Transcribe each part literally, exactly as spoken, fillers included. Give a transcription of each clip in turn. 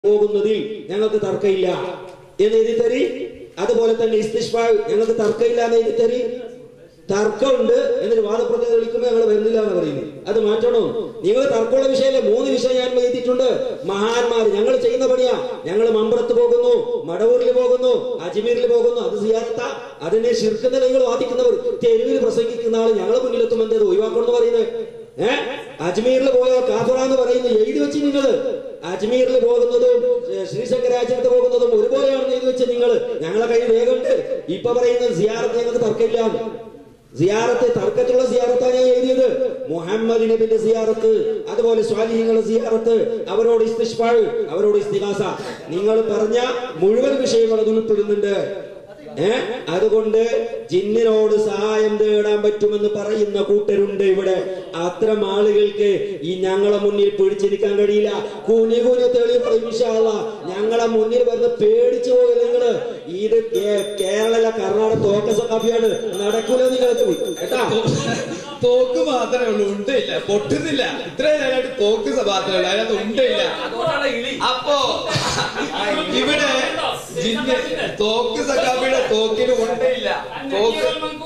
പോകുന്നതിൽ ഞങ്ങൾക്ക് തർക്കമില്ല എന്ന് എഴുതി തരി. അതുപോലെ തന്നെ ഇസ്തിഷ്ഫാ ഞങ്ങൾക്ക് തർക്കമില്ല എന്ന് എഴുതി തരി. തർക്കമുണ്ട് എന്നൊരു വാദപ്രതിനിധി വിളിക്കുമ്പോൾ ഞങ്ങൾ വരുന്നില്ല എന്ന് പറയുന്നത് അത് മാറ്റണോ? നിങ്ങൾ തർക്കമുള്ള വിഷയമല്ലേ? മൂന്ന് വിഷയം ഞാൻ എഴുതിയിട്ടുണ്ട്. മഹാന്മാർ ഞങ്ങൾ ചെയ്യുന്ന പണിയാ. ഞങ്ങൾ മമ്പറത്ത് പോകുന്നു, മടവൂരിൽ പോകുന്നു, അജ്മീറിൽ പോകുന്നു. അത് സിയാറത്ത. അതിനെ ശിർക്ക് നിങ്ങൾ വാദിക്കുന്നവർ തെരുവിൽ പ്രസംഗിക്കുന്ന ആൾ ഞങ്ങൾ മുന്നിലെത്തും എന്തത് ഒഴിവാക്കണം എന്ന് പറയുന്നത്. ഏഹ് അജ്മീറിൽ പോയ കാഫറാന്ന് പറയുന്നത് എഴുതി വെച്ച് നിങ്ങൾ. അജ്മീറിൽ പോകുന്നതും ശ്രീശങ്കരാചാര്യത്ത് പോകുന്നതും ഒരുപോലെയാണെന്ന് എഴുതി വെച്ച് നിങ്ങൾ. ഞങ്ങളെ കയ്യിൽ വേഗമുണ്ട്. ഇപ്പൊ പറയുന്നത് സിയാറത്ത് ഞങ്ങൾക്ക് തർക്കമില്ല. സിയാറത്ത് തർക്കത്തുള്ള സിയാറത്താണ് ഞാൻ എഴുതിയത്. മുഹമ്മദ് നബിന്റെ സിയാറത്ത്, അതുപോലെ സ്വാലിഹീങ്ങളുടെ സിയാറത്ത്, അവരോട് ഇസ്തിഷ്ഫാ, അവരോട് ഇസ്തിഗാസ, നിങ്ങൾ പറഞ്ഞ മുഴുവൻ വിഷയങ്ങൾ അത് ഉൾപ്പെടുന്നുണ്ട്. ഏഹ് അതുകൊണ്ട് ജിന്നിനോട് സഹായം തേടാൻ പറ്റുമെന്ന് പറയുന്ന കൂട്ടരുണ്ട് ഇവിടെ. അത്തരം ആളുകൾക്ക് ഈ ഞങ്ങളെ മുന്നിൽ പിടിച്ചിരിക്കാൻ കഴിയില്ല. കുനി കുനി തെളി പറയും ഇൻഷാ അല്ലാഹ്. ഞങ്ങളെ മുന്നിൽ വരുന്ന പേടിച്ചു പോയി നിങ്ങള്. ഇത് കേരള കർണാടക തോക്ക സഖാഫിയാണ്. നടക്കൂല നിങ്ങൾക്ക് കേട്ടാ. തോക്ക് മാത്രമേ ഉള്ളൂ, ഉണ്ടില്ല, പൊട്ടുന്നില്ല. ഇത്രയും നേരമായിട്ട് തോക്ക് മാത്രമേ ഉള്ളൂ, അതിനകത്ത് ഉണ്ടില്ല. അപ്പോ ഇവിടെ തോക്ക് സഖാഫിയുടെ തോക്കിന് ഉണ്ടില്ല. തോക്ക്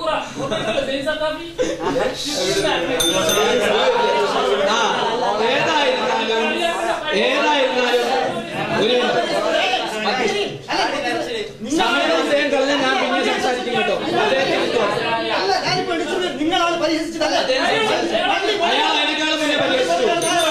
ആ ഏതായിരുന്നാലും ഏതായിരുന്നാലും ഒരു സമയം കളഞ്ഞ ഞാൻ പിന്നെ സംസാരിക്കും കേട്ടോ. നിങ്ങളാണ് പരിഹസിച്ചത്. അയാൾ അതിനേക്കാളും മുന്നേ പരിഹസിച്ചു.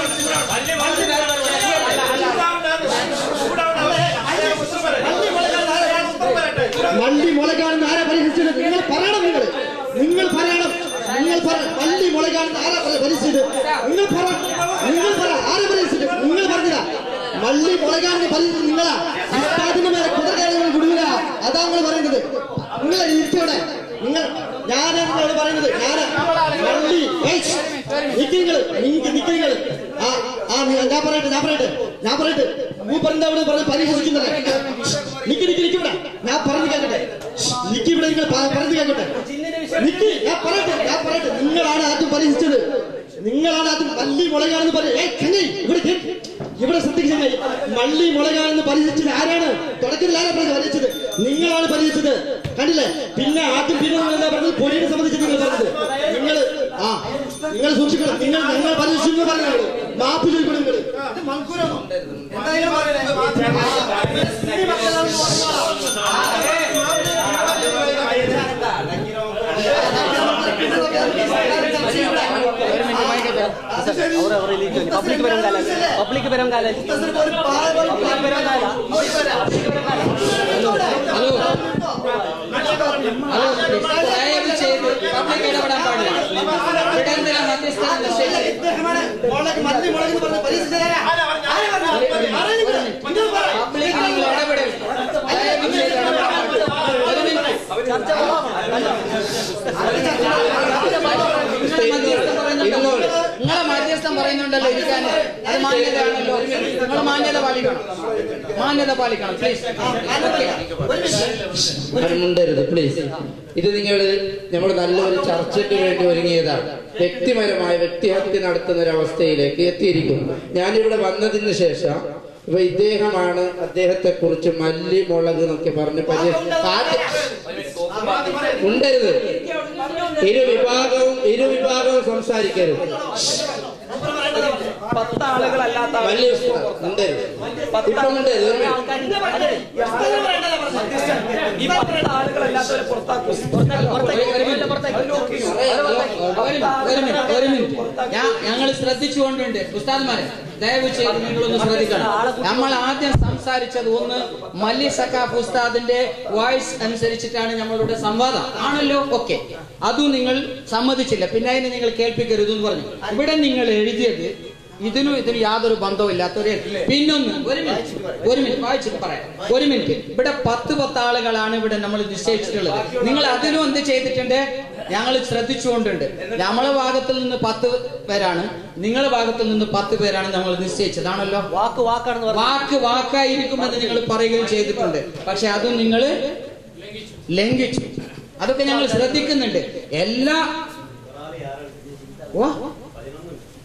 വള്ളി മുള കാണുന്ന ആരാ പരിഹസിച്ചത്? നിങ്ങൾ പറയണം. നിങ്ങൾ നിങ്ങൾ പറയണം. നിങ്ങൾ വള്ളി മുള കാണുന്ന ആരാ പരിഹസിച്ചത്? നിങ്ങൾ പറ. നിങ്ങൾ പറ ആരാ പരിഹസിച്ചത്? നിങ്ങൾ പറഞ്ഞില്ല. വള്ളി മുള കാണുന്ന പരിഹസിച്ചത് നിങ്ങളാ. അതിന് മേലെ കുതിരകൾ വിടുക. അതാ നിങ്ങൾ പറയുന്നത്. നിങ്ങൾ ഇരുത്തിയോടെ നിങ്ങൾ ഞാനാ നിങ്ങളോട് പറയുന്നത്. ഞാൻ വള്ളി നിൽക്കുന്നത് നിങ്ങൾക്ക് നിൽക്കുന്നത് ആ ആ ഞാൻ പറയട്ടെ ഞാൻ പറയട്ടെ ഞാൻ പറയട്ടെ മൂപ്പറിന്റെ അവിടെ പറഞ്ഞ് പരിഹസിക്കുന്നല്ലേ. നിക്ക് നിക്ക് നിൽക്കിവിടെ ഞാൻ പറഞ്ഞു കേൾക്കട്ടെ. നിൽക്കിവിടെ നിങ്ങൾ പറഞ്ഞു കേൾക്കട്ടെ. നിക്ക് ഞാൻ പറയട്ടെ ഞാൻ പറയട്ടെ നിങ്ങളാണ് ആദ്യം പരിഹസിച്ചത്. നിങ്ങളാണ് ആദ്യം മല്ലി മുളകാണെന്ന് പറയുന്നത്. ഇവിടെ ഇവിടെ ശ്രദ്ധിക്കുക. മല്ലി മുളകാണെന്ന് പരിഹസിച്ചത് ആരാണ്? തുടക്കത്തിൽ ആരാ പരിഹസിച്ചത്? നിങ്ങളാണ് പരിഹസിച്ചത്. കണ്ടില്ലേ? പിന്നെ ആദ്യം പിന്നെ നിങ്ങൾ എന്താ പറഞ്ഞത്? പൊടിയെ സംബന്ധിച്ച് നിങ്ങൾ പറഞ്ഞത്. നിങ്ങൾ ആ നിങ്ങൾ സൂക്ഷിക്കണം. നിങ്ങൾ ഞങ്ങൾ പരിഹസിച്ചു പറഞ്ഞോളൂ. മാപ്പ് ചോദിക്കണം. നിങ്ങൾ പബ്ലിക് വരാൻ കാല പബ്ലിക് വരാൻ കാല ദയവ് ചെയ്ത് പബ്ലിക് ഇടപെടാൻ പാടില്ല. പബ്ലിക് നിങ്ങൾ ഇടപെടരുത്. ദയവ് ചെയ്ത് നിങ്ങളെ മധ്യസ്ഥം പറയുന്നുണ്ടല്ലോ ഇരിക്കാൻ. അത് മാന്യതയാണല്ലോ. നിങ്ങൾ മാന്യത പാലിക്കണം. മാന്യത പാലിക്കണം പ്ലീസ്. മുണ്ടരുത് പ്ലീസ്. ഇത് നിങ്ങൾ നമ്മൾ നല്ലൊരു ചർച്ചയ്ക്ക് വേണ്ടി ഒരുങ്ങിയതാണ്. വ്യക്തിപരമായ വ്യക്തിഹത്യ നടത്തുന്ന ഒരു അവസ്ഥയിലേക്ക് എത്തിയിരിക്കുന്നു. ഞാനിവിടെ വന്നതിന് ശേഷം ഇപ്പൊ ഇദ്ദേഹമാണ് അദ്ദേഹത്തെ കുറിച്ച് മല്ലി മുളക് എന്നൊക്കെ പറഞ്ഞ് ഉണ്ടരുത്. ഇരുവിഭാഗവും ഇരുവിഭാഗവും സംസാരിക്കരുത്. പത്താളുകളല്ലാത്ത ഞങ്ങൾ ശ്രദ്ധിച്ചുകൊണ്ടുണ്ട്. ഉസ്താദ്മാരെ ദയവ് ചെയ്ത് നിങ്ങളൊന്ന് ശ്രദ്ധിക്കണം. നമ്മൾ ആദ്യം സംസാരിച്ചത് ഒന്ന് മല്ലി സഖാഫ് ഉസ്താദിന്റെ വോയിസ് അനുസരിച്ചിട്ടാണ് നമ്മളുടെ സംവാദം ആണല്ലോ. ഓക്കെ, അതും നിങ്ങൾ സമ്മതിച്ചില്ല. പിന്നെ അതിനെ നിങ്ങൾ കേൾപ്പിക്കരുത് എന്ന് പറഞ്ഞു. ഇവിടെ നിങ്ങൾ എഴുതിയത് ഇതിനും ഇതിനും യാതൊരു ബന്ധവും ഇല്ലാത്തൊരു. പിന്നൊന്ന് ഒരു മിനിറ്റ് ഒരു മിനിറ്റ് വായിച്ചിട്ട് പറയാം. ഒരു മിനിറ്റ്. ഇവിടെ പത്ത് പത്ത് ആളുകളാണ് ഇവിടെ നമ്മൾ നിശ്ചയിച്ചിട്ടുള്ളത്. നിങ്ങൾ അതിനും എന്ത് ചെയ്തിട്ടുണ്ട്? ഞങ്ങൾ ശ്രദ്ധിച്ചുകൊണ്ടുണ്ട്. നമ്മളെ ഭാഗത്തിൽ നിന്ന് പത്ത് പേരാണ്, നിങ്ങളുടെ ഭാഗത്തിൽ നിന്ന് പത്ത് പേരാണ് നമ്മൾ നിശ്ചയിച്ചതാണല്ലോ. വാക്ക് വാക്കാണെന്ന് വാക്ക് വാക്കായിരിക്കുമെന്ന് നിങ്ങൾ പറയുകയും ചെയ്തിട്ടുണ്ട്. പക്ഷെ അതും നിങ്ങൾ ലംഘിച്ചു. അതൊക്കെ ഞങ്ങൾ ശ്രദ്ധിക്കുന്നുണ്ട്. എല്ലാ ഓ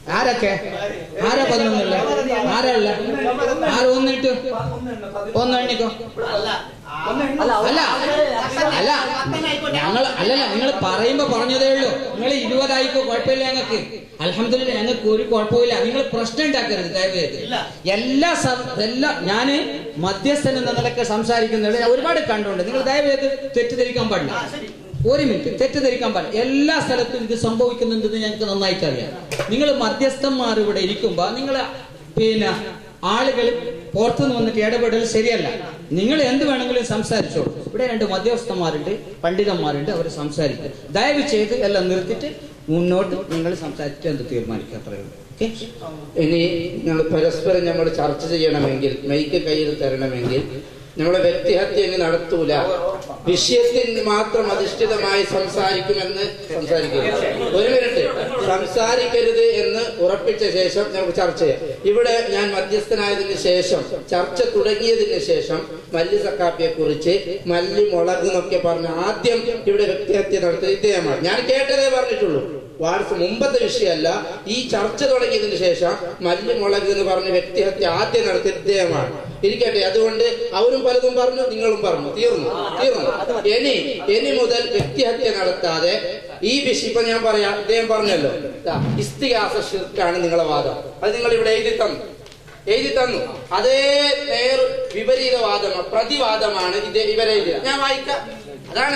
ആരൊക്കെ ആരാ പതിനൊന്നുള്ള ആരാ ഉള്ള ആര് ഒന്നിട്ട് ഒന്ന് എണ്ണിക്കോ. അല്ല അല്ല ഞങ്ങൾ അല്ലല്ല നിങ്ങൾ പറയുമ്പോ പറഞ്ഞതേ ഉള്ളൂ. നിങ്ങൾ ഇരുപതായിക്കോ കുഴപ്പമില്ല ഞങ്ങൾക്ക്. അൽഹംദുലില്ലാ ഞങ്ങൾക്ക് ഒരു കുഴപ്പമില്ല. നിങ്ങൾ പ്രശ്നം ഉണ്ടാക്കരുത് ദയവേത്. എല്ലാ എല്ലാ ഞാന് മധ്യസ്ഥൻ എന്ന നിലക്ക് സംസാരിക്കുന്നത് ഒരുപാട് കണ്ടുണ്ട്. നിങ്ങൾ ദയവേത് തെറ്റിദ്ധരിക്കാൻ പാടില്ല. ഒരു മിനിറ്റ് തെറ്റിദ്ധരിക്കാൻ പാടില്ല. എല്ലാ സ്ഥലത്തും ഇത് സംഭവിക്കുന്നുണ്ടെന്ന് ഞങ്ങൾക്ക് നന്നായിട്ട് അറിയാം. നിങ്ങൾ മധ്യസ്ഥന്മാർ ഇവിടെ ഇരിക്കുമ്പോ നിങ്ങൾ പിന്നെ ആളുകൾ പുറത്തുനിന്ന് വന്നിട്ട് ഇടപെടൽ ശരിയല്ല. നിങ്ങൾ എന്ത് വേണമെങ്കിലും സംസാരിച്ചോളൂ. ഇവിടെ രണ്ട് മധ്യസ്ഥന്മാരുണ്ട്, പണ്ഡിതന്മാരുണ്ട്, അവർ സംസാരിക്കും. ദയവ് ചെയ്ത് എല്ലാം നിർത്തിയിട്ട് മുന്നോട്ട് നിങ്ങൾ സംസാരിച്ചിട്ട് എന്ത് തീരുമാനിക്കുക. അത്രയേ ഉള്ളൂ. ഇനി നിങ്ങൾ പരസ്പരം നമ്മൾ ചർച്ച ചെയ്യണമെങ്കിൽ, മൈക്ക് കയ്യിൽ തരണമെങ്കിൽ നമ്മുടെ വ്യക്തിഹത്യ ഇനി നടത്തൂല. വിഷയത്തിൽ മാത്രം അധിഷ്ഠിതമായി സംസാരിക്കുമെന്ന് സംസാരിക്കരുത്. ഒരു മിനിറ്റ് സംസാരിക്കരുത് എന്ന് ഉറപ്പിച്ച ശേഷം നമുക്ക് ചർച്ച ചെയ്യാം. ഇവിടെ ഞാൻ മധ്യസ്ഥനായതിനു ശേഷം, ചർച്ച തുടങ്ങിയതിന് ശേഷം മല്ലി സക്കാപ്പിയെ കുറിച്ച് മല്ലി മുളക് എന്നൊക്കെ പറഞ്ഞ് ആദ്യം ഇവിടെ വ്യക്തിഹത്യ നടത്തിയത് ഇദ്ദേഹമാണ്. ഞാൻ കേട്ടതേ പറഞ്ഞിട്ടുള്ളൂ. വാട്സ് മുമ്പത്തെ വിഷയമല്ല. ഈ ചർച്ച തുടങ്ങിയതിനു ശേഷം മല്ലി മുളക് എന്ന് പറഞ്ഞ വ്യക്തിഹത്യ ആദ്യം നടത്തിയ ഇദ്ദേഹമാണ്. ഇരിക്കട്ടെ. അതുകൊണ്ട് അവരും പലതും പറഞ്ഞു, നിങ്ങളും പറഞ്ഞു. തീർന്നു തീർന്നു ഇനി ഇനി മുതൽ വ്യക്തിഹത്യ നടത്താതെ ഈ വിഷയം ഇപ്പൊ ഞാൻ പറയാം. ഇദ്ദേഹം പറഞ്ഞല്ലോ ഇസ്തിഗാസ ശിർക്കാണ് നിങ്ങളെ വാദം. അത് നിങ്ങൾ ഇവിടെ എഴുതി തന്നു എഴുതി തന്നു അതേ നേർ വിപരീത വാദമാണ്, പ്രതിവാദമാണ് ഇത് ഇവരെഴുതിയ. ഞാൻ വായിക്കാം. അതാണ്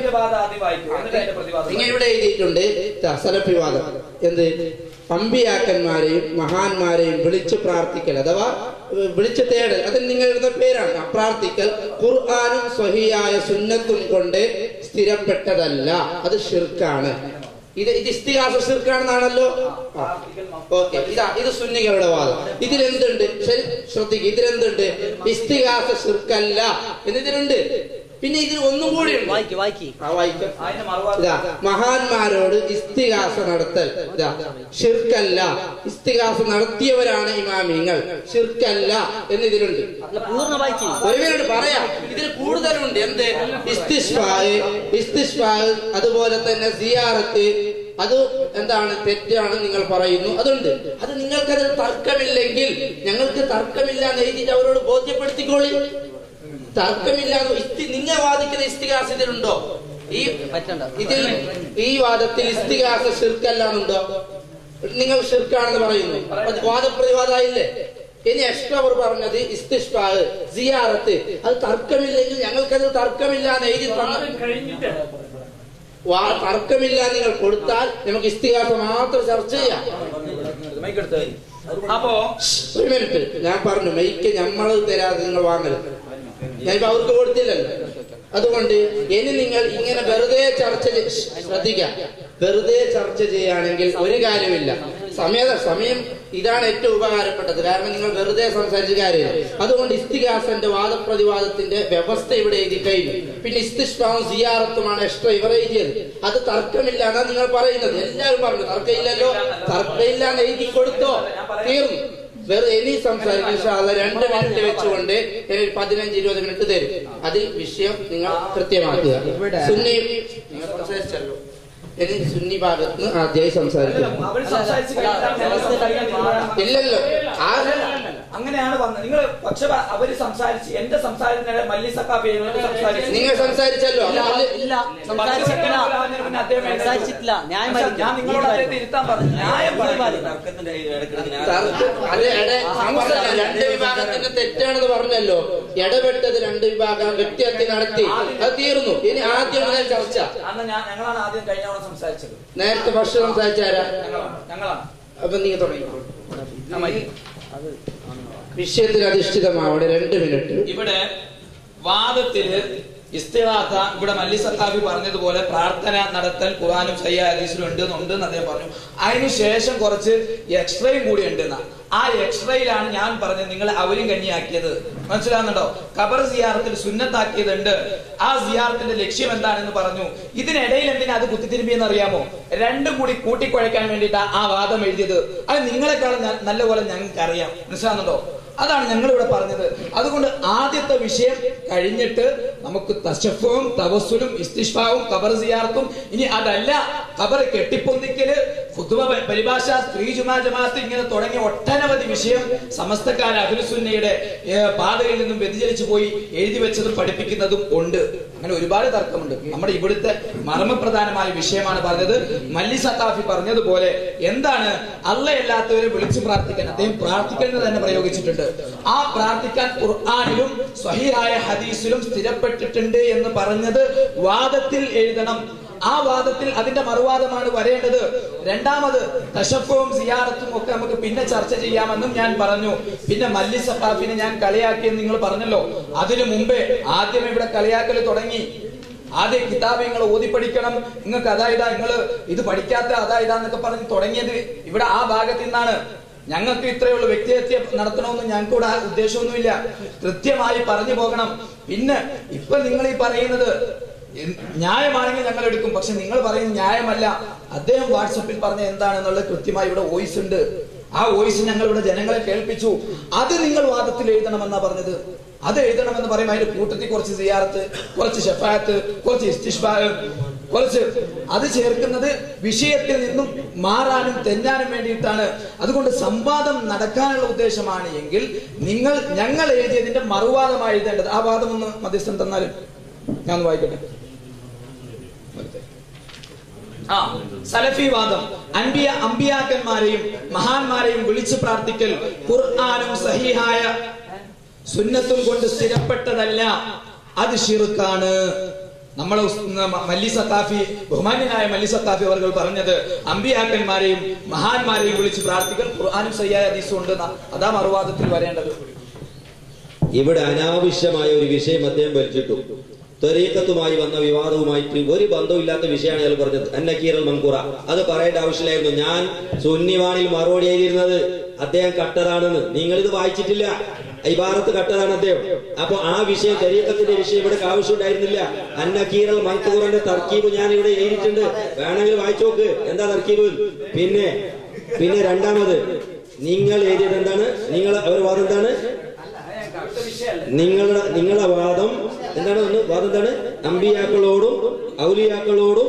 നിങ്ങൾ ഇവിടെ എഴുതിയിട്ടുണ്ട് സലഫിവാദം. എന്ത്? അമ്പിയാക്കന്മാരെയും മഹാന്മാരെയും വിളിച്ചു പ്രാർത്ഥിക്കൽ അഥവാ വിളിച്ചു തേടൽ, അത് നിങ്ങളുടെ പേരാണ്. പ്രാർത്ഥിക്കൽ ഖുർആനും സ്വഹിയായ സുന്നത്തും കൊണ്ട് സ്ഥിരപ്പെട്ടതല്ല, അത് ശിർക്കാണ്. ഇത് ഇത് ഇസ്തിഗാസ ശിർക്കാണെന്നാണല്ലോ. ഓക്കെ, ഇതാ ഇത് സുന്നികളുടെ വാദം. ഇതിലെന്തുണ്ട്? ശരി ശ്രദ്ധിക്കുക. ഇതിലെന്തുണ്ട്? ഇസ്തിഗാസ ശിർക്കല്ല എന്നിതിലുണ്ട്. പിന്നെ ഇതിൽ ഒന്നും കൂടി മഹാന്മാരോട് ഇസ്തിഗാസ നടത്തൽ ശിർക്കല്ല. ഇസ്തിഗാസ നടത്തിയവരാണ് ഇമാമിങ്ങൾ, ശിർക്കല്ല എന്നിതിലുണ്ട്. ഒരുവരോട് പറയാം. ഇതിൽ കൂടുതലുണ്ട്. എന്ത്? ഇസ്തിശ്ഫാഅ്, ഇസ്തിശ്ഫാഅ് അതുപോലെ തന്നെ സിയാറത്ത്, അത് എന്താണ്? തെറ്റാണ് നിങ്ങൾ പറയുന്നു, അതുണ്ട്. അത് നിങ്ങൾക്കത് തർക്കമില്ലെങ്കിൽ, ഞങ്ങൾക്ക് തർക്കമില്ല എന്ന് എഴുതിയിട്ട് അവരോട് ബോധ്യപ്പെടുത്തിക്കോളി. തർക്കമില്ലാതെ നിങ്ങൾ വാദിക്കുന്ന ഇസ്തിഗാസ ഇതിലുണ്ടോ? ഈ ഇതിൽ ഈ വാദത്തിൽ ഇസ്തിഗാസ ശിർക്കല്ലാന്നുണ്ടോ? നിങ്ങൾ ശിർക്കാണെന്ന് പറയുന്നു. അത് വാദപ്രതിവാദമായില്ലേ? ഇനി എക്സ്ട്രാ അവർ പറഞ്ഞത് ഇസ്തിശ്ഫാഅ്, സിയാറത്ത്, അത് തർക്കമില്ലെങ്കിൽ ഞങ്ങൾക്കത് തർക്കമില്ല എന്ന് എഴുതി തർക്കമില്ല നിങ്ങൾ കൊടുത്താൽ നമുക്ക് ഇസ്തിഗാസ മാത്രം ചർച്ച ചെയ്യാം. അപ്പോ ഒരു മിനിറ്റ് ഞാൻ പറഞ്ഞു, മൈക്ക് നമ്മൾ തരാതെ നിങ്ങൾ വാങ്ങരുത്. ഞാനിപ്പോ അവർക്ക് കൊടുത്തില്ലല്ലോ. അതുകൊണ്ട് ഇനി നിങ്ങൾ ഇങ്ങനെ വെറുതെ ചർച്ച ശ്രദ്ധിക്കാം. വെറുതെ ചർച്ച ചെയ്യുകയാണെങ്കിൽ ഒരു കാര്യമില്ല. സമയ സമയം ഇതാണ് ഏറ്റവും ഉപകാരപ്പെട്ടത്. കാരണം നിങ്ങൾ വെറുതെ സംസാരിച്ച കാര്യമില്ല. അതുകൊണ്ട് ഇസ്തിഗാസന്റെ വാദപ്രതിവാദത്തിന്റെ വ്യവസ്ഥ ഇവിടെ എഴുതി കഴിഞ്ഞു. പിന്നെ ഇസ്തിശ്ഫാഉം സിയാറത്തുമാണ് എക്സ്ട്രാ ഇവർ എഴുതിയത്. അത് തർക്കമില്ല എന്നാ നിങ്ങൾ പറയുന്നത്. എല്ലാവരും പറഞ്ഞു തർക്കമില്ലല്ലോ. തർക്കമില്ല എന്ന് എഴുതി കൊടുത്തോ, തീർന്നു. വേറെ ഇനി സംസാരിക്കുന്ന രണ്ട് മിനിറ്റ് വെച്ചുകൊണ്ട് പതിനഞ്ച് ഇരുപത് മിനിറ്റ് തരും. അതിൽ വിഷയം നിങ്ങൾ കൃത്യമാക്കുക. സുന്നി നിങ്ങൾ സംസാരിച്ചല്ലോ. ഇനി സുന്നി ഭാഗത്ത് നിന്ന് ആദ്യമായി സംസാരിക്കും. ഇല്ലല്ലോ, അങ്ങനെയാണ് വന്നത്. നിങ്ങൾ പക്ഷെ അവര് സംസാരിച്ച് എന്റെ സംസാരത്തിനിടെ മല്ലി സക്കാഫി നിങ്ങൾ സംസാരിച്ചല്ലോ. സംസാരിച്ചിട്ടില്ല. ഞാൻ നിങ്ങളോട് അദ്ദേഹത്തെ ഇരുത്താൻ പറഞ്ഞു. ന്യായം രണ്ട് വിഭാഗത്തിന്റെ തെറ്റാണെന്ന് പറഞ്ഞല്ലോ. ഇടപെട്ടത് രണ്ട് വിഭാഗം വ്യക്തിഹത്യ നടത്തി, അത് തീർന്നു. ഇനി ആദ്യം ചർച്ച. അന്ന് ഞങ്ങളാണ് ആദ്യം കഴിഞ്ഞ തവണ സംസാരിച്ചത്. നേരത്തെ ഫസ്റ്റ് സംസാരിച്ചാരാ? ഞങ്ങളാണ്. അപ്പൊ നീ തുടങ്ങി. വിഷയത്തിൽ അധിഷ്ഠിതമാവട്ടെ. രണ്ട് മിനിറ്റ്. ഇവിടെ വാദത്തില് ഇസ്തിഗാസ ഇവിടെ മല്ലി സഖാഫി പറഞ്ഞതുപോലെ പ്രാർത്ഥന നടത്തൽ ഖുർആനും സഹിഹ് ഹദീസിലും ഉണ്ട് എന്ന് അദ്ദേഹം പറഞ്ഞു. അതിനുശേഷം കുറച്ച് എക്സ്ട്രയും കൂടി ഉണ്ടെന്ന ആ എക്സ്ട്രയിലാണ് ഞാൻ പറഞ്ഞത് നിങ്ങൾ അവരും കഞ്ഞിയാക്കിയത്. മനസ്സിലാകുന്നുണ്ടോ? ഖബർ സിയാറത്തിൽ സുന്നത്താക്കിയതുണ്ട്. ആ സിയാറത്തിന്റെ ലക്ഷ്യം എന്താണെന്ന് പറഞ്ഞു. ഇതിനിടയിൽ എന്തിനാ അത് കുത്തിത്തിരുമ്പിയെന്ന് അറിയാമോ? രണ്ടും കൂടി കൂട്ടിക്കുഴയ്ക്കാൻ വേണ്ടിയിട്ട് ആ വാദം എഴുതിയത്. അത് നിങ്ങളെക്കാളും നല്ലപോലെ ഞങ്ങൾക്ക് അറിയാം. മനസ്സിലാകുന്നുണ്ടോ? അതാണ് ഞങ്ങൾ ഇവിടെ പറഞ്ഞത്. അതുകൊണ്ട് ആദ്യത്തെ വിഷയം കഴിഞ്ഞിട്ട് നമുക്ക് തശഫും തവസ്സുലും ഇസ്തിഷ്ഫാവും ഖബർ സിയാറത്തും, ഇനി അതല്ല ഖബർ കെട്ടിപ്പൊന്തിക്കല്, ഖുതുബ പരിഭാഷ, സ്ത്രീ ജുമാ ജമാഅത്ത്, ഇങ്ങനെ തുടങ്ങിയ ഒട്ടനവധി വിഷയം സമസ്തക്കാർ അഹ്ലുസുന്നയുടെ പാതയിൽ നിന്നും വ്യതിചലിച്ചു പോയി എഴുതി വെച്ചതും പഠിപ്പിക്കുന്നതും ഉണ്ട്. അങ്ങനെ ഒരുപാട് തർക്കമുണ്ട്. നമ്മുടെ ഇവിടുത്തെ മർമ്മപ്രധാനമായ വിഷയമാണ് പറഞ്ഞത്. മല്ലി സഖാഫി പറഞ്ഞതുപോലെ എന്താണ് അള്ളയല്ലാത്തവരെ വിളിച്ചു പ്രാർത്ഥിക്കാൻ അദ്ദേഹം പ്രാർത്ഥിക്കുന്നത് തന്നെ പ്രയോഗിച്ചിട്ടുണ്ട്. ആ പ്രാർത്ഥിക്കാൻ ഖുർആനിലും സ്വഹീഹായ ഹദീസിലും സ്ഥിരപ്പെട്ടിട്ടുണ്ട് എന്ന് പറഞ്ഞത് വാദത്തിൽ എഴുതണം. ആ വാദത്തിൽ അതിന്റെ മറുവാദമാണ് വരേണ്ടത്. രണ്ടാമത് തശഫും സിയാറത്തും ഒക്കെ നമുക്ക് പിന്നെ ചർച്ച ചെയ്യാമെന്നും ഞാൻ പറഞ്ഞു. പിന്നെ മല്ലി സഖാഫിനെ ഞാൻ കളിയാക്കിയെന്ന് നിങ്ങൾ പറഞ്ഞല്ലോ. അതിനു മുമ്പേ ആദ്യം ഇവിടെ കളിയാക്കൽ തുടങ്ങി. ആദ്യം കിതാബ് നിങ്ങൾ ഓതി പഠിക്കണം, നിങ്ങൾക്ക് അതായതാ, നിങ്ങൾ ഇത് പഠിക്കാത്ത അതായതാന്നൊക്കെ പറഞ്ഞ് തുടങ്ങിയത് ഇവിടെ ആ ഭാഗത്ത് നിന്നാണ്. ഞങ്ങൾക്ക് ഇത്രയുള്ള വ്യക്തിഹത്യ നടത്തണമെന്ന് ഞങ്ങൾക്ക് ഇവിടെ ഉദ്ദേശമൊന്നുമില്ല. കൃത്യമായി പറഞ്ഞു പോകണം. പിന്നെ ഇപ്പൊ നിങ്ങൾ ഈ പറയുന്നത് ന്യായമാണെങ്കിൽ ഞങ്ങൾ എടുക്കും, പക്ഷെ നിങ്ങൾ പറയുന്നത് ന്യായമല്ല. അദ്ദേഹം വാട്സപ്പിൽ പറഞ്ഞ എന്താണെന്നുള്ളത് കൃത്യമായി ഇവിടെ വോയിസ് ഉണ്ട്. ആ വോയിസ് ഞങ്ങൾ ഇവിടെ ജനങ്ങളെ കേൾപ്പിച്ചു. അത് നിങ്ങൾ വാദത്തിൽ എഴുതണമെന്നാ പറഞ്ഞത്. അത് എഴുതണമെന്ന് പറയുമ്പോൾ അതിന്റെ കൂട്ടത്തിൽ കുറച്ച് സിയാറത്ത്, കുറച്ച് ഷഫാഅത്ത്, കുറച്ച് ഇസ്തിഷ്ഫാ, കുറച്ച് അത് ചേർക്കുന്നത് വിഷയത്തിൽ നിന്നും മാറാനും തെന്നാനും വേണ്ടിയിട്ടാണ്. അതുകൊണ്ട് സംവാദം നടക്കാനുള്ള ഉദ്ദേശമാണ് എങ്കിൽ നിങ്ങൾ ഞങ്ങൾ എഴുതിയതിന്റെ മറുവാദമായി എഴുതേണ്ടത്. ആ വാദം ഒന്ന് മധ്യസ്ഥൻ തന്നാലും ഞാൻ വായിക്കട്ടെ. ആ സലഫി വാദം, അൻബിയ അമ്പിയാക്കന്മാരെയും മഹാന്മാരെയും വിളിച്ചു പ്രാർത്ഥിക്കൽ ഖുർആനും സഹീഹായ സുന്നത്തും കൊണ്ട് സ്ഥിരപ്പെട്ടതല്ല, അത് ശിർക്കാണ്. നമ്മളെ മല്ലി സഖാഫി, ബഹുമാന്യനായ മല്ലി സഖാഫി അവർ പറഞ്ഞത് അമ്പിയാക്കന്മാരെയും മഹാന്മാരെയും വിളിച്ച് പ്രാർത്ഥിക്കൽ ഖുർആനും സഹീഹായ ഹദീസും ഉണ്ട്. അതാ മറുവാദത്തിൽ വരേണ്ടത്. ഇവിടെ അനാവശ്യമായ ഒരു വിഷയം അദ്ദേഹം വലിച്ചിട്ടു. ത്വരീഖത്തുമായി വന്ന വിവാദവുമായിട്ട് ഒരു ബന്ധമില്ലാത്ത വിഷയമാണ് അയാൾ പറഞ്ഞത്. അന്നക്കീറൽ മൻകൂറ, അത് പറയേണ്ട ആവശ്യമില്ലായിരുന്നു. ഞാൻ സുന്നിവാണിൽ മറുപടി എഴുതിയിരുന്നത് അദ്ദേഹം കട്ടറാണെന്ന്. നിങ്ങൾ ഇത് വായിച്ചിട്ടില്ല. ഇബാറത്ത് കട്ടറാണ് അദ്ദേഹം. അപ്പൊ ആ വിഷയം, ത്വരീഖത്തിന്റെ വിഷയം ഇവിടെ ആവശ്യമുണ്ടായിരുന്നില്ല. അന്നക്കീറൽ മൻകൂറിന്റെ തർക്കീബ് ഞാൻ ഇവിടെ എഴുതിയിട്ടുണ്ട്, വേണമെങ്കിൽ വായിച്ചു നോക്ക് എന്താ തർക്കീബ്. പിന്നെ പിന്നെ രണ്ടാമത് നിങ്ങൾ എഴുതിയത് എന്താണ്? നിങ്ങളെ ഒരു വാദം എന്താണ്? നിങ്ങളുടെ നിങ്ങളുടെ വാദം എന്താണ്? ഒന്ന് വാദം എന്താണ്? അമ്പിയാക്കളോടും ഔലിയാക്കളോടും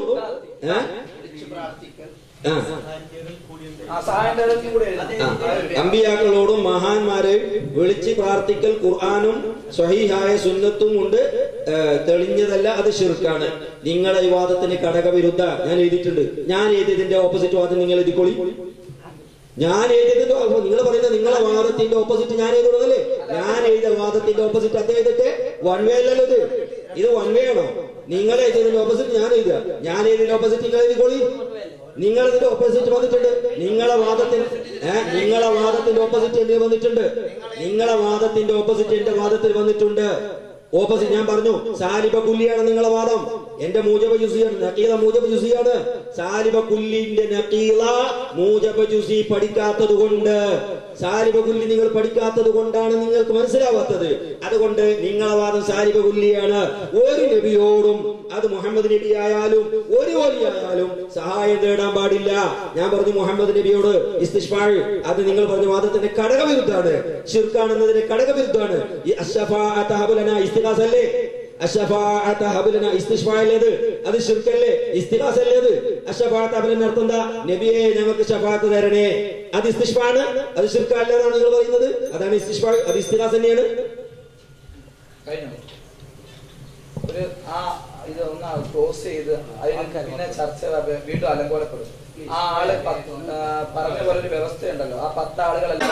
അമ്പിയാക്കളോടും മഹാന്മാരെയും വിളിച്ച് പ്രാർത്ഥിക്കൽ ഖുർആനും സ്വഹീഹായ സുന്നത്തും കൊണ്ട് തെളിഞ്ഞതല്ല, അത് ശിർക്കാണ്. നിങ്ങളെ ഈ വാദത്തിന് ഘടകവിരുദ്ധ ഞാൻ എഴുതിയിട്ടുണ്ട്. ഞാൻ എഴുതിയതിന്റെ ഓപ്പോസിറ്റ് വാദം നിങ്ങൾ എഴുതിക്കോളി. ഞാൻ എഴുതിയതിന്റെ നിങ്ങൾ പറയുന്നത് നിങ്ങളെ വാദത്തിന്റെ ഓപ്പോസിറ്റ് ഞാൻ എഴുതുന്നതല്ലേ? ഞാൻ എഴുതിയ വാദത്തിന്റെ ഓപ്പോസിറ്റ് അദ്ദേഹം എഴുതിട്ട് വൺ വേ അല്ലല്ലോ. ഇത് ഇത് വൺ വേ ആണോ? നിങ്ങൾ എഴുതിയതിന്റെ ഓപ്പോസിറ്റ് ഞാൻ എഴുതുക, ഞാൻ എഴുതിയതിന്റെ ഓപ്പോസിറ്റ് നിങ്ങൾ എഴുതിക്കോളി. നിങ്ങൾ ഇതിന്റെ ഓപ്പോസിറ്റ് വന്നിട്ടുണ്ട്. നിങ്ങളെ വാദത്തിന് ഏഹ് നിങ്ങളെ വാദത്തിന്റെ ഓപ്പോസിറ്റ് എന്റെ വന്നിട്ടുണ്ട്. നിങ്ങളെ വാദത്തിന്റെ ഓപ്പോസിറ്റ് എന്റെ വാദത്തിൽ വന്നിട്ടുണ്ട്. ഓപ്പോസിറ്റ് ഞാൻ പറഞ്ഞു സാലിബ കുല്ലിയാണ് നിങ്ങളെ വാദം. എന്റെ മൂജബ ജുസിയാണ്, നഖീല മൂജബ ജുസിയാണ്. സാലിബ കുല്ലിന്റെ നഖീല മൂജബ ജുസി പഠിക്കാത്തത് കൊണ്ട്, സാലിബ കുല്ലി നിങ്ങൾ പഠിക്കാത്തത് കൊണ്ടാണ് നിങ്ങൾക്ക് മനസ്സിലാവാത്തത്. അതുകൊണ്ട് നിങ്ങളെ വാദം സാലിബ കുല്ലിയാണ്. ഒരു നബിയോടും, അത് മുഹമ്മദ് നബി ആയാലും ഒരു വലിയായാലും സഹായം തേടാൻ പാടില്ല. ഞാൻ പറഞ്ഞു മുഹമ്മദ് നബിയോട് ഇസ്തിഷ്ഫാ, അത് നിങ്ങൾ പറഞ്ഞ വാദത്തിന്റെ ഘടകവിരുദ്ധാണ്, ശിർക്കാണെന്നതിന്റെ ഘടകവിരുദ്ധാണ്. ഈ അശ്ശഫാഅത ഹബലന ഇസ്തിഗാസ അല്ലേ? അശ്ശഫാഅത ഹബലന ഇസ്തിഷ്ഫാ അല്ലേ? അത് ശിർക്കല്ലേ? ഇസ്തിഗാസ അല്ലേ? അത് അശ്ശഫാഅത ഹബലന അർത്ഥം എന്താ? നബിയെ ഞങ്ങൾക്ക് ശഫാഅത്ത് തരണേ. അത് ഇസ്തിഷ്ഫാ ആണ്, അത് ശിർക്കല്ല എന്നാണ് നിങ്ങൾ പറയുന്നത്. അതാണ് ഇസ്തിഷ്ഫാ, അത് ഇസ്തിഗാസ തന്നെയാണ്. ഒരു ആ ഇത് ഒന്ന് ക്ലോസ് ചെയ്ത് അതിന് പിന്നെ ചർച്ച വീണ്ടും അലങ്കോലപ്പെടും. ആ ആള് പറഞ്ഞ പോലെ ഒരു വ്യവസ്ഥയുണ്ടല്ലോ, ആ പത്ത് ആളുകളെല്ലാം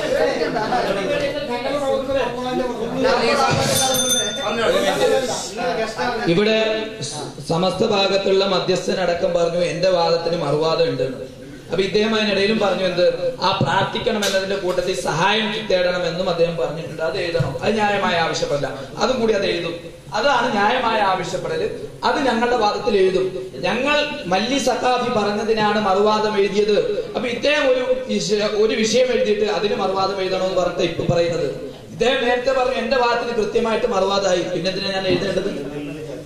ഇവിടെ സമസ്ത ഭാഗത്തുള്ള മധ്യസ്ഥനടക്കം പറഞ്ഞു എന്റെ വാദത്തിന് മറുവാദം ഉണ്ട്. അപ്പൊ ഇദ്ദേഹം അതിനിടയിലും പറഞ്ഞു എന്ത്, ആ പ്രാർത്ഥിക്കണം എന്നതിന്റെ കൂട്ടത്തിൽ സഹായം തേടണം എന്നും അദ്ദേഹം പറഞ്ഞിട്ടുണ്ട്. അത് എഴുതണം, അത് ന്യായമായ ആവശ്യപ്പെടില്ല, അതും കൂടി അത് എഴുതും. അതാണ് ന്യായമായ ആവശ്യപ്പെടല്. അത് ഞങ്ങളുടെ വാദത്തിൽ എഴുതും. ഞങ്ങൾ മല്ലി സഖാഫി പറഞ്ഞതിനാണ് മറുവാദം എഴുതിയത്. അപ്പൊ ഇദ്ദേഹം ഒരു ഒരു വിഷയം എഴുതിയിട്ട് അതിന് മറുവാദം എഴുതണമെന്ന് പറഞ്ഞിട്ട് ഇപ്പൊ പറയുന്നത്. ഇദ്ദേഹം നേരത്തെ പറഞ്ഞു എന്റെ വാദത്തിന് കൃത്യമായിട്ട് മറുവാദമായി, പിന്നെ എന്തിനാ ഞാൻ എഴുതേണ്ടത്?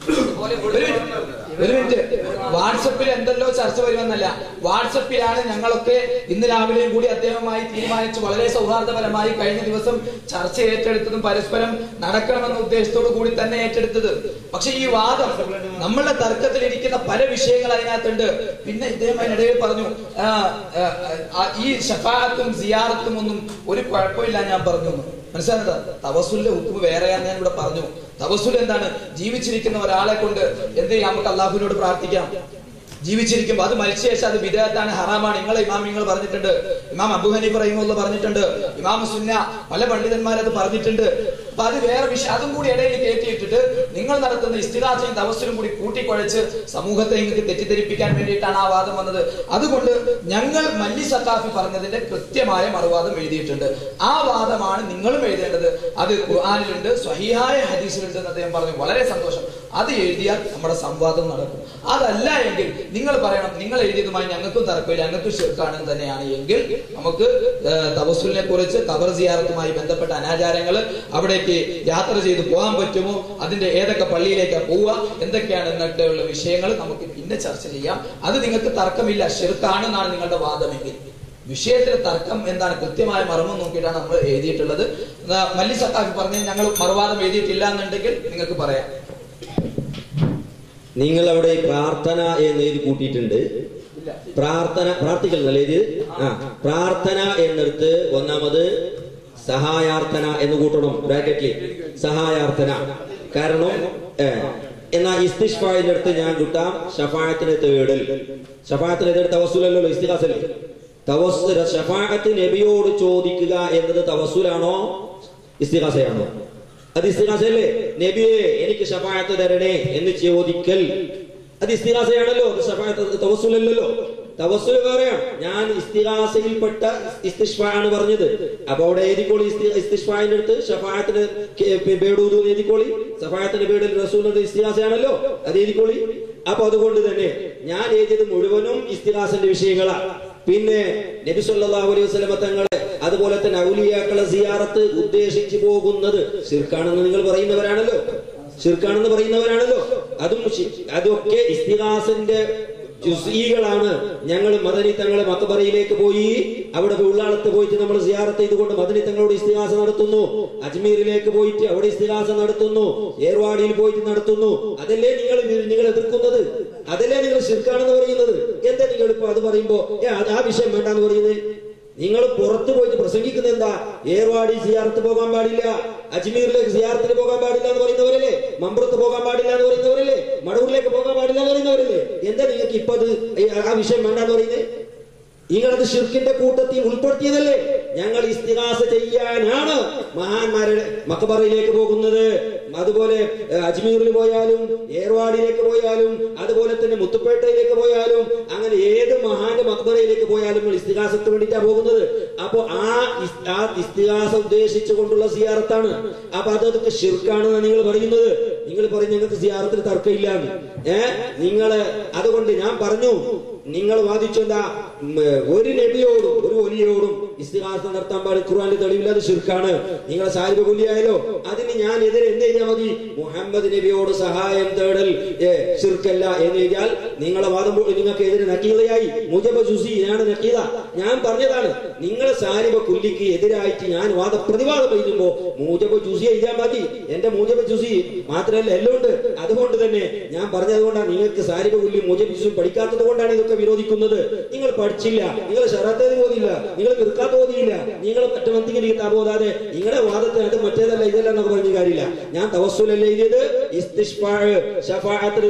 ഒരു മിനിറ്റ്, വാട്സപ്പിൽ എന്തെല്ലോ ചർച്ച വരുമെന്നല്ല, വാട്സപ്പിലാണ് ഞങ്ങളൊക്കെ ഇന്ന് രാവിലെയും കൂടി അദ്ദേഹവുമായി തീരുമാനിച്ച് വളരെ സൗഹാർദ്ദപരമായി കഴിഞ്ഞ ദിവസം ചർച്ച ഏറ്റെടുത്തതും പരസ്പരം നടക്കണമെന്ന ഉദ്ദേശത്തോടു കൂടി തന്നെ ഏറ്റെടുത്തത്. പക്ഷെ ഈ വാദം, നമ്മളുടെ തർക്കത്തിലിരിക്കുന്ന പല വിഷയങ്ങൾ അതിനകത്തുണ്ട്. പിന്നെ ഇദ്ദേഹം അതിനിടയിൽ പറഞ്ഞു ഈ ഷഫാഅത്തും സിയാറത്തും ഒന്നും ഒരു കുഴപ്പമില്ല ഞാൻ പറഞ്ഞു. മനസ്സിലാകുന്നത് തവസ്സുലിന്റെ ഹുക്മ് വേറെയാന്ന് ഞാൻ ഇവിടെ പറഞ്ഞു. തവസ്സുൽ എന്താണ്? ജീവിച്ചിരിക്കുന്ന ഒരാളെ കൊണ്ട് എന്ത് ചെയ്യാം? നമുക്ക് അള്ളാഹുവിനോട് പ്രാർത്ഥിക്കാം. ജീവിച്ചിരിക്കുമ്പോൾ അത് മരിച്ച ശേഷം അത് ബിദ്അത്താണ്, ഹറാമാണ്. നിങ്ങളെ ഇമാം നിങ്ങൾ പറഞ്ഞിട്ടുണ്ട്, ഇമാം അബൂ ഹനീഫ റഹിമഹുല്ലാഹ് പറഞ്ഞിട്ടുണ്ട്, ഇമാം സുന്ന പല പണ്ഡിതന്മാരത് പറഞ്ഞിട്ടുണ്ട്. അപ്പൊ അത് വേറെ വിഷയം, അതും കൂടി ഇടയിൽ കയറ്റിയിട്ടിട്ട് നിങ്ങൾ നടത്തുന്ന ഇസ്തിഗാസയും തവസ്സുലും കൂടി കൂട്ടിക്കുഴച്ച് സമൂഹത്തെ നിങ്ങൾക്ക് തെറ്റിദ്ധരിപ്പിക്കാൻ വേണ്ടിയിട്ടാണ് ആ വാദം വന്നത്. അതുകൊണ്ട് ഞങ്ങൾ മല്ലി സഖാഫി പറഞ്ഞതിന്റെ കൃത്യമായ മറുവാദം എഴുതിയിട്ടുണ്ട്. ആ വാദമാണ് നിങ്ങളും എഴുതേണ്ടത്. അത് ഖുർആനിലുണ്ട്, സ്വഹീഹായ ഹദീസിലുണ്ട് എന്ന് അദ്ദേഹം പറഞ്ഞു. വളരെ സന്തോഷം. അത് എഴുതിയാൽ നമ്മുടെ സംവാദം നടക്കും. അതല്ല എങ്കിൽ നിങ്ങൾ പറയണം നിങ്ങൾ എഴുതിയതുമായി ഞങ്ങൾക്കും തർക്കമില്ല, ഞങ്ങൾക്കും ശിർക്കാണ് തന്നെയാണ് എങ്കിൽ നമുക്ക് തവസ്സുലിനെ കുറിച്ച് ഖബർ സിയാറത്തുമായി ബന്ധപ്പെട്ട അനാചാരങ്ങൾ, അവിടേക്ക് യാത്ര ചെയ്ത് പോകാൻ പറ്റുമോ, അതിന്റെ ഏതൊക്കെ പള്ളിയിലേക്കാണ് പോവുക, എന്തൊക്കെയാണ് എന്നൊക്കെയുള്ള വിഷയങ്ങൾ നമുക്ക് പിന്നെ ചർച്ച ചെയ്യാം. അത് നിങ്ങൾക്ക് തർക്കമില്ല, ശിർക്കാണെന്നാണ് നിങ്ങളുടെ വാദമെങ്കിൽ വിഷയത്തിലെ തർക്കം എന്താണ് കൃത്യമായ മർമ്മം നോക്കിയിട്ടാണ് നമ്മൾ എഴുതിയിട്ടുള്ളത്. മല്ലി സഖാഫി പറഞ്ഞ് ഞങ്ങൾ മറുവാദം എഴുതിയിട്ടില്ല എന്നുണ്ടെങ്കിൽ നിങ്ങൾക്ക് പറയാം. നിങ്ങൾ അവിടെ പ്രാർത്ഥന എന്ന് എഴുതി കൂട്ടിയിട്ടുണ്ട്. പ്രാർത്ഥന പ്രാർത്ഥിക്കൽ എഴുതി ആ പ്രാർത്ഥന എന്നെടുത്ത് ഒന്നാമത് സഹായാർത്ഥന എന്ന് കൂട്ടണം ബ്രാക്കറ്റിൽ, സഹായാർത്ഥന. കാരണം എന്നാ ഇസ്തിഷ്ഫായിന്റെ അടുത്ത് ഞാൻ കിട്ടാം ഷഫാഅത്തിനെ തേടൽ. ഷഫാഅത്തിനെ തേട് തവസ്സുലല്ലോ, ഇസ്തിഗാസല്ലേ. തവസ്സുൽ ഷഫാഅത്ത് നബിയോട് ചോദിക്കുക എന്നത് തവസ്സുലാണോ ഇസ്തിഗാസയാണോ? അത് ഇസ്തിഗാസയല്ലേ? നബിയെ എനിക്ക് ശഫാഅത്ത് തരണേ എന്ന് ചോദിക്കൽ അത് ഇസ്തിഗാസയാണല്ലോ, അത് ശഫാഅത്ത് തവസ്സുലല്ലല്ലോ. തവസ്സുൽ വേറെയാണ്. ഞാൻ ഇസ്തിഗാസയിൽപ്പെട്ട ഇസ്തിഷ്ഫാ ആണ് പറഞ്ഞത്. അപ്പൊ അവിടെ എഴുതിക്കോളി, ഇസ്തിഷ്ഫായിന്റെ അടുത്ത് ഷഫാഅത്തിന് ബേടൂദു എഴുതിക്കോളി. ഷഫാഅത്തിന് ബേടൽ റസൂലിന്റെ ഇസ്തിഗാസയാണല്ലോ, അത് എഴുതിക്കോളി. അപ്പൊ അതുകൊണ്ട് തന്നെ ഞാൻ എഴുതിയത് മുഴുവനും ഇസ്തിഗാസന്റെ വിഷയങ്ങളാണ്. പിന്നെ നബി സല്ലല്ലാഹു അലൈഹി വസല്ലം തങ്ങളെ അതുപോലെ തന്നെ ഔലിയാക്കളെ സിയാറത്ത് ഉദ്ദേശിച്ചു പോകുന്നത് ശിർക്കാണെന്ന് നിങ്ങൾ പറയുന്നവരാണല്ലോ, ശിർക്കാണെന്ന് പറയുന്നവരാണല്ലോ. അതും അതൊക്കെ ഇസ്തിഗാസന്റെ ജുസ്ഈകളാണ്. ഞങ്ങൾ മദനി തങ്ങളെ മഖബറയിലേക്ക് പോയി അവിടെ ഉള്ളാളത്ത് പോയിട്ട് നമ്മൾ സിയാറത്ത് ചെയ്തുകൊണ്ട് മദനി തങ്ങളോട് ഇസ്തിഗാസ നടത്തുന്നു. അജ്മീറിലേക്ക് പോയിട്ട് അവിടെ ഇസ്തിഗാസ നടത്തുന്നു. ഏർവാടിയിൽ പോയിട്ട് നടത്തുന്നു. അതല്ലേ നിങ്ങൾ നിങ്ങൾ എതിർക്കുന്നത്? അതല്ലേ നിങ്ങൾ ശിർക്കാണെന്ന് പറയുന്നത്? എന്താ നിങ്ങൾ ഇപ്പൊ അത് പറയുമ്പോ ആ വിഷയം വേണ്ടെന്ന് പറയുന്നത്? നിങ്ങൾ പുറത്തു പോയിട്ട് പ്രസംഗിക്കുന്നത് എന്താ? ഏർവാടി സിയാറത്ത് പോകാൻ പാടില്ല, അജ്മീറിലേക്ക് സിയാറത്തിന് പോകാൻ പാടില്ല എന്ന് പറയുന്നവരല്ലേ? മമ്പ്രത്ത് പോകാൻ പാടില്ല എന്ന് പറയുന്നവരല്ലേ? മടവൂരിലേക്ക് പോകാൻ പാടില്ല എന്ന് പറയുന്നവരല്ലേ? എന്താ നിങ്ങൾക്ക് ഇപ്പൊ അത് ആ വിഷയം വേണ്ടെന്ന് പറയുന്നത്? നിങ്ങളത് ശിർക്കിന്റെ കൂട്ടത്തിൽ ഉൾപ്പെടുത്തിയതല്ലേ? ഞങ്ങൾ ഇസ്തിഗാസ ചെയ്യാനാണ് മഹാന്മാരുടെ മഖബറയിലേക്ക് പോകുന്നത്. അതുപോലെ അജ്മീറിൽ പോയാലും ഏർവാടിയിലേക്ക് പോയാലും അതുപോലെ തന്നെ മുത്തുപ്പേട്ടയിലേക്ക് പോയാലും അങ്ങനെ ഏത് മഹാന്റെ മഖബറയിലേക്ക് പോയാലും ഇസ്തിഗാസക്ക് വേണ്ടിയിട്ടാണ് പോകുന്നത്. അപ്പൊ ആ ആ ഇസ്തിഗാസ ഉദ്ദേശിച്ചു കൊണ്ടുള്ള സിയാറത്താണ്. അപ്പൊ അതൊക്കെ ശിർക്കാണെന്ന് നിങ്ങൾ പറയുന്നത്. നിങ്ങൾ പറയും ഞങ്ങൾക്ക് സിയാറത്തിന് തർക്കമില്ല എന്ന്. ഏഹ് നിങ്ങള് അതുകൊണ്ട് ഞാൻ പറഞ്ഞു, നിങ്ങൾ വാദിച്ചെന്താ ഒരു നബിയോടും ഒരു വലിയോടും ഇസ്തിഗാസ നടത്താൻ പാടില്ല, ഖുർആനിൽ തെളിവില്ല, അത് ശിർക്കാണ്. നിങ്ങളെ സാഹിബ് കൊല്ലിയായാലോ അതിന് ഞാൻ എതിരെ എന്ത് ചെയ്താൽ മതി? മുഹമ്മദ് നബിയോട് സഹായം തേടൽ ശിർക്കല്ല എന്ന് എഴുതിയാൽ നിങ്ങളെ വാദം നിങ്ങൾക്ക് എതിരെ നക്കീതയായി. മുജബ ജുസി ആണ് നക്കീത. ഞാൻ പറഞ്ഞതാണ് നിങ്ങളെ സാഹിബ കൊല്ലിക്ക് എതിരായിട്ട് ഞാൻ വാദ പ്രതിവാദം എഴുതുമ്പോ മൂജബ ജുസി എഴുതിയാൽ മതി. എന്റെ മൂജബ ജുസി മാത്രമല്ല എല്ലാം ഉണ്ട്. അതുകൊണ്ട് തന്നെ ഞാൻ പറഞ്ഞതുകൊണ്ടാണ് നിങ്ങൾക്ക് സാഹിബ കൊല്ലി മൂജബ ജുസി പഠിക്കാത്തത് കൊണ്ടാണ് ഇതൊക്കെ വിരോധിക്കുന്നത്. നിങ്ങൾ പഠിച്ചില്ല, നിങ്ങൾ ഷറാത്തേത് ഓതിയില്ല, നിങ്ങൾ ഫിർഖാത്ത് ഓതിയില്ല, നിങ്ങൾ മറ്റു കിതാബ് ഓതാതെ നിങ്ങളുടെ വാദത്തിന് അത് മറ്റേതല്ല ഇതല്ല എന്നൊക്കെ പറഞ്ഞ കാര്യമില്ല. ഞാൻ തവസ്സുലല്ല എഴുതിയത്, ഇസ്തിഷ്ഫാ ശഫാഅത്ത്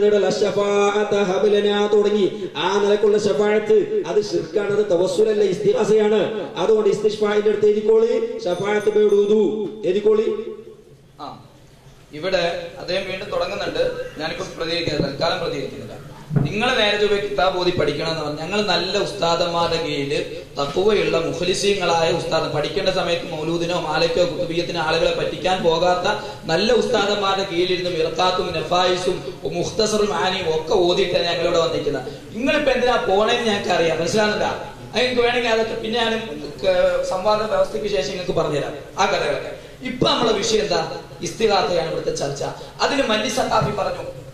തുടങ്ങി ആ നിലക്കുള്ള ശഫാഅത്ത് അത് ശിർക്കാണ്, അത് തവസ്സുലല്ല ഇസ്തിഗാസയാണ്. അതുകൊണ്ട് ഇസ്തിഷ്ഫാഇന്റെ അടുത്ത് എഴുതിക്കോളി, ശഫാഅത്ത് ബേടൂദു എഴുതിക്കോളി. ആ ഇവിടെ അദ്ദേഹം വീണ്ടും തുടങ്ങുന്നുണ്ട്. ഞാനിപ്പോ പ്രതികരിക്കുന്നത് തൽക്കാലം പ്രതികരിക്കുന്നില്ല. നിങ്ങൾ നേരെ ചൊവ്വേ കിതാബ് ഓതി പഠിക്കണം എന്ന് പറഞ്ഞു. ഞങ്ങൾ നല്ല ഉസ്താദന്മാരുടെ കീഴിൽ തഖ്വയുള്ള മുഖ്ലിസീങ്ങളായ ഉസ്താദ്, പഠിക്കേണ്ട സമയത്ത് മൗലൂദിനോ മാലയ്ക്കോ കുത്തുബിയ്യത്തിനോ ആളുകളെ പറ്റിക്കാൻ പോകാത്ത നല്ല ഉസ്താദന്മാരുടെ കീഴിലിരുന്ന് മിർഖാത്തും നഫായിസും മുഖ്തസറും ആനിയും ഒക്കെ ഓതിയിട്ടാണ് ഞങ്ങളിവിടെ വന്നിരിക്കുന്നത്. നിങ്ങളിപ്പോ എന്തിനാ പോണേന്ന് ഞങ്ങൾക്ക് അറിയാം, മനസ്സിലാകുന്നില്ല. നിങ്ങൾക്ക് വേണമെങ്കിൽ അതൊക്കെ പിന്നെ ഞാൻ സംവാദ വ്യവസ്ഥയ്ക്ക് ശേഷം നിങ്ങൾക്ക് പറഞ്ഞുതരാം ആ കഥകളൊക്കെ. ഇപ്പൊ നമ്മളെ വിഷയം എന്താ? ഇസ്തിഗാസയാണ് ഇവിടുത്തെ ചർച്ച. അതിന് മല്ലി സഖാഫി പറഞ്ഞു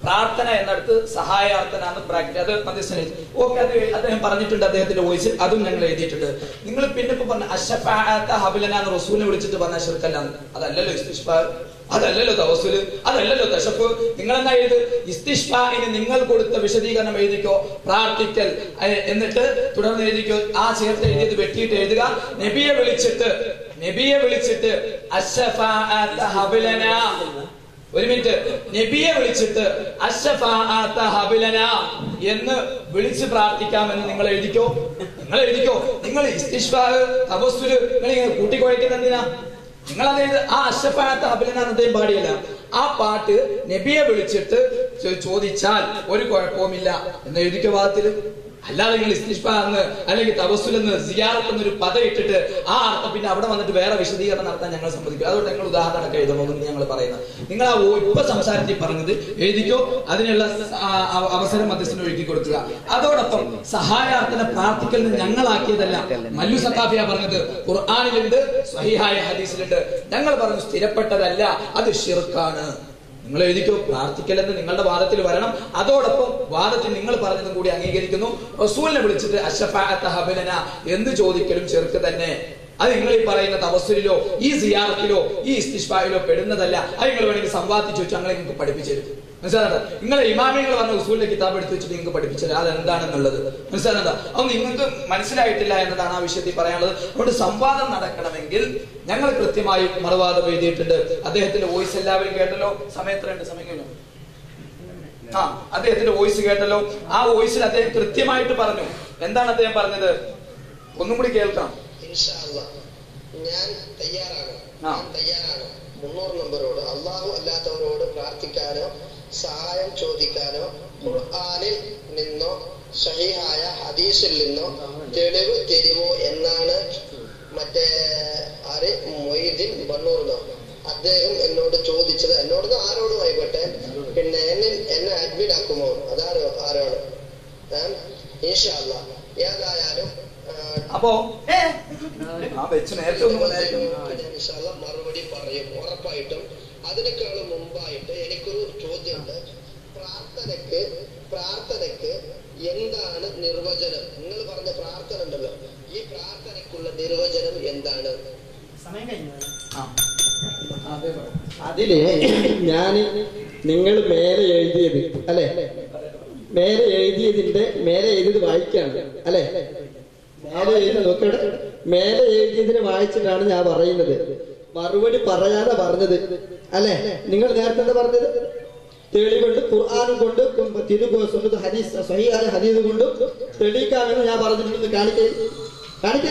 പ്രാർത്ഥന എന്നടുത്ത് സഹായാർത്ഥനാണ് ബ്രാക്കറ്റ്, അത് മധ്യസ്ഥന ഓക്കെ, അത് അദ്ദേഹം പറഞ്ഞിട്ടുണ്ട് അദ്ദേഹത്തിന്റെ വോയിസിൽ, അതും ഞങ്ങൾ എഴുതിയിട്ടുണ്ട്. നിങ്ങൾ പിന്നെ ഇപ്പൊ പറഞ്ഞ അശഫാഅത്ത ഹബലന എന്ന് റസൂലിനെ വിളിച്ചിട്ട് പറഞ്ഞ ശിർക്കല്ലാന്ന്, അതല്ലല്ലോ ഇസ്തിശ്ഫാ, അതല്ലല്ലോ തവസ്സുല്, അതല്ലല്ലോ തശഫു. നിങ്ങൾ എന്നാ എഴുത്? ഇസ്തിശ്ഫാഇന് നിങ്ങൾ കൊടുത്ത വിശദീകരണം എഴുതിക്കോ, പ്രാർത്ഥിക്കൽ എന്നിട്ട് തുടർന്ന് എഴുതിക്കോ. ആ ചേർത്ത് എഴുതിയത് വെട്ടിയിട്ട് എഴുതുക. നബിയെ വിളിച്ചിട്ട് നബിയെ വിളിച്ചിട്ട് അശഫാഅത്ത ഹബലന, ഒരു മിനിറ്റ്, നബിയെ വിളിച്ചിട്ട് അശഫാഅത്ത ഹബലന എന്ന് വിളിച്ച് പ്രാർത്ഥിക്കാമെന്ന് നിങ്ങൾ എഴുതിക്കോ, നിങ്ങൾ എഴുതിക്കോ. നിങ്ങൾ ഇസ്തിശ്ഫാ തവസ്സുല് നിങ്ങൾ ഇങ്ങനെ കൂട്ടിക്കുഴയ്ക്കുന്ന എന്തിനാ? നിങ്ങൾ അതായത് ആ അശഫാഅത്ത ഹബലന എന്നതേം പാടിയല്ല. ആ പാട്ട് നബിയെ വിളിച്ചിട്ട് ചോദിച്ചാൽ ഒരു കുഴപ്പവുമില്ല എന്ന് എഴുതിക്കോ ഭാഗത്തില്. അല്ലാതെ നിങ്ങൾ ഇസ്തിശ്ഫാ എന്ന് അല്ലെങ്കിൽ തവസ്സുൽ എന്ന് സിയാറത്ത് എന്നൊരു പദം ഇട്ടിട്ട് ആ അർത്ഥം പിന്നെ അവിടെ വന്നിട്ട് വേറെ വിശദീകരണം നടത്താൻ ഞങ്ങൾ സമ്മതിക്കും. അതുകൊണ്ട് ഞങ്ങൾ ഉദാഹരണമൊക്കെ എഴുതണമെന്ന് ഞങ്ങൾ പറയുന്നത്. നിങ്ങൾ ആ ഇപ്പൊ സംസാരത്തിൽ പറഞ്ഞത് എഴുതിക്കോ, അതിനുള്ള അവസരം മധ്യസ്ഥന് ഒഴുക്കി കൊടുക്കുക. അതോടൊപ്പം സഹായാർത്ഥന പ്രാർത്ഥിക്കലിന് ഞങ്ങളാക്കിയതല്ല, മല്ലു സഖാഫിയ പറഞ്ഞത് ഖുർആനിലുണ്ട്, സ്വഹീഹായ ഹദീസിലുണ്ട്. ഞങ്ങൾ പറഞ്ഞു സ്ഥിരപ്പെട്ടതല്ല, അത് ശിർക്കാണ്. നിങ്ങൾ എഴുതിക്കോ, പ്രാർത്ഥിക്കലെന്ന് നിങ്ങളുടെ വാദത്തിൽ വരണം. അതോടൊപ്പം വാദത്തിൽ നിങ്ങൾ പറഞ്ഞതും കൂടി അംഗീകരിക്കുന്നു. റസൂലിനെ വിളിച്ചിട്ട് അശഫാഅത്ത ഹബലന എന്ന് ചോദിക്കലും ശിർക്ക് തന്നെ. അത് നിങ്ങൾ ഈ പറയുന്ന തവസ്സുലിലോ ഈ സിയാറത്തിലോ ഈ ഇസ്തിശ്ഫായിലോ പെടുന്നതല്ല. അത് നിങ്ങൾ വേണമെങ്കിൽ സംവാദിച്ചു വെച്ച് ഞങ്ങളെ നിങ്ങൾക്ക് പഠിപ്പിച്ചെടുക്കും. മനസ്സിലാകണ്ട? നിങ്ങളെ ഇമാമികൾ പറഞ്ഞ ഉസൂലിന്റെ കിതാബ് എടുത്ത് വെച്ചിട്ട് നിങ്ങൾക്ക് പഠിപ്പിച്ചത് അതെന്താണെന്നുള്ളത് മനസ്സിലാകണ്ട? അത് നിങ്ങൾക്ക് മനസ്സിലായിട്ടില്ല എന്നതാണ് ആ വിഷയത്തിൽ പറയാനുള്ളത്. അതുകൊണ്ട് സംവാദം നടക്കണമെങ്കിൽ ഞങ്ങൾ കൃത്യമായി മറുവാദം എഴുതിയിട്ടുണ്ട്. അദ്ദേഹത്തിന്റെ വോയിസ് എല്ലാവരും കേട്ടല്ലോ. സമയത്ത് രണ്ട് സമയം കഴിഞ്ഞു. ആ അദ്ദേഹത്തിന്റെ വോയിസ് കേട്ടല്ലോ. ആ വോയിസിൽ അദ്ദേഹം കൃത്യമായിട്ട് പറഞ്ഞു. എന്താണ് അദ്ദേഹം പറഞ്ഞത്? ഒന്നും കൂടി കേൾക്കാം. ഞാൻ തയ്യാറാണ് ഞാൻ തയ്യാറാണ് മുന്നൂറ് നമ്പറോട് അള്ളാഹു അല്ലാത്തവരോട് പ്രാർത്ഥിക്കാനോ സഹായം ചോദിക്കാനോ ഖുർആനിൽ നിന്നോ സഹീഹായ ഹദീസിൽ നിന്നോ തെളിവ് തരുമോ എന്നാണ് മറ്റേ ആര് മൊയ്തീൻ ബണ്ണൂർന്നോ അദ്ദേഹം എന്നോട് ചോദിച്ചത്. എന്നോട് ആരോടും ആയിക്കോട്ടെ. പിന്നെ എന്നെ എന്നെ അഡ്മിറ്റ് ആക്കുമോ? അതാരോ ആരാണ്? ഇൻഷാ അല്ലാഹ് ഏതായാലും അപ്പോ മറുപടി പറയും ഉറപ്പായിട്ടും. അതിനേക്കാളും മുമ്പായിട്ട് എനിക്കൊരു ചോദ്യമുണ്ട്. പ്രാർത്ഥനക്ക് പ്രാർത്ഥനക്ക് എന്താണ് നിർവചനം? നിങ്ങൾ പറഞ്ഞ പ്രാർത്ഥന ഉണ്ടല്ലോ, ഈ പ്രാർത്ഥനക്കുള്ള നിർവചനം എന്താണ്? അതില് ഞാൻ നിങ്ങൾ മേലെ എഴുതിയത് അല്ലെ, മേലെ എഴുതിയതിന്റെ മേലെ എഴുതിയത് വായിക്കാണ് അല്ലെ, മേലെ എഴുതി നോക്കട്ടെ. മേലെ എഴുതിയതിന് വായിച്ചിട്ടാണ് ഞാൻ പറയുന്നത്. മറുപടി പറയാതെ പറഞ്ഞത് അല്ലെ. നിങ്ങൾ നേരത്തെ എന്താ പറഞ്ഞത്? തെളിവുണ്ട് ഖുർആനും കൊണ്ട് തിരുഗോസുണ്ട് ഹദീസ് സ്വഹീഹായ ഹദീസ് കൊണ്ടും തെളിയിക്കാമെന്ന് ഞാൻ പറഞ്ഞിട്ടുണ്ട്. കാണിക്കേ കാണിക്കേ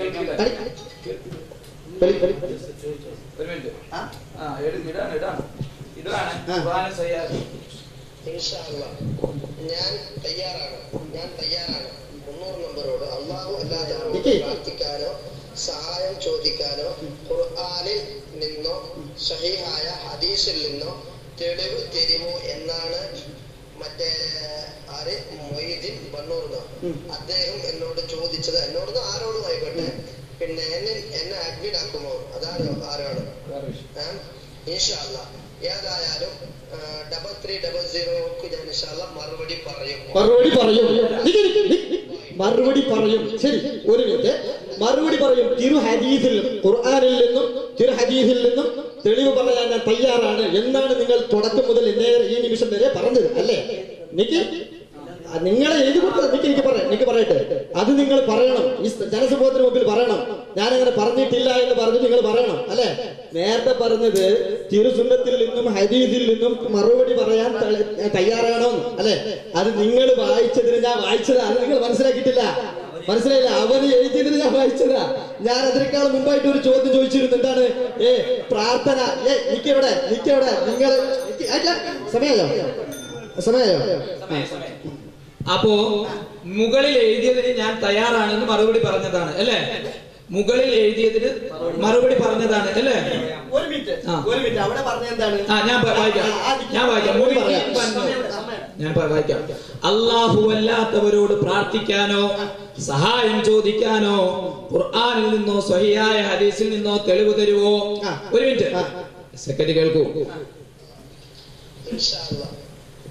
ഞാൻ തയ്യാറാണ് ഞാൻ തയ്യാറാണ് മുന്നൂറ് നമ്പറോട് അള്ളാഹു അല്ലാത്തവരോട് പ്രാർത്ഥിക്കാനോ സഹായം ചോദിക്കാനോ ഖുർആനിൽ നിന്നോ സഹീഹായ ഹദീസിൽ നിന്നോ തെളിവ് തരുമോ എന്നാണ് മറ്റേ ആര് മൊയ്തീൻ ബണ്ണൂർന്നോ അദ്ദേഹം എന്നോട് ചോദിച്ചത്. എന്നോട് ആരോടും ആയിക്കോട്ടെ. പിന്നെ എന്നെ എന്നെ അഡ്മിറ്റ് ആക്കുമോ? അതാരോ ആരാണ്? ഇൻഷാ അല്ലാഹ് ഏതായാലും ഡബിൾ ത്രീ ഡബിൾ സീറോക്ക് ഞാൻ ഇൻഷാ അല്ലാഹ് മറുപടി പറയും മറുപടി പറയും മറുപടി പറയും ശരി, ഒരു മിനിറ്റ്. മറുപടി പറയും. തിരു ഹദീസിൽ ഖുർആനിൽ നിന്നും തിരു ഹദീസിൽ നിന്നും തെളിവ് പറയാൻ ഞാൻ തയ്യാറാണ് എന്നാണ് നിങ്ങൾ തുടക്കം മുതൽ എന്നേ ഈ നിമിഷം വരെ പറഞ്ഞത് അല്ലേ? എനിക്ക് നിങ്ങളെ എഴുതി കൊടുത്തത് എനിക്ക് എനിക്ക് പറയാം എനിക്ക് പറയട്ടെ. അത് നിങ്ങൾ പറയണം, ഈ ജനസമൂഹത്തിന് മുമ്പിൽ പറയണം. ഞാൻ അങ്ങനെ പറഞ്ഞിട്ടില്ല എന്ന് പറഞ്ഞ് നിങ്ങൾ പറയണം അല്ലെ. നേരത്തെ പറഞ്ഞത് തിരുസുന്നത്തിൽ നിന്നും ഹദീസിൽ നിന്നും മറുപടി പറയാൻ തയ്യാറാണോ അല്ലെ. അത് നിങ്ങൾ വായിച്ചതിന് ഞാൻ വായിച്ചതാ, അത് നിങ്ങൾ മനസ്സിലാക്കിയിട്ടില്ല. മനസ്സിലായില്ല? അവന് എഴുതിയതിന് ഞാൻ വായിച്ചതാ. ഞാൻ അതിനേക്കാൾ മുമ്പായിട്ട് ഒരു ചോദ്യം ചോദിച്ചിരുന്നു. എന്താണ്? ഏ പ്രാർത്ഥന ഏ നിക്കെവിടെ നിക്കെവിടെ നിങ്ങൾ സമയായോ സമയായോ അപ്പോ മുകളിൽ എഴുതിയതിന് ഞാൻ തയ്യാറാണെന്ന് മറുപടി പറഞ്ഞതാണ് അല്ലേ? മുകളിൽ എഴുതിയതിന് മറുപടി പറഞ്ഞതാണ് അല്ലേ? ഒരു മിനിറ്റ് ഒരു മിനിറ്റ് അവിടെ പറഞ്ഞ എന്താണ്? ആ ഞാൻ വായിക്കാം ഞാൻ വായിക്കാം ഞാൻ വായിക്കാം. അല്ലാഹു അല്ലാത്തവരോട് പ്രാർത്ഥിക്കാനോ സഹായം ചോദിക്കാനോ ഖുർആനിൽ നിന്നോ സ്വഹീഹായ ഹദീസിൽ നിന്നോ തെളിവ് തരുവോ? ഒരു മിനിറ്റ് സെക്കൻഡ് കേൾക്കൂ. ഇൻഷാ അല്ലാഹ്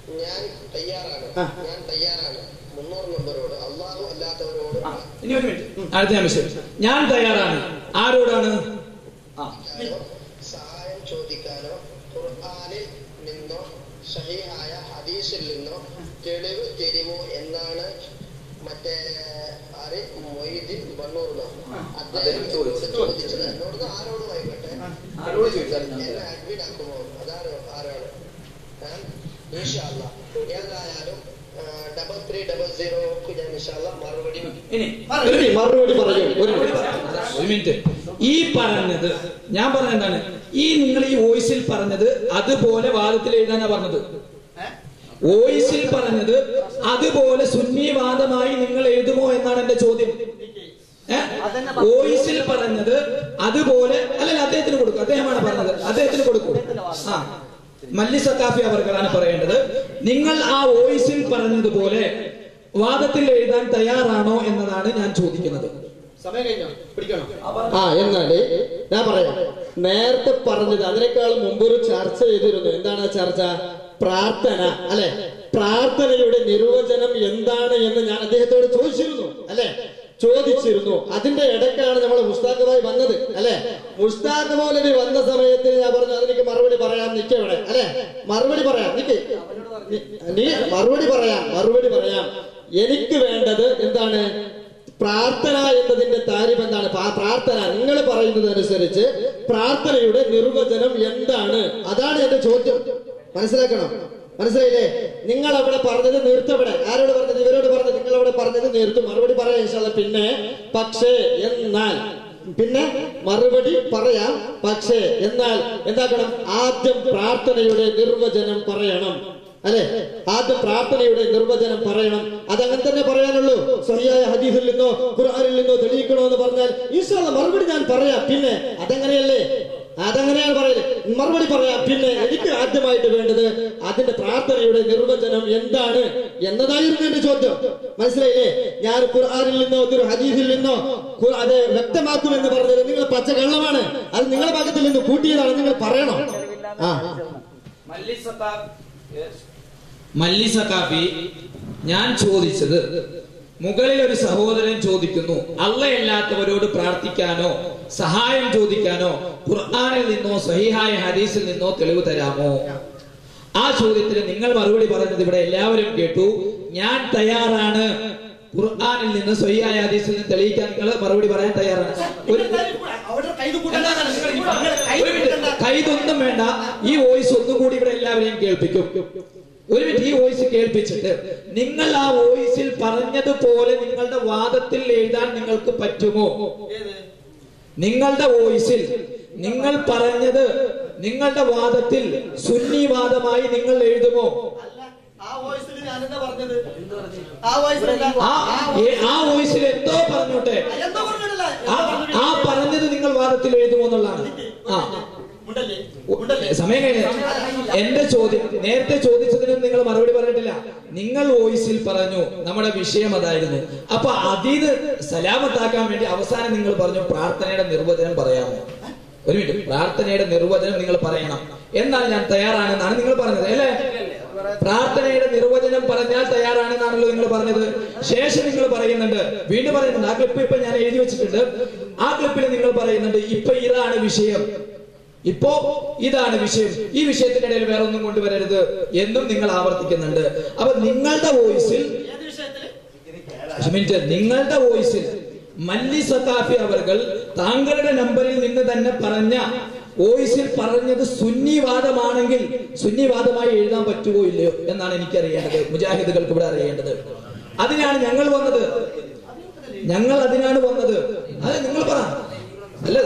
ഞാൻ തയ്യാറാണ് ഞാൻ തയ്യാറാണ് മുന്നൂറ് നമ്പറോട് അള്ളാഹു അല്ലാത്തവരോട് ഇനി ഒരു മിനിറ്റ് അടുത്ത വിഷയം. ഞാൻ തയ്യാറാണ് ആരോടാണ്? സഹായം ചോദിക്കാനോ ഖുർആനിൽ നിന്നോ സഹീഹായ ഹദീസിൽ നിന്നോ തെളിവ് തരുമോ എന്നാണ് മറ്റേ ആര് മൊയ്തീൻ ബണ്ണൂറിനോ അദ്ദേഹം ചോദിച്ചത്. എന്നോട് ആരോടും ആയിക്കോട്ടെ എന്നെ അഡ്മിറ്റ് ആക്കുമോ? അതാണ് ആരാണ് ഞാൻ ഇൻഷാ അല്ലാഹ് ഏതായാലും ഡബിൾ ത്രീ ഡബിൾ സീറോക്ക് ഞാൻ ഇൻഷാ അല്ലാഹ് മറുപടി ഇനി മറുപടി പറയൂ. ഒരു മിനിറ്റ്. ഈ പറഞ്ഞത് ഞാൻ പറഞ്ഞ എന്താണ്? ഈ നിങ്ങൾ ഈ വോയിസിൽ പറഞ്ഞത് അതുപോലെ വാദത്തിൽ എഴുതാനാ പറഞ്ഞത്. വോയിസിൽ പറഞ്ഞത് അതുപോലെ സുന്നി വാദമായി നിങ്ങൾ എഴുതുമോ എന്നാണ് എന്റെ ചോദ്യം. വോയിസിൽ പറഞ്ഞത് അതുപോലെ അല്ലല്ല, അദ്ദേഹത്തിന് കൊടുക്കും. അദ്ദേഹമാണ് പറഞ്ഞത്, അദ്ദേഹത്തിന് കൊടുക്കും. ആ മല്ലി സക്കാഫി അവർക്കാണ് പറയേണ്ടത്. നിങ്ങൾ ആ വോയിസിൽ പറഞ്ഞതുപോലെ വാദത്തിൽ എഴുതാൻ തയ്യാറാണോ എന്നതാണ് ഞാൻ ചോദിക്കുന്നത്. സമയം കഴിഞ്ഞോ? പിടിക്കണോ? ആ എന്നാല് ഞാൻ പറയാം. നേരത്തെ പറഞ്ഞത് അതിനേക്കാൾ മുമ്പൊരു ചർച്ച ചെയ്തിരുന്നു. എന്താണ് ആ ചർച്ച? പ്രാർത്ഥന അല്ലെ? പ്രാർത്ഥനയുടെ നിർവചനം എന്താണ് എന്ന് ഞാൻ അദ്ദേഹത്തോട് ചോദിച്ചിരുന്നു അല്ലെ? ചോദിച്ചിരുന്നു. അതിന്റെ ഇടയ്ക്കാണ് നമ്മൾ മുസ്താഖ് ഭായി വന്നത് അല്ലെ? മുസ്താഖ് മൗലവി വന്ന സമയത്ത് ഞാൻ പറഞ്ഞു അതിലേക്ക് മറുപടി പറയാം, നിൽക്കവിടെ അല്ലെ? മറുപടി പറയാം, നിക്ക് നീ മറുപടി പറയാം മറുപടി പറയാം എനിക്ക് വേണ്ടത് എന്താണ്? പ്രാർത്ഥന എന്നതിന്റെ താരിഫ് എന്താണ്? പ്രാർത്ഥന നിങ്ങൾ പറയുന്നത് അനുസരിച്ച് പ്രാർത്ഥനയുടെ നിർവചനം എന്താണ്? അതാണ് എന്റെ ചോദ്യം. മനസ്സിലാക്കണം, മനസ്സിലായില്ലേ? നിങ്ങൾ അവിടെ പറഞ്ഞത് നിർത്തവിടെ. ആരോട് പറഞ്ഞത്? ഇവരോട് പറഞ്ഞത്. നിങ്ങൾ അവിടെ പറഞ്ഞത് നിർത്തും. മറുപടി പറയാം ഇൻഷാ അല്ലാഹ്. പിന്നെ പക്ഷേ എന്നാൽ പിന്നെ മറുപടി പറയാം. പക്ഷേ എന്നാൽ എന്താക്കണം? ആദ്യം പ്രാർത്ഥനയുടെ നിർവചനം പറയണം അല്ലെ? ആദ്യം പ്രാർത്ഥനയുടെ നിർവചനം പറയണം. അതങ്ങനെ തന്നെ പറയാനുള്ളൂ. സ്വഹീഹായ ഹദീസിൽ നിന്നോ ഖുർആനിൽ നിന്നോ തെളിയിക്കണോ എന്ന് പറഞ്ഞാൽ ഇൻഷാ അല്ലാഹ് മറുപടി ഞാൻ പറയാം. പിന്നെ അതെങ്ങനെയല്ലേ? അതങ്ങനെയാണ് പറയുന്നത്. മറുപടി പറയാം. പിന്നെ എനിക്ക് ആദ്യമായിട്ട് വേണ്ടത് അതിന്റെ പ്രാർത്ഥനയുടെ നിർവചനം എന്താണ് എന്നതായിരുന്നു എന്റെ ചോദ്യം. മനസ്സിലായില്ലേ? ഞാൻ ഖുർആനിൽ നിന്നോ ഒരു ഹദീസിൽ നിന്നോ അത് വ്യക്തമാക്കുമെന്ന് പറഞ്ഞത് നിങ്ങൾ പച്ച കള്ളമാണ്. അത് നിങ്ങളുടെ ഭാഗത്തിൽ നിന്ന് കൂട്ടിയതാണ്. നിങ്ങൾ പറയണം. ആ മല്ലി സക്കാഫി, ഞാൻ ചോദിച്ചത് മുകളിൽ ഒരു സഹോദരൻ ചോദിക്കുന്നു, അള്ളയല്ലാത്തവരോട് പ്രാർത്ഥിക്കാനോ സഹായം ചോദിക്കാനോ ഖുർആനിൽ നിന്നോ സഹീഹായ ഹദീസിൽ നിന്നോ തെളിവ് തരാമോ? ആ ചോദ്യത്തിന് നിങ്ങൾ മറുപടി പറഞ്ഞത് ഇവിടെ എല്ലാവരും കേട്ടു. ഞാൻ തയ്യാറാണ്. ഖുർആനിൽ നിന്ന് സഹീഹായ ഹദീസിൽ നിന്ന് തെളിയിക്കാൻ നിങ്ങൾ മറുപടി പറയാൻ തയ്യാറാണ്. കൈതൊന്നും വേണ്ട. ഈ വോയിസ് ഒന്നും കൂടി ഇവിടെ എല്ലാവരെയും കേൾപ്പിക്കും. ഒരു മിനിറ്റ് ഈ വോയിസ് കേൾപ്പിച്ചിട്ട് നിങ്ങൾ ആ വോയിസിൽ പറഞ്ഞതുപോലെ നിങ്ങളുടെ വാദത്തിൽ എഴുതാൻ നിങ്ങൾക്ക് പറ്റുമോ? നിങ്ങളുടെ വോയിസിൽ നിങ്ങൾ പറഞ്ഞത് നിങ്ങളുടെ വാദത്തിൽ സുന്നി വാദമായി നിങ്ങൾ എഴുതുമോ? ആ വോയിസിൽ എന്തോ പറഞ്ഞോട്ടെ, ആ പറഞ്ഞത് നിങ്ങൾ വാദത്തിൽ എഴുതുമോ എന്നുള്ളതാണ്. ആ സമയം കഴിഞ്ഞ എന്റെ ചോദ്യം നേരത്തെ ചോദിച്ചതിനും നിങ്ങൾ മറുപടി പറഞ്ഞിട്ടില്ല. നിങ്ങൾ വോയിസിൽ പറഞ്ഞു നമ്മുടെ വിഷയം അതായിരുന്നു. അപ്പൊ അതിന് സലാമത്താക്കാൻ വേണ്ടി അവസാനം നിങ്ങൾ പറഞ്ഞു പ്രാർത്ഥനയുടെ നിർവചനം പറയാമോ? ഒരു മിനിറ്റ്, പ്രാർത്ഥനയുടെ നിർവചനം നിങ്ങൾ പറയണം. എന്നാൽ ഞാൻ തയ്യാറാണെന്നാണ് നിങ്ങൾ പറഞ്ഞത് അല്ലേ? പ്രാർത്ഥനയുടെ നിർവചനം പറഞ്ഞാൽ തയ്യാറാണെന്നാണല്ലോ നിങ്ങൾ പറഞ്ഞത്. ശേഷം നിങ്ങൾ പറയുന്നുണ്ട്, വീണ്ടും പറയുന്നുണ്ട്, ആ ക്ലിപ്പ് ഇപ്പൊ ഞാൻ എഴുതി വെച്ചിട്ടുണ്ട്. ആ ക്ലിപ്പിൽ നിങ്ങൾ പറയുന്നുണ്ട് ഇപ്പൊ ഇതാണ് വിഷയം, ഇപ്പോ ഇതാണ് വിഷയം, ഈ വിഷയത്തിന്റെ ഇടയിൽ വേറെ ഒന്നും കൊണ്ടുവരരുത് എന്നും നിങ്ങൾ ആവർത്തിക്കുന്നുണ്ട്. അപ്പൊ നിങ്ങളുടെ വോയിസിൽ നിങ്ങളുടെ വോയിസിൽ മല്ലി സക്കാഫി അവർകൾ താങ്കളുടെ നമ്പറിൽ നിന്ന് തന്നെ പറഞ്ഞ വോയിസിൽ പറഞ്ഞത് സുന്നിവാദമാണെങ്കിൽ സുന്നിവാദമായി എഴുതാൻ പറ്റുമോ ഇല്ലയോ എന്നാണ് എനിക്ക് അറിയേണ്ടത്, മുജാഹിദുകൾക്ക് ഇവിടെ അറിയേണ്ടത്. അതിനാണ് ഞങ്ങൾ വന്നത്, ഞങ്ങൾ അതിനാണ് വന്നത്. അത് നിങ്ങൾ പറ അല്ല.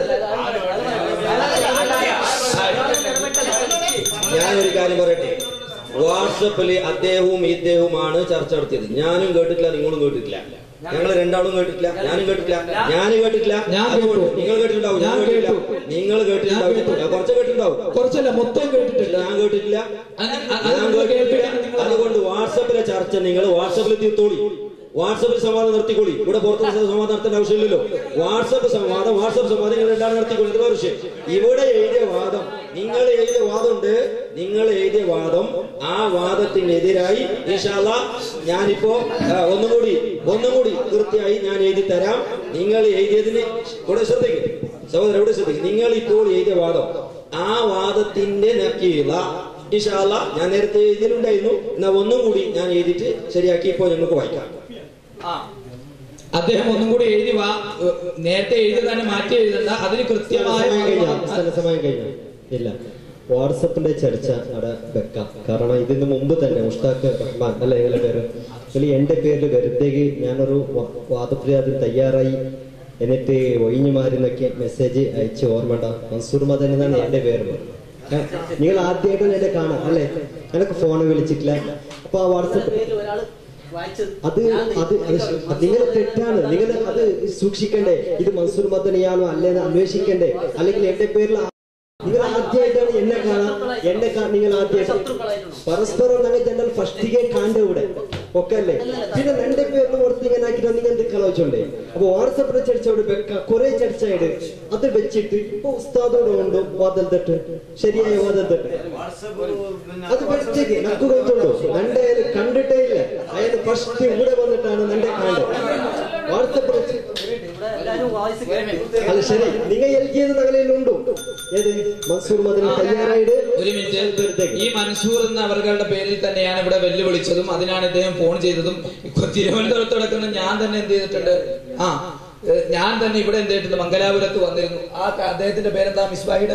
ഞാനൊരു കാര്യം പറയട്ടെ, വാട്സപ്പില് അദ്ദേഹവും ഇദ്ദേഹവുമാണ് ചർച്ച നടത്തിയത്. ഞാനും കേട്ടിട്ടില്ല, നിങ്ങളും കേട്ടിട്ടില്ല, ഞങ്ങൾ രണ്ടാളും കേട്ടിട്ടില്ല, ഞാനും കേട്ടിട്ടില്ല, ഞാനും കേട്ടിട്ടില്ല, നിങ്ങൾ കേട്ടിട്ടുണ്ടാവും, ഞാൻ കേട്ടില്ല, നിങ്ങൾ കേട്ടിട്ടുണ്ടാവും, കുറച്ച് കേട്ടിട്ടുണ്ടാവും, കുറച്ചല്ല മൊത്തം കേട്ടിട്ടില്ല, ഞാൻ കേട്ടിട്ടില്ല, ഞാൻ കേട്ടിട്ടില്ല. അതുകൊണ്ട് വാട്സപ്പിലെ ചർച്ച നിങ്ങൾ വാട്സപ്പിൽ തീർത്തോളി, വാട്സപ്പിൽ സംവാദം നടത്തിക്കോളി. ഇവിടെ പുറത്ത് സംവാദം നടത്തേണ്ട ആവശ്യമില്ലല്ലോ. വാട്സപ്പ് സംവാദം വാട്സപ്പ് സംവാദം നിങ്ങൾ രണ്ടാളും നടത്തിക്കോളി. ഇത്ര വിഷയം ഇവിടെ എഴുതിയ വാദം നിങ്ങൾ എഴുതിയ വാദമുണ്ട്, നിങ്ങൾ എഴുതിയ വാദം, ആ വാദത്തിനെതിരായി ഇൻഷാ അല്ലാഹ് ഞാനിപ്പോ ഒന്നും കൂടി ഒന്നും കൂടി കൃത്യമായി ഞാൻ എഴുതി തരാം. നിങ്ങൾ എഴുതിയതിന് ഇവിടെ ശ്രദ്ധിക്കും, സഹോദരൻ ഇവിടെ ശ്രദ്ധിക്കും. നിങ്ങൾ ഇപ്പോൾ എഴുതിയ വാദം, ആ വാദത്തിന്റെ നക്കീല ഇൻഷാ അല്ലാഹ് ഞാൻ നേരത്തെ എഴുതിയിട്ടുണ്ടായിരുന്നു. എന്നാ ഒന്നും കൂടി ഞാൻ എഴുതിയിട്ട് ശരിയാക്കി ഇപ്പോൾ ഞങ്ങൾക്ക് വായിക്കാം. അദ്ദേഹം ഒന്നും കൂടി എഴുതി വാ, നേരത്തെ എഴുതി തന്നെ മാറ്റി എഴുതണ്ട, അതിന് കൃത്യമായ സമയം കഴിഞ്ഞു. ഇല്ല, വാട്സപ്പിന്റെ ചർച്ച അവിടെ വെക്കാം. കാരണം ഇതിന് മുമ്പ് തന്നെ മുഷ്താഖ് റഹ്മാൻ അല്ല നിങ്ങളുടെ പേര്, അല്ലെങ്കിൽ എന്റെ പേരിൽ വെറുതെ ഞാനൊരു വാദപ്രതിവാദം തയ്യാറായി എന്നിട്ട് ഒഴിഞ്ഞു മാറിന്നൊക്കെ മെസ്സേജ് അയച്ച് ഓർമ്മണ്ട. മൻസൂർ മദൻ എന്നാണ് എന്റെ പേര്. നിങ്ങൾ ആദ്യമായിട്ടാണ് എന്നെ കാണാം അല്ലെ? എനിക്ക് ഫോണ് വിളിച്ചിട്ടില്ല. അപ്പൊ ആ വാട്സപ്പ് അത് അത് നിങ്ങൾ തെറ്റാണ്. നിങ്ങൾ അത് സൂക്ഷിക്കണ്ടേ. ഇത് മൻസൂർ മദനിയാണോ അല്ലേന്ന് അന്വേഷിക്കണ്ടേ? അല്ലെങ്കിൽ എന്റെ പേരിൽ നിങ്ങൾ ആദ്യമായിട്ടാണ് എന്നെ കാണാം. എന്നെ നിങ്ങൾ ആദ്യമായിട്ട് പരസ്പരം ഞങ്ങൾ ജനറൽ ഫസ്റ്റിಗೆ കാണ്ട ഇവിടെ ഒക്കെ അല്ലേ? പിന്നെ എന്റെ പേരിൽ ഓർത്ത് ഇങ്ങനെ ആക്കിട്ട് നിങ്ങൾ എന്ത് കളവച്ചുണ്ടേ? അപ്പൊ വാട്സപ്പിലെ ചർച്ച അവിടെ വെക്കാം. കുറെ ചർച്ചയുടെ അത് വെച്ചിട്ട് ഇപ്പൊ ഉസ്താദോട് ഉണ്ടോ വാദൽ തട്ട്, ശരിയായ വാദൽ തട്ട് അത് വെച്ചേക്ക് നക്കു കഴിച്ചുണ്ടോ? എന്റെ കണ്ടിട്ടേ ഇല്ല. അയാൾ ഫസ്റ്റ് ഇവിടെ വന്നിട്ടാണ് എന്റെ കാണുന്നത്. വാട്സപ്പ് അത് ശരി. നിങ്ങൾ എൽകിയത് നഗലയിലുണ്ടോ? ഏത് മൻസൂർ മദനി തയ്യാറായിട്ട് ഒരു മിനിറ്റ്. ഈ മൻസൂർ എന്ന അവരുടെ പേരിൽ തന്നെയാണ് ഇവിടെ വെല്ലുവിളിച്ചതും, അതിനാണ് ഇദ്ദേഹം ഫോൺ ചെയ്തതും. തിരുവനന്തപുരത്ത് നടക്കുന്ന ഞാൻ തന്നെ എന്ത് ചെയ്തിട്ടുണ്ട്, ആ ഞാൻ തന്നെ ഇവിടെ എന്ത് ചെയ്തിട്ടുണ്ട്, മംഗലാപുരത്ത് വന്നിരുന്നു. ആ അദ്ദേഹത്തിന്റെ പേരെന്താ? മിസ്ബാഹിയുടെ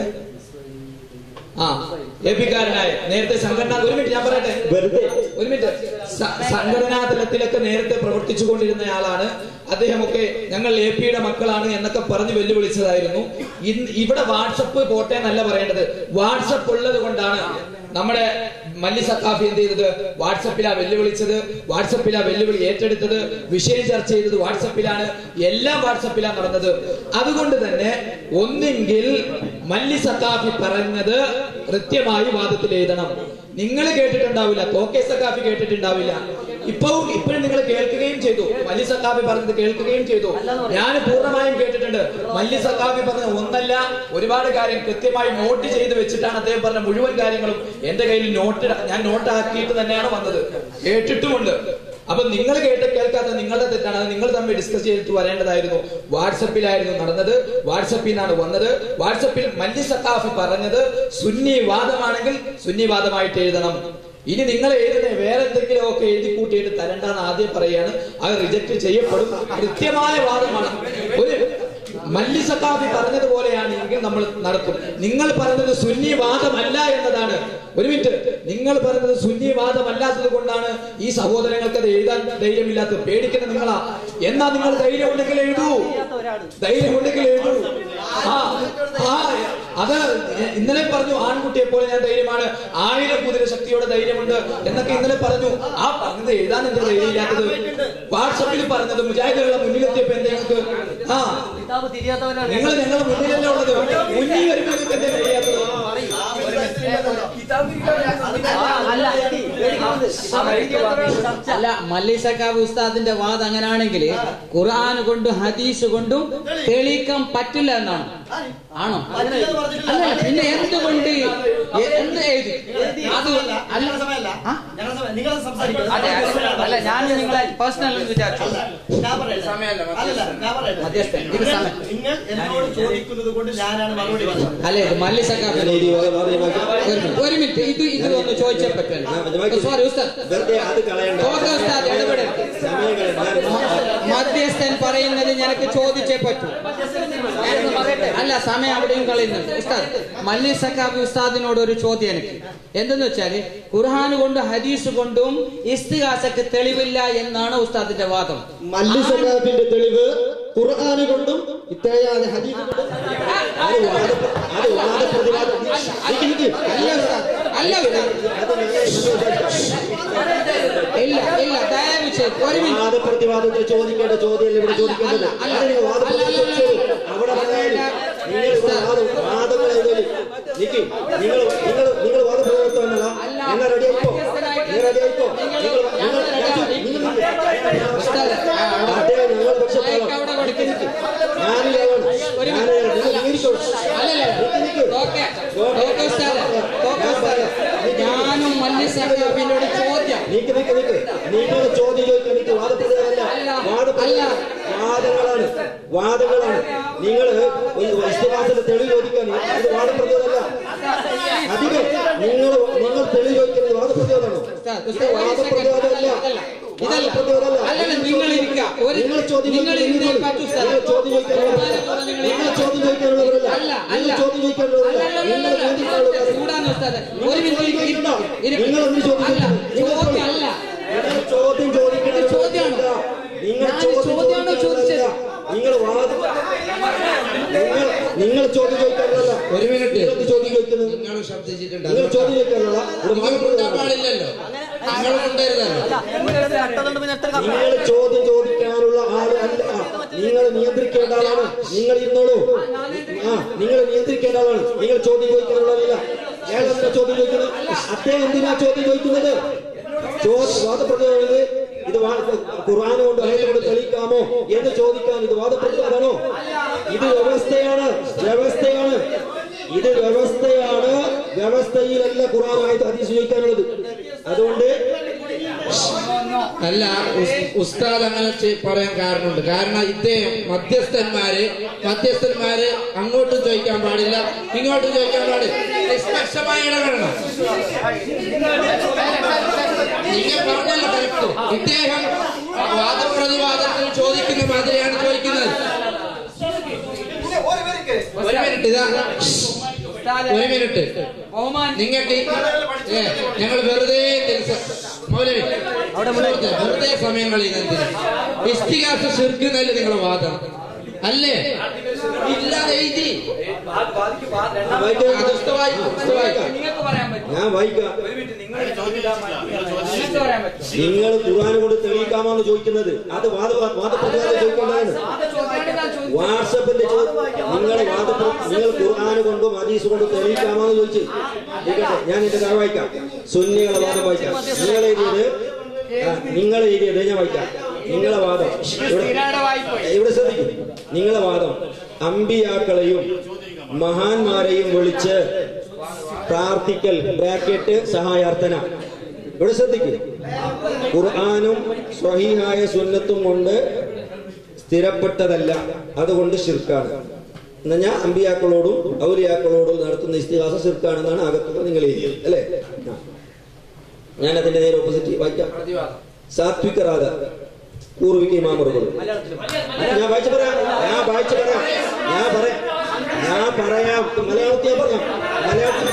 ആ എപിക്കാരനായ നേരത്തെ സംഘടന ഒരു മിനിറ്റ് ഞാൻ പറയട്ടെ ഒരു മിനിറ്റ് സംഘടനാ തലത്തിലൊക്കെ നേരത്തെ പ്രവർത്തിച്ചു കൊണ്ടിരുന്നയാളാണ് അദ്ദേഹമൊക്കെ. ഞങ്ങൾ എ പിയുടെ മക്കളാണ് എന്നൊക്കെ പറഞ്ഞ് വെല്ലുവിളിച്ചതായിരുന്നു. ഇന്ന് ഇവിടെ വാട്സപ്പ് പോട്ടെ എന്നല്ല പറയേണ്ടത്, വാട്സപ്പ് ഉള്ളത് കൊണ്ടാണ് നമ്മുടെ മല്ലി സഖാഫി എന്ത് ചെയ്തത്, വാട്സപ്പിലാ വെല്ലുവിളിച്ചത്, വാട്സപ്പിലാ വെല്ലുവിളി ഏറ്റെടുത്തത്, വിഷയം ചർച്ച ചെയ്തത് വാട്സപ്പിലാണ്, എല്ലാം വാട്സപ്പിലാണ് നടന്നത്. അതുകൊണ്ട് തന്നെ ഒന്നെങ്കിൽ മല്ലി സഖാഫി പറഞ്ഞത് കൃത്യമായി വാദത്തിൽ എഴുതണം. നിങ്ങൾ കേട്ടിട്ടുണ്ടാവില്ല, തോക്കെ സഖാഫി കേട്ടിട്ടുണ്ടാവില്ല. ഇപ്പവും ഇപ്പോഴും നിങ്ങൾ കേൾക്കുകയും ചെയ്തു. മല്ലി സഖാഫി പറഞ്ഞത് കേൾക്കുകയും ചെയ്തു. ഞാൻ പൂർണ്ണമായും കേട്ടിട്ടുണ്ട്. മല്ലി സഖാഫി പറഞ്ഞ ഒന്നല്ല ഒരുപാട് കാര്യം കൃത്യമായി നോട്ട് ചെയ്ത് വെച്ചിട്ടാണ് അദ്ദേഹം പറഞ്ഞ മുഴുവൻ കാര്യങ്ങളും എന്റെ കയ്യിൽ നോട്ട് ഞാൻ നോട്ടാക്കിയിട്ട് തന്നെയാണ് വന്നത്, കേട്ടിട്ടുമുണ്ട്. അപ്പൊ നിങ്ങൾ കേട്ട് കേൾക്കാത്ത നിങ്ങളുടെ തെറ്റാണ്. അത് നിങ്ങൾ തമ്മിൽ ഡിസ്കസ് ചെയ്തിട്ട് വരേണ്ടതായിരുന്നു. വാട്സപ്പിലായിരുന്നു നടന്നത്, വാട്സപ്പിൽ നിന്നാണ് വന്നത്. വാട്സപ്പിൽ മല്ലി സഖാഫി പറഞ്ഞത് സുന്നി വാദമാണെങ്കിൽ സുന്നി വാദമായിട്ട് എഴുതണം. ഇനി നിങ്ങൾ എഴുതുന്ന വേറെ എന്തെങ്കിലും ഒക്കെ എഴുതി കൂട്ടിയിട്ട് തരണ്ടെന്ന് ആദ്യം പറയുകയാണ്. അത് റിജക്ട് ചെയ്യപ്പെടും. കൃത്യമായ വാദമാണ്. ഒരു മല്ലി സഖാഫി പറഞ്ഞതുപോലെയാണ് എങ്കിൽ നമ്മൾ നടത്തും. നിങ്ങൾ പറഞ്ഞത് സുന്നി വാദമല്ല എന്നതാണ്. ഒരു മിനിറ്റ്, നിങ്ങൾ പറഞ്ഞത് സുന്നി വാദമല്ലാത്തത് കൊണ്ടാണ് ഈ സഹോദരങ്ങൾക്ക് അത് എഴുതാൻ ധൈര്യമില്ലാത്തത്. പേടിക്കുന്ന നിങ്ങളാ. എന്നാ നിങ്ങൾ ധൈര്യം ഉണ്ടെങ്കിൽ എഴുതൂ, ധൈര്യം ഉണ്ടെങ്കിൽ എഴുതൂ. ആ ആ അത് ഇന്നലെ പറഞ്ഞു, ആൺകുട്ടിയെ പോലെ ഞാൻ ധൈര്യമാണ്, ആയിരം കുതിര ശക്തിയോടെ ധൈര്യമുണ്ട് എന്നൊക്കെ ഇന്നലെ പറഞ്ഞു. ആ പറഞ്ഞത് എഴുതാൻ എന്താ ധൈര്യമില്ലാത്തത്? വാട്സപ്പിൽ പറഞ്ഞത് മുജാഹിദുകളുടെ മുന്നിലെത്തിയപ്പോ എന്തെങ്കിലും ആ നിങ്ങൾ ഞങ്ങളുടെ മുന്നിലല്ലേ ഉള്ളത്, മുന്നിൽ വരുമ്പോൾ എന്താ കഴിയാത്തത്? അല്ല, മല്ലി സഖാഫ് ഉസ്താദിന്റെ വാദം അങ്ങനാണെങ്കിൽ ഖുർആൻ കൊണ്ടും ഹദീസ് കൊണ്ടും തെളിയിക്കാൻ പറ്റില്ല എന്നാണ്. ആണോ? അല്ല, പിന്നെ എന്തുകൊണ്ട് എന്ത് എഴുതി? അത് അല്ല, ഞാൻ നിങ്ങളെ പേഴ്സണൽ വിചാരിച്ചു. അല്ലെ, മല്ലി സഖാഫ് ഒരു മിനിറ്റ്, ഇത് ഇത് ഒന്ന് ചോദിച്ചേ പറ്റുമല്ലോ. സോറി ഉസ്താദ്, ഉസ്താദ് ഇടപെടരുത്. മധ്യസ്ഥൻ പറയുന്നത് ഞങ്ങൾക്ക് ചോദിച്ചേ പറ്റൂ. അല്ല, സമയം അവിടെയും കളയുന്നുണ്ട്. ഉസ്താദ്, മല്ലി സഖാഫി ഉസ്താദിനോട് ഒരു ചോദ്യം എനിക്ക്. എന്തെന്ന് വെച്ചാല് ഖുർആൻ കൊണ്ട് ഹദീസ് കൊണ്ടും ഇസ്തിഗാസക്ക് തെളിവില്ല എന്നാണ് ഉസ്താദിന്റെ വാദം. മല്ലി സഖാഫിന്റെ തെളിവ് ഖുർആൻ കൊണ്ടും ഇത്രയാണ് ഹദീസ് കൊണ്ടും. ഇല്ല ഇല്ല, ദയവ് ചെയ്ത് ഒരു മിനിറ്റ്. വാദപ്രതിവാദത്തിൽ ചോദിക്കേണ്ട ചോദ്യം ഇവിടെ ചോദിക്കേണ്ടത്. അവിടെ വാദങ്ങൾ നിങ്ങൾ നിങ്ങൾ നിങ്ങൾ വാദപ്രതിവാദത്തല്ല. നിങ്ങൾ റെഡി ആയിപ്പോ, നിങ്ങൾ റെഡി ആയിപ്പോ. ഞങ്ങൾ പക്ഷേ ഓക്കെ ഓക്കെ ഉസ്താദ് ഓക്കെ ഉസ്താദ് ഞാനും മല്ലി സഖാഫിനോട് ചോദ്യം നീക്ക് നീക്ക് നീക്ക് നിങ്ങൾ ചോദ്യം ചോദിക്കാൻ എനിക്ക് വാദപ്രതിവാദമല്ല വാദപ്രതിവാദ വാദങ്ങളാണ് വാദങ്ങളാണ് നിങ്ങൾ ഇസ്തിഹാസത്തിന്റെ തെളിവ് ചോദിക്കാൻ ഇത് വാദപ്രതിവാദമല്ല അധികം നിങ്ങൾ നിങ്ങൾ തെളിവ് ചോദിക്കുന്നത് വാദപ്രതിവാദമാണോ വാദപ്രതിവാദമല്ല അല്ലല്ല നിങ്ങൾ ഇരിക്കുക നിങ്ങൾ ചോദ്യം നിങ്ങൾ ചോദ്യം ചോദിക്കാനുള്ളവരല്ല നിങ്ങൾ ചോദ്യം ചോദിക്കാനുള്ളവരല്ല അല്ല നിങ്ങൾ അല്ല ചോദ്യം ചോദിക്കാനുള്ളവരല്ല നിങ്ങൾ ചോദിക്കാനുള്ളവരല്ല ചൂടാണ് ഉസ്താദ് ഒരു മിനിറ്റ് നിങ്ങൾ എന്ത് ചോദ്യം ചോദ്യം അല്ല നിങ്ങൾ ചോദ്യം ചോദിക്കണം ചോദ്യമാണോ നിങ്ങൾ ചോദ്യമാണോ ചോദിച്ചത് നിങ്ങൾ വാദം നിങ്ങൾ നിങ്ങൾ ചോദ്യം ചോദിക്കാനുള്ളതല്ല ഒരു മിനിറ്റ് ചോദ്യം ചോദിക്കുന്നത് നിങ്ങൾ ശബ്ദിച്ചിട്ടുണ്ട് നിങ്ങൾ ചോദ്യം ചോദിക്കാനുള്ള പാടില്ലല്ലോ നിങ്ങൾ കൊണ്ടുവരുന്നല്ലോ നിങ്ങൾ ചോദ്യം ചോദിക്കാനുള്ള ആള് അല്ല നിങ്ങൾ നിയന്ത്രിക്കേണ്ട ആളാണ് നിങ്ങൾ ഇരുന്നോളൂ ആ നിങ്ങൾ നിയന്ത്രിക്കേണ്ട ആളാണ് നിങ്ങൾ ചോദ്യം ചോദിക്കാനുള്ളതല്ല അയാൾ എന്തിനാ ചോദ്യം ചോദിക്കുന്നത് അദ്ദേഹം എന്തിനാ ചോദ്യം ചോദിക്കുന്നത് ചോദ്യം വാദപ്രതിവാദം ഇത് ഖുർആൻ കൊണ്ട് ആയതുകൊണ്ട് തെളിയിക്കാമോ എന്ന് ചോദിക്കാൻ ഇത് വാദപ്രതിവാദമാണോ ഇത് വ്യവസ്ഥയാണ് വ്യവസ്ഥയാണ് ഇത് വ്യവസ്ഥയാണ് വ്യവസ്ഥയിലല്ല ഖുർആൻ ആയത് ഹദീസ് ചോദിക്കാനുള്ളത് അതുകൊണ്ട് അല്ല ഉസ്താദ് അങ്ങനെ പറയാൻ കാരണമുണ്ട് കാരണം ഇദ്ദേഹം മധ്യസ്ഥന്മാര് മധ്യസ്ഥന്മാര് അങ്ങോട്ടും ചോദിക്കാൻ പാടില്ല ഇങ്ങോട്ടും ചോദിക്കാൻ പാടില്ല നിഷ്പക്ഷമായി ഇടപെടണം നിങ്ങൾ പറഞ്ഞല്ലോ കറക്റ്റ് ഇദ്ദേഹം വാദപ്രതിവാദത്തിൽ ചോദിക്കുന്ന മാതിരിയാണ് ചോദിക്കുന്നത് ഒരു മിനിറ്റ് ഇതാ ഒരു മിനിറ്റ് നിങ്ങൾക്ക് ഞങ്ങൾ വെറുതെ മൗലവി വെറുതെ സമയം കളയുന്നത് ഇസ്തിഹാസ ശിർക്കുന്നല്ലേ നിങ്ങളുടെ വാദം അല്ലേ ഇല്ലാതെ എഴുതി ഞാൻ വായിക്കാം നിങ്ങൾ ഖുർആൻ കൊണ്ട് തെളിയിക്കാമെന്ന് ചോദിക്കുന്നത് അത് വാദ വാദപ്രതിവാദം ചോദിക്കേണ്ടതാണ് വാട്സപ്പിന്റെ നിങ്ങൾ വാദ നിങ്ങൾ ഖുർആൻ കൊണ്ടും ഹദീസ് കൊണ്ടും തെളിയിക്കാമെന്ന് ചോദിച്ചു ഞാൻ എന്റെ കഥ വായിക്കാം സുന്നികളെ വാദം വായിക്കാം നിങ്ങൾ എഴുതിയത് നിങ്ങൾ എഴുതിയത് ഞാൻ വായിക്കാം നിങ്ങളെ വാദം ഇവിടെ ശ്രദ്ധിക്കും നിങ്ങളെ വാദം അമ്പിയാക്കളെയും മഹാന്മാരെയും വിളിച്ച് പ്രാർത്ഥിക്കൽ ബ്രാക്കറ്റ് സഹായാർത്ഥന ഇവിടെ ശ്രദ്ധിക്കും ഖുർആനും സ്വഹീഹായ സുന്നത്തും കൊണ്ട് സ്ഥിരപ്പെട്ടതല്ല അതുകൊണ്ട് ശിർക്കാണ് എന്നാ ഞാൻ അമ്പിയാക്കളോടും ഔലിയാക്കളോടും നടത്തുന്ന ഇസ്തിഹാസ ശിർക്കാണെന്നാണ് അകത്ത് നിങ്ങൾ എഴുതിയത് അല്ലെ ഞാൻ അതിന്റെ നേരെ ഓപ്പോസിറ്റ് വായിക്കാം സാത്വികരാത പൂർവിക ഇമാമറുകൾ ഞാൻ വായിച്ചു പറയാം ഞാൻ വായിച്ചു പറയാം ഞാൻ പറയാം ഞാൻ പറയാം മലയാളത്തിൽ പറയാം മലയാളത്തിൽ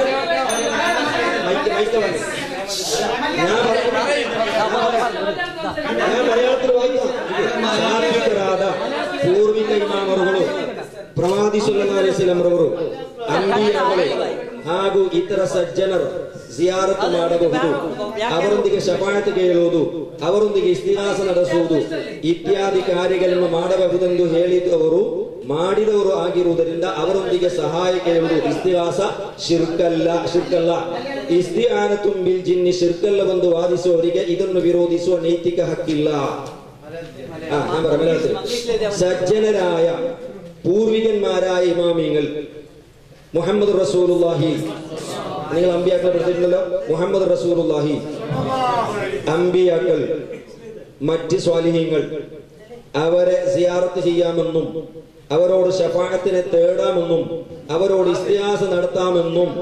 ഞാൻ മലയാളത്തിൽ വായിക്കാം സാത്വികരാത പൂർവിക ಇಮಾಮರುಗಳು ಪ್ರವಾದಿ ಸಲ್ಲಲ್ಲಾಹು ಅಲೈಹಿ ವಸಲ್ಲಂ ರವರು ಅಂಬಿಯಾಗಳು ಹಾಗೂ ಇತರ ಸಜ್ಜನರು ಜಿಯಾರತ್ ಮಾಡಬಹುದು ಅವರೊಂದಿಗೆ ಶಫಾಅತ್ ಕೇಳುವುದು ಅವರೊಂದಿಗೆ ಇಸ್ತಿಹಾಸ ನಡೆಸುವುದು ಇತ್ಯಾದಿ ಕಾರ್ಯಗಳನ್ನು ಮಾಡಬಹುದೆಂದು ಹೇಳಿದವರು ಮಾಡಿದವರು ಆಗಿರುವುದರಿಂದ ಅವರೊಂದಿಗೆ ಸಹಾಯ ಕೇಳುವುದು ಇಸ್ತಿಹಾಸ ಶಿರ್ಕಲ್ಲ ಶಿರ್ಕಲ್ಲ ಇಸ್ತಿಆನತು ಬಿಲ್ ಜಿನ್ನಿ ಶಿರ್ಕಲ್ಲವೆಂದು ವಾದಿಸುವವರಿಗೆ ಇದನ್ನು ವಿರೋಧಿಸುವ ನೈತಿಕ ಹಕ್ಕಿಲ್ಲ. ആ ഞാൻ പറയാം സജ്ജനരായ പൂർവികന്മാരായ ഇമാമിങ്ങൾ മുഹമ്മദ് റസൂലുള്ളാഹി നിങ്ങൾ അമ്പിയാക്കളെ പഠിച്ചിട്ടുണ്ടല്ലോ മുഹമ്മദ് റസൂലുള്ളാഹി അമ്പിയാക്കൾ മറ്റ് സ്വാലിഹീങ്ങൾ അവരെ സിയാറത്ത് ചെയ്യാമെന്നും അവരോട് ശഫാഅത്തിനെ തേടാമെന്നും അവരോട് ഇസ്തിഹാസ നടത്താമെന്നും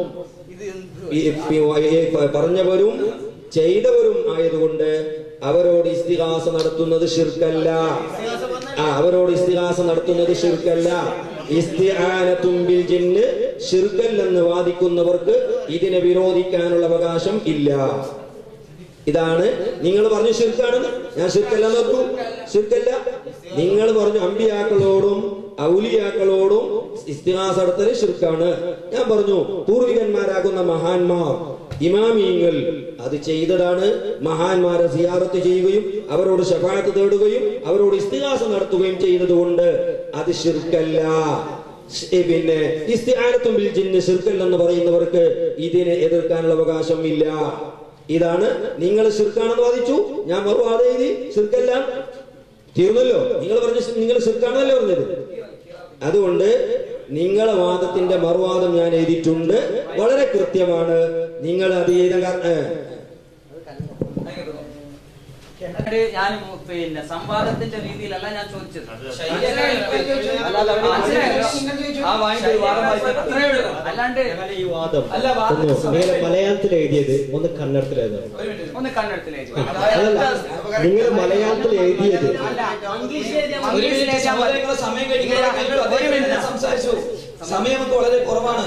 പറഞ്ഞവരും ചെയ്തവരും ആയതുകൊണ്ട് അവരോട് ഇസ്തിഹാസ നടത്തുന്നത് ശിർക്കല്ല. ആ അവരോട് ഇസ്തിഹാസ നടത്തുന്നത് ശിർക്കല്ല. ഇസ്തിആനത്തും ബിൽ ജിന്ന് ശിർക്കല്ലെന്ന് വാദിക്കുന്നവർക്ക് ഇതിനെ വിരോധിക്കാനുള്ള അവകാശം ഇല്ല. ഇതാണ് നിങ്ങൾ പറഞ്ഞു ശിർക്കാണെന്ന്. ഞാൻ ശിർക്കല്ല നോക്കൂ, ശിർക്കല്ല. നിങ്ങൾ പറഞ്ഞു അമ്പിയാക്കളോടും ഔലിയാക്കളോടും ഇസ്തിഹാസ നടത്തൽ ശിർക്കാണ്. ഞാൻ പറഞ്ഞു പൂർവികന്മാരാകുന്ന മഹാന്മാർ ഇമാമീങ്ങൾ അത് ചെയ്തതാണ്. മഹാന്മാരെ സിയാറത്ത് ചെയ്യുകയും അവരോട് ശഫാഅത്ത് തേടുകയും അവരോട് ഇസ്തിഹാസ നടത്തുകയും ചെയ്തതുകൊണ്ട് അത് ശിർക്കല്ല. പിന്നെ ഇസ്തിആനത്തും ബിൽ ജിന്ന് ശിർക്കല്ലെന്ന് പറയുന്നവർക്ക് ഇതിനെ എതിർക്കാനുള്ള അവകാശം ഇല്ല. ഇതാണ് നിങ്ങൾ ശിർക്കാണെന്ന് വാദിച്ചു, ഞാൻ മറുവാദം എഴുതി ശിർക്കല്ല, തീർന്നല്ലോ. നിങ്ങൾ പറഞ്ഞു നിങ്ങൾ ശിർക്കാണെന്നല്ലേ പറഞ്ഞത്. അതുകൊണ്ട് നിങ്ങളെ വാദത്തിന്റെ മറുവാദം ഞാൻ എഴുതിയിട്ടുണ്ട്, വളരെ കൃത്യമാണ്. നിങ്ങൾ അത് ചെയ്ത ഞാൻ പിന്നെ സംവാദത്തിന്റെ രീതിയിലല്ല ഞാൻ ചോദിച്ചത്. അല്ലാണ്ട് ഈ വാദം മലയാളത്തിൽ എഴുതിയത് ഒന്ന് കന്നഡത്തിൽ എഴുതണം, ഒന്ന് കന്നഡത്തിൽ നിങ്ങൾ മലയാളത്തിൽ എഴുതിയത് സംസാരിച്ചു. സമയമൊക്കെ വളരെ കുറവാണ്.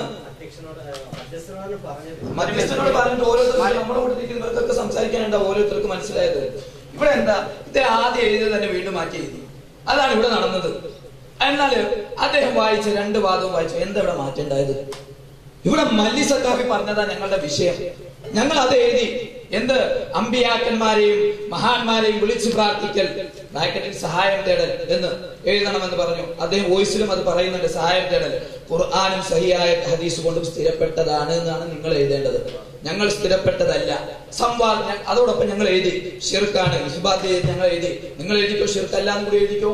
മധ്യസ്ഥനോട് പറഞ്ഞിട്ട് ഓരോരുത്തർക്കും നമ്മുടെ കൂടെ ഇരിക്കുന്നവർക്കൊക്കെ സംസാരിക്കാനുണ്ടാവും. ഓരോരുത്തർക്ക് മനസ്സിലായത് ഇവിടെ എന്താ, ഇത് ആദ്യം എഴുതിയത് തന്നെ വീണ്ടും മാറ്റി എഴുതി. അതാണ് ഇവിടെ നടന്നത്. എന്നാൽ അദ്ദേഹം വായിച്ച രണ്ട് വാദവും വായിച്ചു. എന്താ ഇവിടെ മാറ്റേണ്ടായത്? ഇവിടെ മല്ലി സഖാഫി പറഞ്ഞതാ ഞങ്ങളുടെ വിഷയം. ഞങ്ങൾ അത് എഴുതി. എന്ത് അമ്പിയാക്കന്മാരെയും മഹാന്മാരെയും വിളിച്ചു പ്രാർത്ഥിക്കൽ, ബ്രാക്കറ്റിൽ സഹായം തേടൽ എന്ന് എഴുതണമെന്ന് പറഞ്ഞു. അദ്ദേഹം വോയിസിലും അത് പറയുന്നുണ്ട്. സഹായം തേടൽ ഖുർആനും സഹിയായ ഹദീസ് കൊണ്ടും സ്ഥിരപ്പെട്ടതാണ് എന്നാണ് നിങ്ങൾ എഴുതേണ്ടത്. ഞങ്ങൾ സ്ഥിരപ്പെട്ടതല്ല. സംവാദം അതോടൊപ്പം ഞങ്ങൾ എഴുതി ഷിർക്കാണ്, ഇസ്ബാത്ത് ഞങ്ങൾ എഴുതി. നിങ്ങൾ എഴുതിക്കോ, ഷിർക്കല്ല എന്ന് കൂടി എഴുതിക്കോ.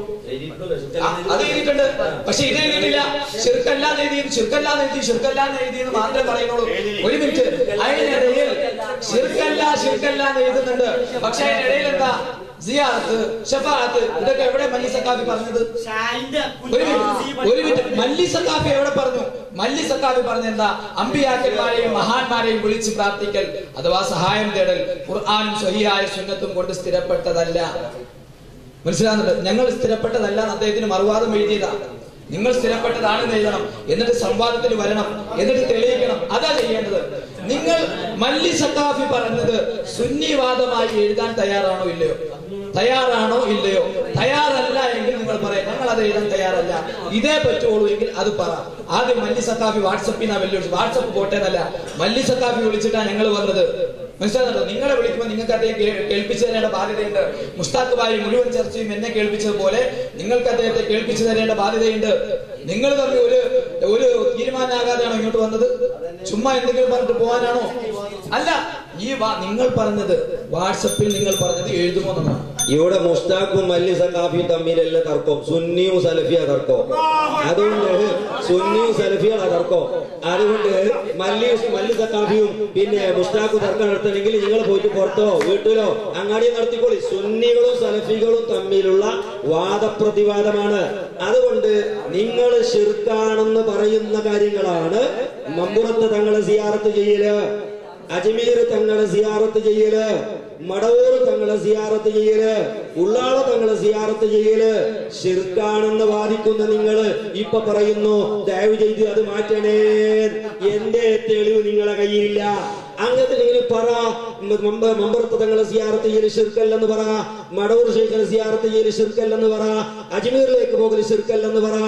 അത് എഴുതിയിട്ടുണ്ട്. പക്ഷെ ഇത് എഴുതിയിട്ടില്ല. ഷിർക്കല്ലാന്ന് എഴുതി, ഷിർക്കല്ലാന്ന് എഴുതി, ഷിർക്കല്ലാന്ന് എഴുതി എന്ന് മാത്രമേ പറയുന്നുള്ളൂ. ഒരു മിനിറ്റ്, അതിനിടയിൽ ഷിർക്കല്ല ഷിർക്കല്ല എന്ന് എഴുതുന്നുണ്ട്. പക്ഷെ അതിനിടയിൽ എന്താ സിയാറത്ത്, ശഫാഅത്ത്, ഇതൊക്കെ എവിടെ മല്ലി സഖാഫി പറഞ്ഞത്? ഒരു മിനിറ്റ്, ഒരു മിനിറ്റ്, മല്ലി സഖാഫി എവിടെ പറഞ്ഞു? മല്ലി സഖാഫി പറഞ്ഞ എന്താ? അമ്പിയാക്കന്മാരെയും മഹാന്മാരെയും വിളിച്ച് പ്രാർത്ഥിക്കൽ അഥവാ സഹായം തേടൽ ഖുർആനും സ്വഹീഹായ സുന്നത്തും കൊണ്ട് സ്ഥിരപ്പെട്ടതല്ല. മനസ്സിലാകുന്നുണ്ട്? ഞങ്ങൾ സ്ഥിരപ്പെട്ടതല്ല എന്ന് അദ്ദേഹത്തിന് മറുവാദം എഴുതിയതാ. നിങ്ങൾ സ്ഥിരപ്പെട്ടതാണെന്ന് എഴുതണം, എന്നിട്ട് സംവാദത്തിൽ വരണം, എന്നിട്ട് തെളിയിക്കണം. അതാ ചെയ്യേണ്ടത്. നിങ്ങൾ മല്ലി സഖാഫി പറഞ്ഞത് സുന്നിവാദമായി എഴുതാൻ തയ്യാറാണോ ഇല്ലയോ? തയ്യാറാണോ ഇല്ലയോ? തയ്യാറല്ല എങ്കിൽ നിങ്ങൾ പറയാം ഞങ്ങൾ അത് എഴുതാൻ തയ്യാറല്ല, ഇതേ പറ്റുള്ളൂ എങ്കിൽ അത് പറ. ആദ്യം മല്ലി സഖാഫി വാട്സപ്പിൽ നിന്നാ വെല്ലുവിളിച്ചു. വാട്സപ്പ് പോട്ടേന്നല്ല, മല്ലി സഖാഫി വിളിച്ചിട്ടാണ് ഞങ്ങൾ വന്നത്. മനസ്സിലാകുന്നുണ്ടോ? നിങ്ങളെ വിളിക്കുമ്പോൾ നിങ്ങൾക്ക് അദ്ദേഹം കേൾപ്പിച്ചു തരേണ്ട ബാധ്യതയുണ്ട്. മുസ്താഖ് ഭായി മുഴുവൻ ചർച്ചയും എന്നെ കേൾപ്പിച്ചതുപോലെ നിങ്ങൾക്ക് അദ്ദേഹത്തെ കേൾപ്പിച്ചു തരേണ്ട ബാധ്യതയുണ്ട്. നിങ്ങൾ തമ്മിൽ ഒരു ഒരു തീരുമാനമാകാതെയാണോ ഇങ്ങോട്ട് വന്നത്? ചുമ്മാ എന്തെങ്കിലും പറഞ്ഞിട്ട് പോകാനാണോ? അല്ല, ഈ നിങ്ങൾ പറഞ്ഞത് വാട്സപ്പിൽ നിങ്ങൾ പറഞ്ഞത് എഴുതുമോ എന്നാണ്. ഇവിടെ മുസ്താഖും മല്ലി സഖാഫിയും തമ്മിലല്ല തർക്കം, സുന്നിയും സലഫിയ തർക്കം. അതുകൊണ്ട് സുന്നിയും സലഫിയ തർക്കം. അതുകൊണ്ട് മല്ലി മല്ലി സഖാഫിയും പിന്നെ മുസ്താഖും തർക്കം നടത്തണമെങ്കിൽ നിങ്ങൾ പോയിട്ട് പുറത്തോ വീട്ടിലോ അങ്ങാടി നടത്തിക്കോളി. സുന്നികളും സലഫികളും തമ്മിലുള്ള വാദപ്രതിവാദമാണ്. അതുകൊണ്ട് നിങ്ങൾ ശിർക്കാണെന്ന് പറയുന്ന കാര്യങ്ങളാണ് മമ്പുറത്ത് തങ്ങളെ സിയാറത്ത് ചെയ്യല്, അജ്മീർ തങ്ങളെ സിയാറത്ത് ചെയ്യല്, മടവൂർ തങ്ങളെ സിയാറത്ത് ചെയ്യല്, ഉള്ളാള തങ്ങളെ സിയാറത്ത് ചെയ്യല് ശിർക്കാണെന്ന് വാദിക്കുന്ന നിങ്ങൾ ഇപ്പൊ പറയുന്നു ദയവ് ചെയ്ത് അത് മാറ്റണേ. എന്റെ തെളിവ് നിങ്ങളെ കയ്യിലില്ല. അങ്ങനത്തെ പറ. മമ്പുറത്ത് തങ്ങളെ സിയാറത്ത് ചെയ്യല് ശിർക്കല്ലെന്ന് പറ, മടവൂർ ഷെയ്ഖിനെ സിയാറത്ത് ചെയ്യല് ശിർക്കല്ലെന്ന് പറ, അജ്മീറിലേക്ക് പോകല് ശിർക്കല്ലെന്ന് പറ.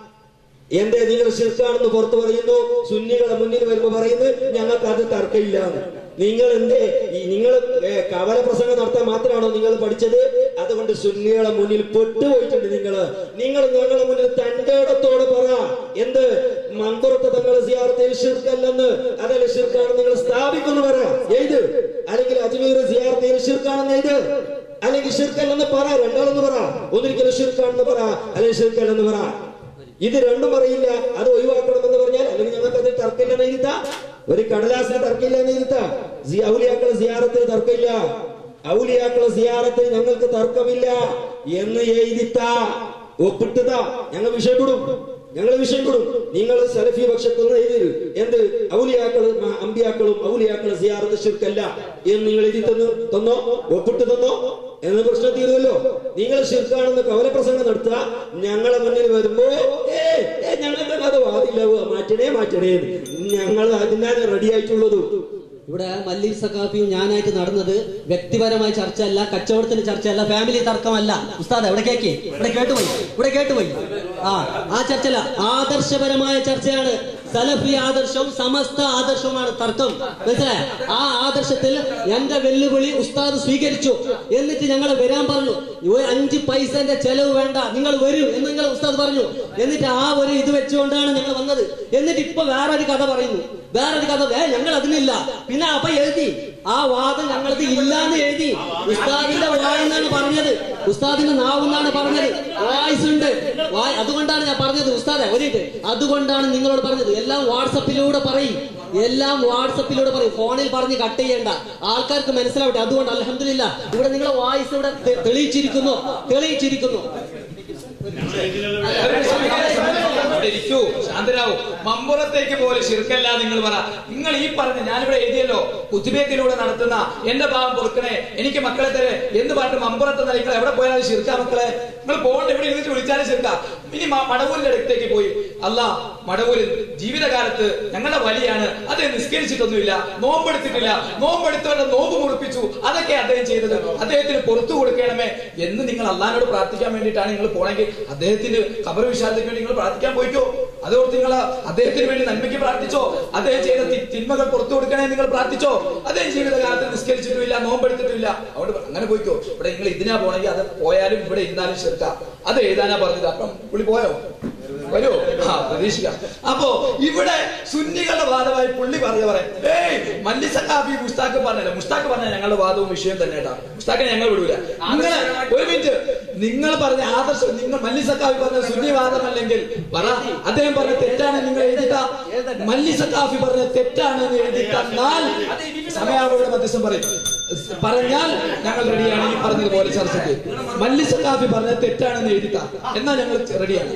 എന്റെ നിങ്ങൾ ശിർക്കാണെന്ന് പുറത്ത് പറയുന്നു, സുന്നികളെ മുന്നിൽ വരുമ്പോ പറയുന്നു ഞങ്ങൾക്ക് അത് തർക്കമില്ല. നിങ്ങൾ എന്തേ നിങ്ങൾ കവല പ്രസംഗം നടത്താൻ മാത്രമാണോ നിങ്ങൾ പഠിച്ചത്? അതുകൊണ്ട് സുന്നികളെ മുന്നിൽ പെട്ടുപോയിട്ടുണ്ട് നിങ്ങള്. നിങ്ങൾ ഞങ്ങളെ മുന്നിൽ തന്റെ ഇടത്തോട് പറ, എന്ത് മമ്പുറത്ത് തങ്ങളെ സിയാറത്തിൽ ശിർക്കല്ലെന്ന്, അതല്ല ശിർക്കാണെന്ന് നിങ്ങൾ സ്ഥാപിക്കുന്നു പറ, എഴുത്. അല്ലെങ്കിൽ അജ്മീർ സിയാറത്തിൽ ശിർക്കാണെന്ന് എഴുത്, അല്ലെങ്കിൽ ശിർക്കല്ലെന്ന് പറ. രണ്ടാളെന്ന് പറ, ഒന്നിരിക്കലും ശിർക്കാണെന്ന് പറ, അല്ലെങ്കിൽ ശിർക്കല്ലെന്ന് പറ. ഇത് രണ്ടും പറയില്ല, അത് ഒഴിവാക്കണമെന്ന് പറഞ്ഞാൽ അല്ലെങ്കിൽ ഞങ്ങൾക്ക് അതിൽ തർക്കമില്ലെന്ന് എഴുതിത്താ. ഒരു കടലാസിന് തർക്കമില്ലെന്ന് എഴുതിത്താ. ഔലിയാക്കളെ സിയാറത്തിന് തർക്കമില്ല, ഔലിയാക്കളെ സിയാറത്തിന് ഞങ്ങൾക്ക് തർക്കമില്ല എന്ന് എഴുതിത്താ. ഒപ്പിട്ടതാ. ഞങ്ങൾ വിഷയം വിടും, ഞങ്ങൾ വിഷയം വിടും. നിങ്ങൾ സലഫി പക്ഷത്തുനിന്ന് എഴുതി എന്ത് ഔലിയാക്കള് അമ്പിയാക്കളും ഔലിയാക്കളെ സിയാറത്ത് ശിർക്കല്ല എന്ന് നിങ്ങൾ എഴുതി തന്നു തന്നോ ഒപ്പിട്ട് തന്നോ എന്ന് പ്രശ്നം തീരുമല്ലോ. നിങ്ങൾ ശിർക്കാണെന്ന് കവലപ്രസംഗം നടത്തുക, ഞങ്ങളെ മുന്നിൽ വരുമ്പോ ഏ ഞങ്ങൾക്ക് അത് വാദില്ല, മാറ്റണേ മാറ്റണേ. ഞങ്ങൾ അതിനാണ് റെഡി ആയിട്ടുള്ളത്. ഇവിടെ മല്ലി സഖാഫിയും ഞാനായിട്ട് നടന്നത് വ്യക്തിപരമായ ചർച്ചയല്ല, കച്ചവടത്തിന്റെ ചർച്ചയല്ല, ഫാമിലി തർക്കമല്ല. ഉസ്താദ് ഇവിടെ കേക്കി ഇവിടെ കേട്ടുപോയി ഇവിടെ കേട്ടുപോയി ആ ആ ചർച്ചയല്ല, ആദർശപരമായ ചർച്ചയാണ്. സലഫി ആദർശവും സമസ്ത ആദർശവുമാണ് തർക്കം. മനസ്സിലായ? ആ ആദർശത്തിൽ എന്റെ വെല്ലുവിളി ഉസ്താദ് സ്വീകരിച്ചു. എന്നിട്ട് ഞങ്ങൾ വരാൻ പറഞ്ഞു. അഞ്ച് പൈസന്റെ ചെലവ് വേണ്ട, നിങ്ങൾ വരും എന്ന് നിങ്ങൾ ഉസ്താദ് പറഞ്ഞു. എന്നിട്ട് ആ ഒരു ഇത് വെച്ചുകൊണ്ടാണ് ഞങ്ങൾ വന്നത്. എന്നിട്ട് ഇപ്പൊ വേറൊരു കഥ പറയുന്നു. വേറൊരു കഥ ഏ ഞങ്ങൾ അതിനില്ല. പിന്നെ അപ്പൊ എഴുതി ആ വാദം ഞങ്ങളത് ഇല്ലാന്ന് എഴുതി. ഉസ്താദിന്റെ വായെന്നാണ് പറഞ്ഞത്, ഉസ്താദിന്റെ നാവെന്നാണ് പറഞ്ഞത്, വായ്സ് ഉണ്ട്. അതുകൊണ്ടാണ് ഞാൻ പറഞ്ഞത് ഉസ്താദെ ഒരിട്ട്, അതുകൊണ്ടാണ് നിങ്ങളോട് പറഞ്ഞത്. എല്ലാം വാട്സപ്പിലൂടെ പറയും, എല്ലാം വാട്സപ്പിലൂടെ പറയും, ഫോണിൽ പറഞ്ഞ് കട്ട് ചെയ്യണ്ട, ആൾക്കാർക്ക് മനസ്സിലാവട്ടെ. അതുകൊണ്ട് അൽഹംദുലില്ലാ ഇവിടെ നിങ്ങളെ വായ്സ് ഇവിടെ തെളിയിച്ചിരിക്കുന്നു തെളിയിച്ചിരിക്കുന്നു ശാന്തരാവു. മമ്പുറത്തേക്ക് പോലെ ശിർക്കല്ല നിങ്ങൾ പറ. നിങ്ങൾ ഈ പറഞ്ഞ ഞാനിവിടെ എഴുതിയല്ലോ, കുത്തുബേത്തിലൂടെ നടത്തുന്ന എന്റെ ഭാവം പൊറുക്കണേ, എനിക്ക് മക്കളെ തരേ എന്ന് പറഞ്ഞിട്ട് മമ്പുറത്ത് നിങ്ങൾ എവിടെ പോയാലും ശിർക്ക മക്കളെ. നിങ്ങൾ പോകണ്ട, എവിടെ ഇരുന്നിട്ട് വിളിച്ചാലും ശിർക്ക. ഇനി മടവൂരിന്റെ അടുത്തേക്ക് പോയി, അല്ല മടവൂരിൽ ജീവിതകാലത്ത് ഞങ്ങളുടെ വലിയാണ്, അത് നിസ്കരിച്ചിട്ടൊന്നുമില്ല, നോമ്പെടുത്തിട്ടില്ല, നോമ്പെടുത്തവരുടെ നോമ്പ് മുറിപ്പിച്ചു, അതൊക്കെ അദ്ദേഹം ചെയ്തത്, അദ്ദേഹത്തിന് പുറത്തു കൊടുക്കണമേ എന്ന് നിങ്ങൾ അള്ളാഹിനോട് പ്രാർത്ഥിക്കാൻ വേണ്ടിയിട്ടാണ് നിങ്ങൾ പോണെങ്കിൽ അദ്ദേഹത്തിന് ഖബർ വിശാലത്തിന് വേണ്ടി നിങ്ങൾ പ്രാർത്ഥിക്കാൻ പോയിക്കോ. അതോർത്ത് നിങ്ങൾ അദ്ദേഹത്തിന് വേണ്ടി നന്മയ്ക്ക് പ്രാർത്ഥിച്ചോ, അദ്ദേഹം ചെയ്ത തിന്മകൾ പുറത്തു കൊടുക്കണേ നിങ്ങൾ പ്രാർത്ഥിച്ചോ. അദ്ദേഹം ജീവിതകാലത്ത് നിസ്കരിച്ചിട്ടുമില്ല, നോമ്പെടുത്തിട്ടില്ല, അവിടെ അങ്ങനെ പോയിക്കോ. ഇവിടെ നിങ്ങൾ ഇതിനാ പോണെങ്കിൽ അത് പോയാലും ഇവിടെ ഇരുന്നാലും ശിർക്ക. അത് എഴുതാനാ പറഞ്ഞത്. അപ്പം പുള്ളി പോയോ? വരോ? ആ പ്രതീക്ഷിക്കാം. അപ്പോ ഇവിടെ സുന്നികളുടെ വാദമായി പുള്ളി പറഞ്ഞ പറയാം, ഏയ് മല്ലി സഖാഫി മുസ്താഖ് പറഞ്ഞല്ല, മുസ്താഖ് പറഞ്ഞ ഞങ്ങളുടെ വാദവും വിഷയം തന്നെ കേട്ടാ, മുസ്താഖിനെ ഞങ്ങൾ വിടൂല. നിങ്ങളെ ഒരു മിനിറ്റ്, നിങ്ങൾ പറഞ്ഞ ആദർശം, നിങ്ങൾ മല്ലി സഖാഫി പറഞ്ഞ സുന്നി വാദമല്ലെങ്കിൽ പറ, അദ്ദേഹം പറഞ്ഞ തെറ്റാണ് നിങ്ങൾ എഴുതിട്ടാ, മല്ലി സഖാഫി പറഞ്ഞ തെറ്റാണ് എന്ന് എഴുതി തന്നാൽ സമയാവോടെ മധ്യസ്ഥം പറയും, പറഞ്ഞാൽ ഞങ്ങൾ റെഡിയാണ് ഈ പറഞ്ഞതുപോലെ ചർച്ചയ്ക്ക്. മല്ലി സഖാഫി പറഞ്ഞ തെറ്റാണെന്ന് എഴുതിത്താ എന്നാൽ ഞങ്ങൾ റെഡിയാണ്,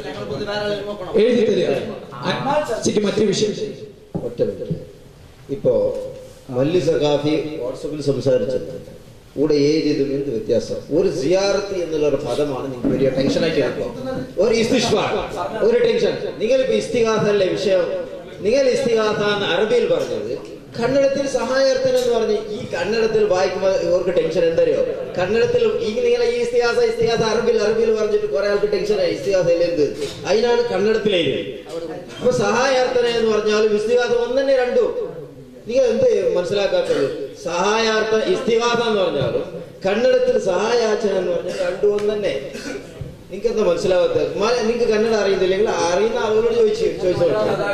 എഴുതി തരികയാണ്. ചർച്ചയ്ക്ക് മറ്റു വിഷയം ഒറ്റ മിനിറ്റ്. ഇപ്പോ മല്ലി സഖാഫി വാട്സപ്പിൽ സംസാരിച്ചത് കൂടെ ഏതിതും എന്ത് വ്യത്യാസം? ഒരു സിയാറത്ത് എന്നുള്ള ഒരു പദമാണ് നിങ്ങൾക്ക് വലിയ ടെൻഷനായിട്ട് കേൾക്കുക. ഒരു ഇസ്തിഗ്ഫാർ, ഒരു ടെൻഷൻ. നിങ്ങളിപ്പോ ഇസ്തിഗാസല്ലേ വിഷയം, നിങ്ങൾ ഇസ്തിഗാസ എന്ന് അറബിയിൽ പറഞ്ഞത് കന്നഡത്തിൽ സഹായാർത്ഥൻ എന്ന് പറഞ്ഞ് ഈ കന്നഡത്തിൽ വായിക്കുമ്പോൾ ഇവർക്ക് ടെൻഷൻ എന്തറിയോ? കന്നഡത്തിൽ ഈ നിങ്ങളെ ഈ ഇസ്തിഹാസ ഇസ്തിഹാസ അറബിൽ അറബിൽ പറഞ്ഞിട്ട് കുറെ ആൾക്ക് ടെൻഷനായി. ഇസ്തിഹാസയിൽ എന്ത് അതിനാണ് കന്നഡത്തിലേക്ക്. അപ്പൊ സഹായാർത്ഥന എന്ന് പറഞ്ഞാലും ഇസ്തിഹാസം ഒന്നെ രണ്ടും. നിങ്ങൾ എന്ത് മനസ്സിലാക്കാത്തത്? സഹായാർത്ഥ ഇസ്തിഹാസ എന്ന് പറഞ്ഞാലും കന്നഡത്തിൽ സഹായാചന എന്ന് പറഞ്ഞാൽ രണ്ടും ഒന്നെ. നിങ്ങൾക്ക് എന്താ മനസ്സിലാവാത്തത്? നിങ്ങൾക്ക് കന്നഡ അറിയുന്നില്ലെങ്കിൽ അറിയുന്ന ആളുകളോട് ചോദിച്ചു ചോദിച്ചോ.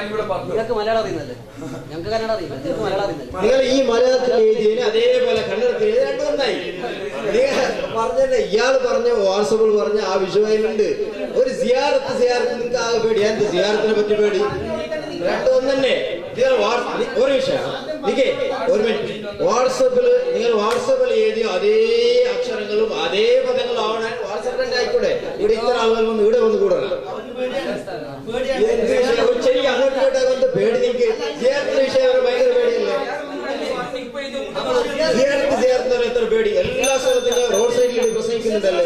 നിങ്ങൾ ഈ മലയാളത്തിൽ എഴുതിയതിന് അതേപോലെ കന്നഡത്തിൽ എഴുതി രണ്ടും ഒന്നായി. നിങ്ങൾ പറഞ്ഞല്ലേ, ഇയാൾ പറഞ്ഞ വാട്സപ്പിൽ പറഞ്ഞ ആ വിഷയമുണ്ട്. ഒരു സിയാറത്ത് സിയാറത്ത് നിങ്ങൾക്ക് ആകെ പേടി. എന്ത് സിയാറത്തിനെ പറ്റി പേടി? രണ്ടും ഒന്നെ. നിങ്ങൾ ഒരു വിഷയം നിക്കേ ഒരു മിനിറ്റ്. വാട്സപ്പില് നിങ്ങൾ വാട്സപ്പിൽ എഴുതിയ അതേ അക്ഷരങ്ങളും അതേ പദങ്ങളും ആവണേ വാട്സപ്പ് തന്നെ ആയിക്കൂടെ? ഇവിടെ ഇത്ര ആളുകൾ വന്ന് ഇവിടെ വന്ന് കൂടണം. ശരി, അങ്ങോട്ട് പോയിട്ട് പേടി നിങ്ങൾക്ക് സിയാറത്തിന്റെ വിഷയം ഭയങ്കര പേടിയല്ലേ? സിയാറത്ത് സിയാറത്ത് എത്ര പേടി? എല്ലാ സ്ഥലത്തിലും റോഡ് സൈഡിൽ പ്രസംഗിക്കുന്നുണ്ടല്ലേ?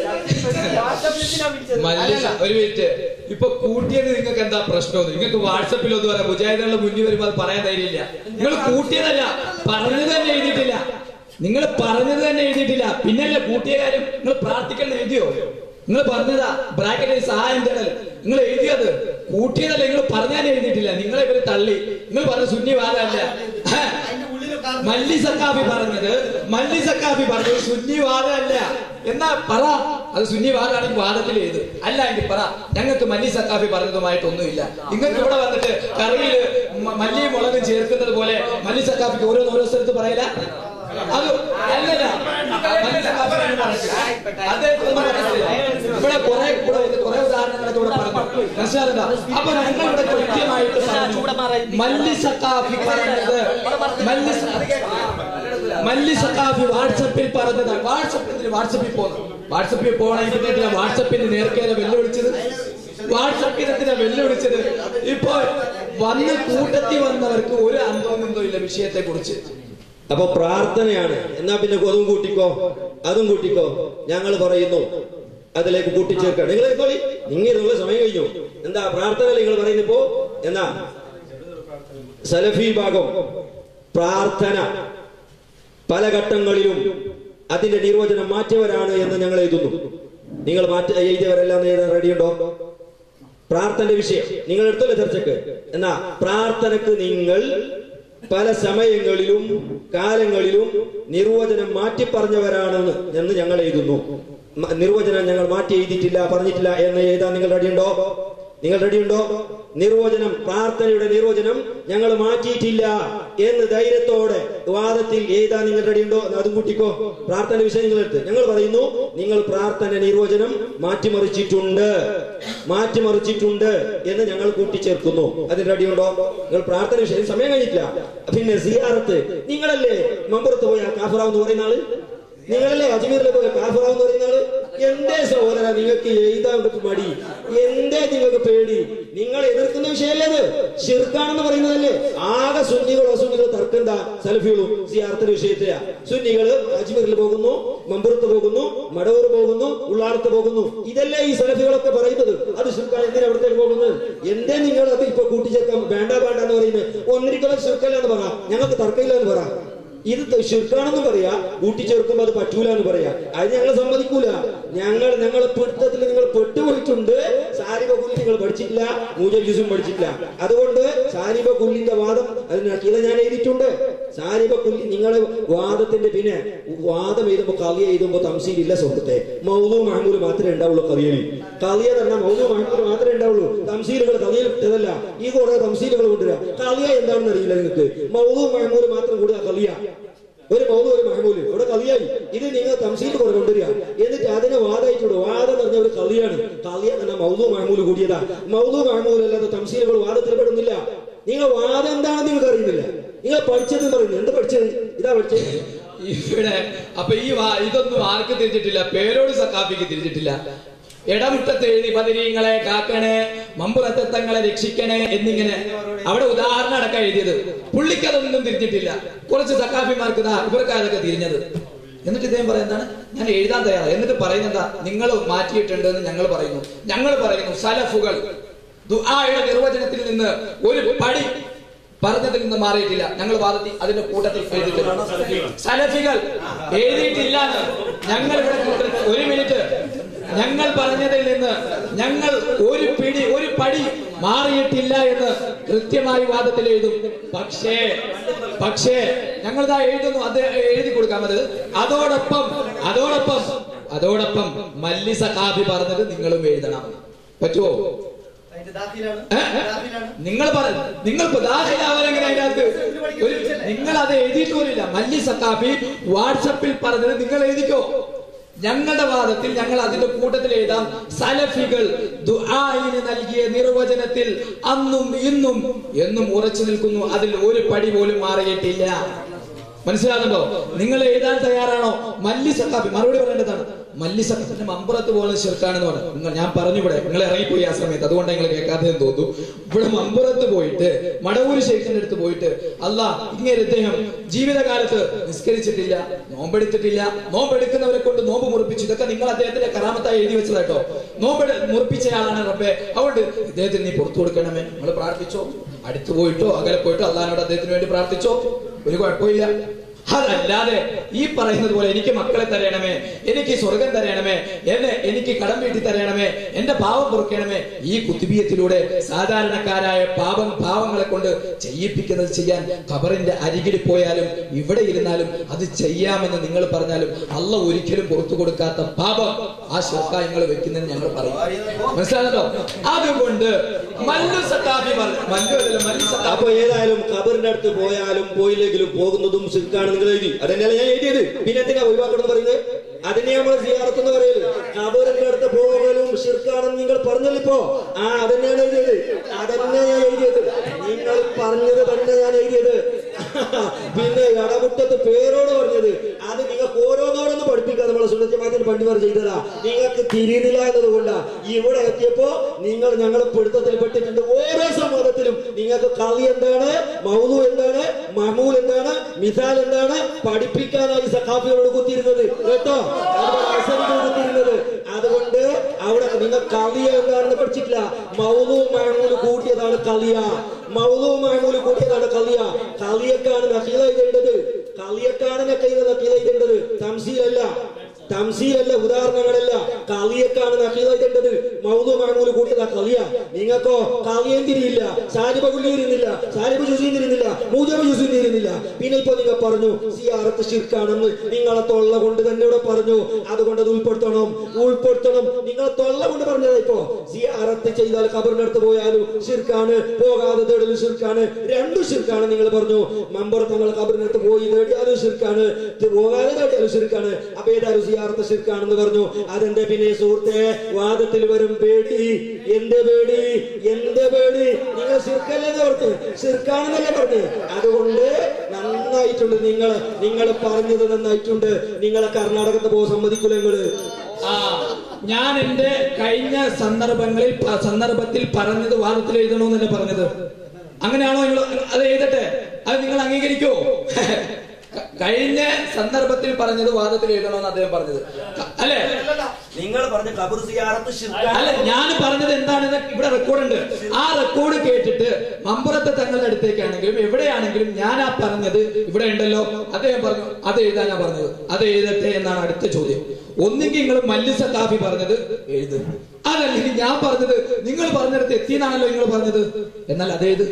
ഒരു മിനിറ്റ്, ഇപ്പൊ കൂട്ടിയത് നിങ്ങൾക്ക് എന്താ പ്രശ്നം? നിങ്ങൾക്ക് വാട്സപ്പിൽ ഒന്ന് പറയാം, മുജാഹിദുകളുടെ മുന്നിൽ വരുമ്പോൾ അത് പറയാൻ ധൈര്യമില്ല. നിങ്ങൾ കൂട്ടിയതല്ല, പറഞ്ഞത് തന്നെ എഴുതിയിട്ടില്ല. നിങ്ങൾ പറഞ്ഞത് തന്നെ എഴുതിയിട്ടില്ല, പിന്നല്ലേ കൂട്ടിയ കാര്യം? നിങ്ങൾ പ്രാർത്ഥിക്കണം എഴുതിയോ? നിങ്ങൾ പറഞ്ഞതാ ബ്രാക്കറ്റിൽ സഹായം തേടൽ, നിങ്ങൾ എഴുതിയത് കൂട്ടിയതല്ല, നിങ്ങൾ പറഞ്ഞാൽ എഴുതിയിട്ടില്ല. നിങ്ങളെ ഇവര് തള്ളി. നിങ്ങൾ പറഞ്ഞ സുന്നി വാദമല്ല. മല്ലി സഖാഫി പറഞ്ഞത് മല്ലി സഖാഫി പറഞ്ഞത് സുന്നി വാദമല്ല എന്നാ പറ. അത് സുന്നി വാദമാണെങ്കിൽ വാദത്തിൽ എഴുത്, അല്ല എങ്കിൽ പറ ഞങ്ങൾക്ക് മല്ലി സഖാഫി പറഞ്ഞതുമായിട്ടൊന്നുമില്ല. നിങ്ങൾക്ക് ഇവിടെ വന്നിട്ട് കറിയിൽ മല്ലിയും മുളകും ചേർക്കുന്നത് പോലെ മല്ലി സഖാഫിക്ക് ഓരോ ഓരോ സ്ഥലത്ത് പറയില്ല. അത് അല്ലല്ല, ഇവിടെ കുറെ കുറെ ഉദാഹരണങ്ങളൊക്കെ ഇവിടെ പറഞ്ഞു മനസ്സിലാകുന്ന. അപ്പൊ ഞങ്ങൾ ഇവിടെ കൃത്യമായിട്ട് പറഞ്ഞു മല്ലി സഖാഫി പറഞ്ഞത്, മല്ലി മല്ലി സഖാഫി വാട്സപ്പിൽ പറഞ്ഞതാണ്. വാട്സപ്പിൽ വാട്സപ്പിൽ പോകുന്നു, വാട്സപ്പിൽ പോകണമെങ്കിൽ വാട്സപ്പിന് നേർക്കേരെ വെല്ലുവിളിച്ചത്, വാട്സപ്പിനെ വെല്ലുവിളിച്ചത്. ഇപ്പൊ വന്ന് കൂട്ടത്തിൽ വന്നവർക്ക് ഒരു അന്തമൊന്നും ഇല്ല വിഷയത്തെ കുറിച്ച്. അപ്പൊ പ്രാർത്ഥനയാണ്. എന്നാ പിന്നെ അതും കൂട്ടിക്കോ അതും കൂട്ടിക്കോ. ഞങ്ങൾ പറയുന്നു അതിലേക്ക് കൂട്ടിച്ചേർക്കാം. നിങ്ങൾ ഇരുന്നോളി, നിങ്ങൾ ഇരുന്നുള്ള സമയം കഴിഞ്ഞു. എന്താ പ്രാർത്ഥന നിങ്ങൾ പറയുന്നിപ്പോ? എന്നാ സലഫി ഭാഗം പ്രാർത്ഥന പല ഘട്ടങ്ങളിലും അതിന്റെ നിർവചനം മാറ്റിയവരാണ് എന്ന് ഞങ്ങൾ എഴുതുന്നു. നിങ്ങൾ മാറ്റി എഴുതിയവരെല്ലാം എഴുതാൻ റെഡിയുണ്ടോ? പ്രാർത്ഥനയുടെ വിഷയം നിങ്ങൾ എടുത്തല്ലോ ചർച്ചക്ക്. എന്നാ പ്രാർത്ഥനക്ക് നിങ്ങൾ പല സമയങ്ങളിലും കാലങ്ങളിലും നിർവചനം മാറ്റി പറഞ്ഞവരാണെന്ന് എന്ന് ഞങ്ങൾ എഴുതുന്നു. നിർവചനം ഞങ്ങൾ മാറ്റി എഴുതിയിട്ടില്ല, പറഞ്ഞിട്ടില്ല എന്ന് എഴുതാൻ നിങ്ങൾ റെഡിയുണ്ടോ? നിങ്ങൾ റെഡിയുണ്ടോ? നിർവചനം, പ്രാർത്ഥനയുടെ നിർവചനം ഞങ്ങൾ മാറ്റിയിട്ടില്ല എന്ന് ധൈര്യത്തോടെ വാദത്തിൽ എഴുതാൻ നിങ്ങൾ റെഡിയുണ്ടോ? അതും കൂട്ടിക്കോ. പ്രാർത്ഥന വിഷയം നിങ്ങൾ എടുത്ത് ഞങ്ങൾ പറയുന്നു, നിങ്ങൾ പ്രാർത്ഥന നിർവചനം മാറ്റിമറിച്ചിട്ടുണ്ട് മാറ്റിമറിച്ചിട്ടുണ്ട് എന്ന് ഞങ്ങൾ കൂട്ടിച്ചേർക്കുന്നു. അതിന് റെഡിയുണ്ടോ? നിങ്ങൾ പ്രാർത്ഥന വിഷയം സമയം കഴിഞ്ഞിട്ടില്ല. പിന്നെ സിയാറത്ത്, നിങ്ങളല്ലേ മമ്പുറത്ത് പോയ കാഫറാവെന്ന് പറയുന്ന ആള്? നിങ്ങളല്ലേ അജ്മീറിലെ പോയ കാഫറാവെന്ന് പറയുന്ന ആള്? എന്തേ സഹോദര നിങ്ങൾക്ക് എഴുതാൻ മടി? എന്തേ നിങ്ങൾക്ക് പേടി? നിങ്ങൾ എതിർക്കുന്ന വിഷയമല്ലേ അത്? ഷിർക്കാണെന്ന് പറയുന്നതല്ലേ? ആകെ സുന്നികളോ സുന്നികളോ തർക്കണ്ട സലഫികളും സിയാറത്തിന്റെ വിഷയത്തിലാ. സുന്നികള് അജ്മീറിൽ പോകുന്നു, മമ്പുറത്ത് പോകുന്നു, മടവൂർ പോകുന്നു, ഉള്ളാടത്ത് പോകുന്നു. ഇതല്ലേ ഈ സലഫികളൊക്കെ പറയുന്നത്? അത് ഷിർക്കാണ്. എന്തിനാ അവിടത്തേക്ക് പോകുന്നത്? എന്തേ നിങ്ങൾ അത് ഇപ്പൊ കൂട്ടിച്ചേർക്കാൻ വേണ്ട വേണ്ട എന്ന് പറയുന്നത്? ഒന്നിരിക്കലും ഷിർക്കല്ല എന്ന് പറ, ഞങ്ങൾക്ക് തർക്കമില്ല എന്ന് പറ. ഇത് ഷിർക്കാണെന്ന് പറയാ, കൂട്ടിച്ചേർക്കുമ്പോ അത് പറ്റൂല എന്ന് പറയാ. അത് ഞങ്ങൾ സമ്മതിക്കൂല. ഞങ്ങൾ ഞങ്ങളെ പിടുത്തത്തിൽ നിങ്ങൾ പെട്ടുപോയിട്ടുണ്ട്. സാരിബ കുല്ലി നിങ്ങൾ പഠിച്ചിട്ടില്ല, മൂജീസും പഠിച്ചിട്ടില്ല. അതുകൊണ്ട് സാരിബ കുല്ലിന്റെ വാദം അതിനാക്കിയത് ഞാൻ എഴുതിയിട്ടുണ്ട്. സാരിബ കുല്ലി നിങ്ങളെ വാദത്തിന്റെ പിന്നെ വാദം എഴുതുമ്പോ കവിയ എഴുതുമ്പോ തംസീലില്ല സുഹൃത്തെ. മൗലു മഹമൂല് മാത്രമേ ഉണ്ടാവുള്ളൂ കവിയയിൽ. കവിയ തന്നെ മൗലു മഹമൂല് മാത്രമേ ഉണ്ടാവുള്ളൂ. തംസീലുകൾ കവിയയിൽ ഇട്ടതല്ല. ഈ കുറെ തംസീലുകൾ കൊണ്ടുവരിക. കവിയ എന്താണെന്ന് അറിയില്ല നിങ്ങൾക്ക്. മൗലു മഹമൂല് മാത്രം കൂടുക കവിയ. ഒരു മൗലു ഒരു മഹമൂല് ഇവിടെ കവിയായി. ഇത് നിങ്ങൾ തംസീൽ കുറെ കൊണ്ടുവരിക. എന്നിട്ട് അതിനെ വാദമായിട്ടുണ്ട്. വാദം എന്ന് പറഞ്ഞ ഒരു കവിയാണ്. കവിയ തന്നെ മൗലു മഹമൂല് കൂടിയതാ. മൗലു മഹമൂല് അല്ലാതെ തംസീലുകൾ വാദത്തിൽ പെടുന്നില്ല. നിങ്ങൾ വാദം എന്താണെന്ന് നിങ്ങൾക്ക് അറിയുന്നില്ല. നിങ്ങൾ പഠിച്ചത് പറയുന്നത് എന്ത് പഠിച്ചത്? ഇതാ പഠിച്ചത് ഇവിടെ. അപ്പൊ ഈ ഇതൊന്നും ആർക്ക് തിരിച്ചിട്ടില്ല, പേരോട് സക്കാഫിക്ക് തിരിച്ചിട്ടില്ല. ഇടമുട്ടത്ത് എഴുതി ബദരീങ്ങളെ കാക്കണേ, മമ്പുറത്തങ്ങളെ രക്ഷിക്കണേ എന്നിങ്ങനെ അവിടെ ഉദാഹരണം അടക്കം എഴുതിയത്. പുള്ളിക്കതൊന്നും തിരിഞ്ഞിട്ടില്ല. കുറച്ച് സക്കാഫിമാർക്ക് ഇവർക്ക് അതൊക്കെ തിരിഞ്ഞത്. എന്നിട്ട് ഇദ്ദേഹം പറയുന്നതാണ് ഞാൻ എഴുതാൻ തയ്യാറാണ്. എന്നിട്ട് പറയുന്നത് നിങ്ങൾ മാറ്റിയിട്ടുണ്ട് എന്ന് ഞങ്ങൾ പറയുന്നു. ഞങ്ങൾ പറയുന്നു സലഫുകൾ ദുആയുടെ നിർവചനത്തിൽ നിന്ന് ഒരു പടി പറഞ്ഞതിൽ നിന്ന് മാറിയിട്ടില്ല. ഞങ്ങൾ വാദത്തിൽ അതിന്റെ കൂട്ടത്തിൽ എഴുതിയിട്ടുണ്ട്. സലഫികൾ എഴുതിയിട്ടില്ല. ഞങ്ങൾ ഒരു മിനിറ്റ് ഞങ്ങൾ പറഞ്ഞതിൽ നിന്ന് ഞങ്ങൾ ഒരു പിടി ഒരു പടി മാറിയിട്ടില്ല എന്ന് കൃത്യമായി വാദത്തിൽ എഴുതും. പക്ഷേ പക്ഷേ ഞങ്ങളിതാ എഴുതുന്നു, അത് എഴുതി കൊടുക്കാം. അത് അതോടൊപ്പം അതോടൊപ്പം അതോടൊപ്പം മല്ലി സഖാഫി പറഞ്ഞത് നിങ്ങളും എഴുതണം. പറ്റുമോ? നിങ്ങൾ നിങ്ങൾ നിങ്ങൾ അത് എഴുതിയിട്ട് പോലില്ല. മല്ലി സഖാഫി വാട്സപ്പിൽ പറഞ്ഞത് നിങ്ങൾ എഴുതിക്കോ. ഞങ്ങളുടെ വാദത്തിൽ ഞങ്ങൾ അതിന്റെ കൂട്ടത്തിൽ എഴുതാം. സലഫികൾ ദുആഇന് നൽകിയ നിർവചനത്തിൽ അന്നും ഇന്നും എന്നും ഉറച്ചു നിൽക്കുന്നു. അതിൽ ഒരു പടി പോലും മാറിയിട്ടില്ല. മനസ്സിലാകുന്നുണ്ടോ? നിങ്ങൾ എഴുതാൻ തയ്യാറാണോ? മല്ലി സഖാഫി മറുപടി പറയേണ്ടതാണ്. മല്ലി സഖാഫിന്റെ മമ്പുറത്ത് പോകുന്ന ശിർക്കാണെന്ന് പറഞ്ഞു. നിങ്ങൾ ഞാൻ പറഞ്ഞു ഇവിടെ നിങ്ങൾ ഇറങ്ങിപ്പോയി ആ സമയത്ത്, അതുകൊണ്ട് നിങ്ങൾ കേൾക്കാതെന്ന് തോന്നുന്നു. ഇവിടെ മമ്പുറത്ത് പോയിട്ട് മടവൂര് ശേഖരന്റെ അടുത്ത് പോയിട്ട് അല്ലാ ഇങ്ങനെ ഇദ്ദേഹം ജീവിതകാലത്ത് നിസ്കരിച്ചിട്ടില്ല, നോമ്പെടുത്തിട്ടില്ല, നോമ്പെടുക്കുന്നവരെ കൊണ്ട് നോമ്പ് മുറിപ്പിച്ചു. ഇതൊക്കെ നിങ്ങൾ അദ്ദേഹത്തിന്റെ കറാമത്തായി എഴുതി വെച്ചതായിട്ടോ. നോമ്പ് മുറിപ്പിച്ചയാളാണ് റബ്ബേ, അതുകൊണ്ട് ഇദ്ദേഹത്തിന് നീ പുറത്തു കൊടുക്കണമേ. നിങ്ങൾ പ്രാർത്ഥിച്ചോ, അടുത്ത് പോയിട്ടോ അകലെ പോയിട്ടോ അള്ളാഹിനോട് അദ്ദേഹത്തിന് വേണ്ടി പ്രാർത്ഥിച്ചോ, ഒരു കുഴപ്പമില്ല. അതല്ലാതെ ഈ പറയുന്നത് പോലെ എനിക്ക് മക്കളെ തരണമേ, എനിക്ക് സ്വർഗം തരണമേ, എന്നെ എനിക്ക് കടം വീട്ടി തരണമേ, എന്റെ പാവം പൊറുക്കണമേ, ഈ കുത്തുബിയത്തിലൂടെ സാധാരണക്കാരായ പാപം പാവങ്ങളെ കൊണ്ട് ചെയ്യിപ്പിക്കുന്നത് ചെയ്യാൻ ഖബറിന്റെ അരികിൽ പോയാലും ഇവിടെ ഇരുന്നാലും അത് ചെയ്യാമെന്ന് നിങ്ങൾ പറഞ്ഞാലും അല്ല ഒരിക്കലും പുറത്തു കൊടുക്കാത്ത പാപം ആ ശിർക്കായങ്ങൾ വെക്കുന്നതിന് ഞങ്ങൾ പറയും. മനസ്സിലാകുന്നുണ്ടോ? അതുകൊണ്ട് മല്ലു സഖാഫി മല്ലു മല്ലു സഖാഫി അപ്പൊ ഏതായാലും ഖബറിന്റെ അടുത്ത് പോയാലും പോയില്ലെങ്കിലും പോകുന്നതും ശിർക്കാണ് നിങ്ങൾ എഴുതി. അതന്നെയാണ് ഞാൻ എഴുതിയത്. പിന്നെ എന്തിനാ ഒഴിവാക്കണം പറയുന്നത്? അതിനെ നമ്മൾ സിയാറത്ത് എന്ന് പറയുന്നത്. ഖബറിന്റെ അടുത്ത് പോകലും ശിർക്കാണെന്ന് നിങ്ങൾ പറഞ്ഞല്ലോ ഇപ്പോ. ആ അതന്നെയാണ് എഴുതിയത്. അതന്നെ ഞാൻ എഴുതിയത്. നിങ്ങൾ പറഞ്ഞത് തന്നെ ഞാൻ എഴുതിയത്. പിന്നെ ഇടമുട്ടത്ത് പേരോട് പറഞ്ഞത് അത് നിങ്ങൾക്ക് ഓരോന്നോരോന്ന് പഠിപ്പിക്കാൻ നമ്മളെ സുന്നത്ത് പണ്ഡിതർ ചെയ്തതാ. നിങ്ങൾക്ക് തിരിയുന്നില്ല എന്നതുകൊണ്ടാ ഇവിടെ എത്തിയപ്പോ നിങ്ങൾ ഞങ്ങളെ പിടുത്തത്തിൽ പെട്ടിട്ടുണ്ട്. ഓരോ സംവാദത്തിലും നിങ്ങൾക്ക് കളി എന്താണ്, മൗലു എന്താണ്, മഹമൂൽ എന്താണ്, മിസാൽ എന്താണ് പഠിപ്പിക്കാനായി സഖാഫികളോട് കുത്തിയിരുന്നത് കേട്ടോ. കുത്തിയിരുന്നത് അതുകൊണ്ട് അവിടെ നിങ്ങൾ കളിയ എന്താണെന്ന് പഠിച്ചിട്ടില്ല. മൗലു മഹമൂല് കൂട്ടിയതാണ് കളിയ. മൗലു മഹമൂല് കൂട്ടിയതാണ് കളിയ. കളിയക്കാണ് നഖീല എഴുതേണ്ടത്. കളിയക്കാണ് നഖീല നഖീല എഴുതേണ്ടത്. തംസീലല്ല. തംസീലല്ല, ഉദാഹരണങ്ങളല്ല. കളിയൊക്കെയാണ് നഖീലായിട്ടേണ്ടത്. മൗദു മാമൂല് കൂട്ടിയതാ കളിയ. നിങ്ങൾക്കോ കളിയും തിരിയില്ല, സാലിബ കുല്ലി തിരുന്നില്ല, സാലിബ് ജുസീൻ തിരുന്നില്ല, മൂജബ ജുസീൻ തിരുന്നില്ല. പിന്നെ ഇപ്പൊ നിങ്ങൾ പറഞ്ഞു സിയാറത്ത് ശിർക്കാണെന്ന്. നിങ്ങളെ തൊള്ള കൊണ്ട് തന്നെ ഇവിടെ പറഞ്ഞു. അതുകൊണ്ട് അത് ഉൾപ്പെടുത്തണം, ഉൾപ്പെടുത്തണം. നിങ്ങളെ തൊള്ള കൊണ്ട് പറഞ്ഞതാ. ഇപ്പൊ സിയാറത്ത് ചെയ്താൽ ഖബറിനടുത്ത് പോയാലും ശിർക്കാണ്, പോകാതെ തേടലും ശിർക്കാണ്. രണ്ടും ശിർക്കാണ് നിങ്ങൾ പറഞ്ഞു. മമ്പുറത്ത് നിങ്ങൾ ഖബറിനടുത്ത് പോയി തേടിയാലും ശിർക്കാണ്, പോകാതെ തേടിയാലും ശിർക്കാണ്. അപ്പൊ ഏതായാലും സിയാറത്ത് ശിർക്കാണെന്ന് പറഞ്ഞു. അതെന്റെ പിന്നെ സുഹൃത്തെ വാദത്തിൽ വരും പേടി. എന്റെ പേടി, എന്റെ പേടി. നിങ്ങൾ ശിർക്കല്ലേ പറഞ്ഞു, ശിർക്കാണെന്നല്ലേ പറഞ്ഞു. അതുകൊണ്ട് നന്നായിട്ടുണ്ട് നിങ്ങൾ, നിങ്ങൾ പറഞ്ഞത് നന്നായിട്ടുണ്ട്. നിങ്ങളെ കർണാടകത്ത് പോകും സമ്മതിക്കൂല നിങ്ങള്. ആ ഞാൻ എന്റെ കഴിഞ്ഞ സന്ദർഭങ്ങളിൽ സന്ദർഭത്തിൽ പറഞ്ഞത് വാദത്തിൽ എഴുതണമെന്നല്ലേ പറഞ്ഞത്. അങ്ങനെയാണോ നിങ്ങൾ? അത് എഴുതട്ടെ, അത് നിങ്ങൾ അംഗീകരിക്കോ? കഴിഞ്ഞ സന്ദർഭത്തിൽ പറഞ്ഞത് വാദത്തിൽ എഴുതണമെന്ന് അദ്ദേഹം പറഞ്ഞത് അല്ലെ? നിങ്ങൾ പറഞ്ഞ ഖബർ സിയാറത്ത് അല്ല, ഞാൻ പറഞ്ഞത് എന്താണെന്ന് ഇവിടെ റെക്കോർഡുണ്ട്. ആ റെക്കോർഡ് കേട്ടിട്ട് മമ്പുറത്തെ തങ്ങളുടെ അടുത്തേക്കാണെങ്കിലും എവിടെയാണെങ്കിലും ഞാൻ ആ പറഞ്ഞത് ഇവിടെ ഉണ്ടല്ലോ. അദ്ദേഹം പറഞ്ഞു അത് എഴുതാനാ പറഞ്ഞത്, അത് എഴുതട്ടെ എന്നാണ് അടുത്ത ചോദ്യം. ഒന്നുകിൽ നിങ്ങൾ മല്ലിസ കാഫി പറഞ്ഞത് എഴുത്, അതല്ലെങ്കിൽ ഞാൻ പറഞ്ഞത് നിങ്ങൾ പറഞ്ഞിടത്ത് എത്തിയെന്നാണല്ലോ നിങ്ങൾ പറഞ്ഞത്, എന്നാൽ അത് എഴുത്.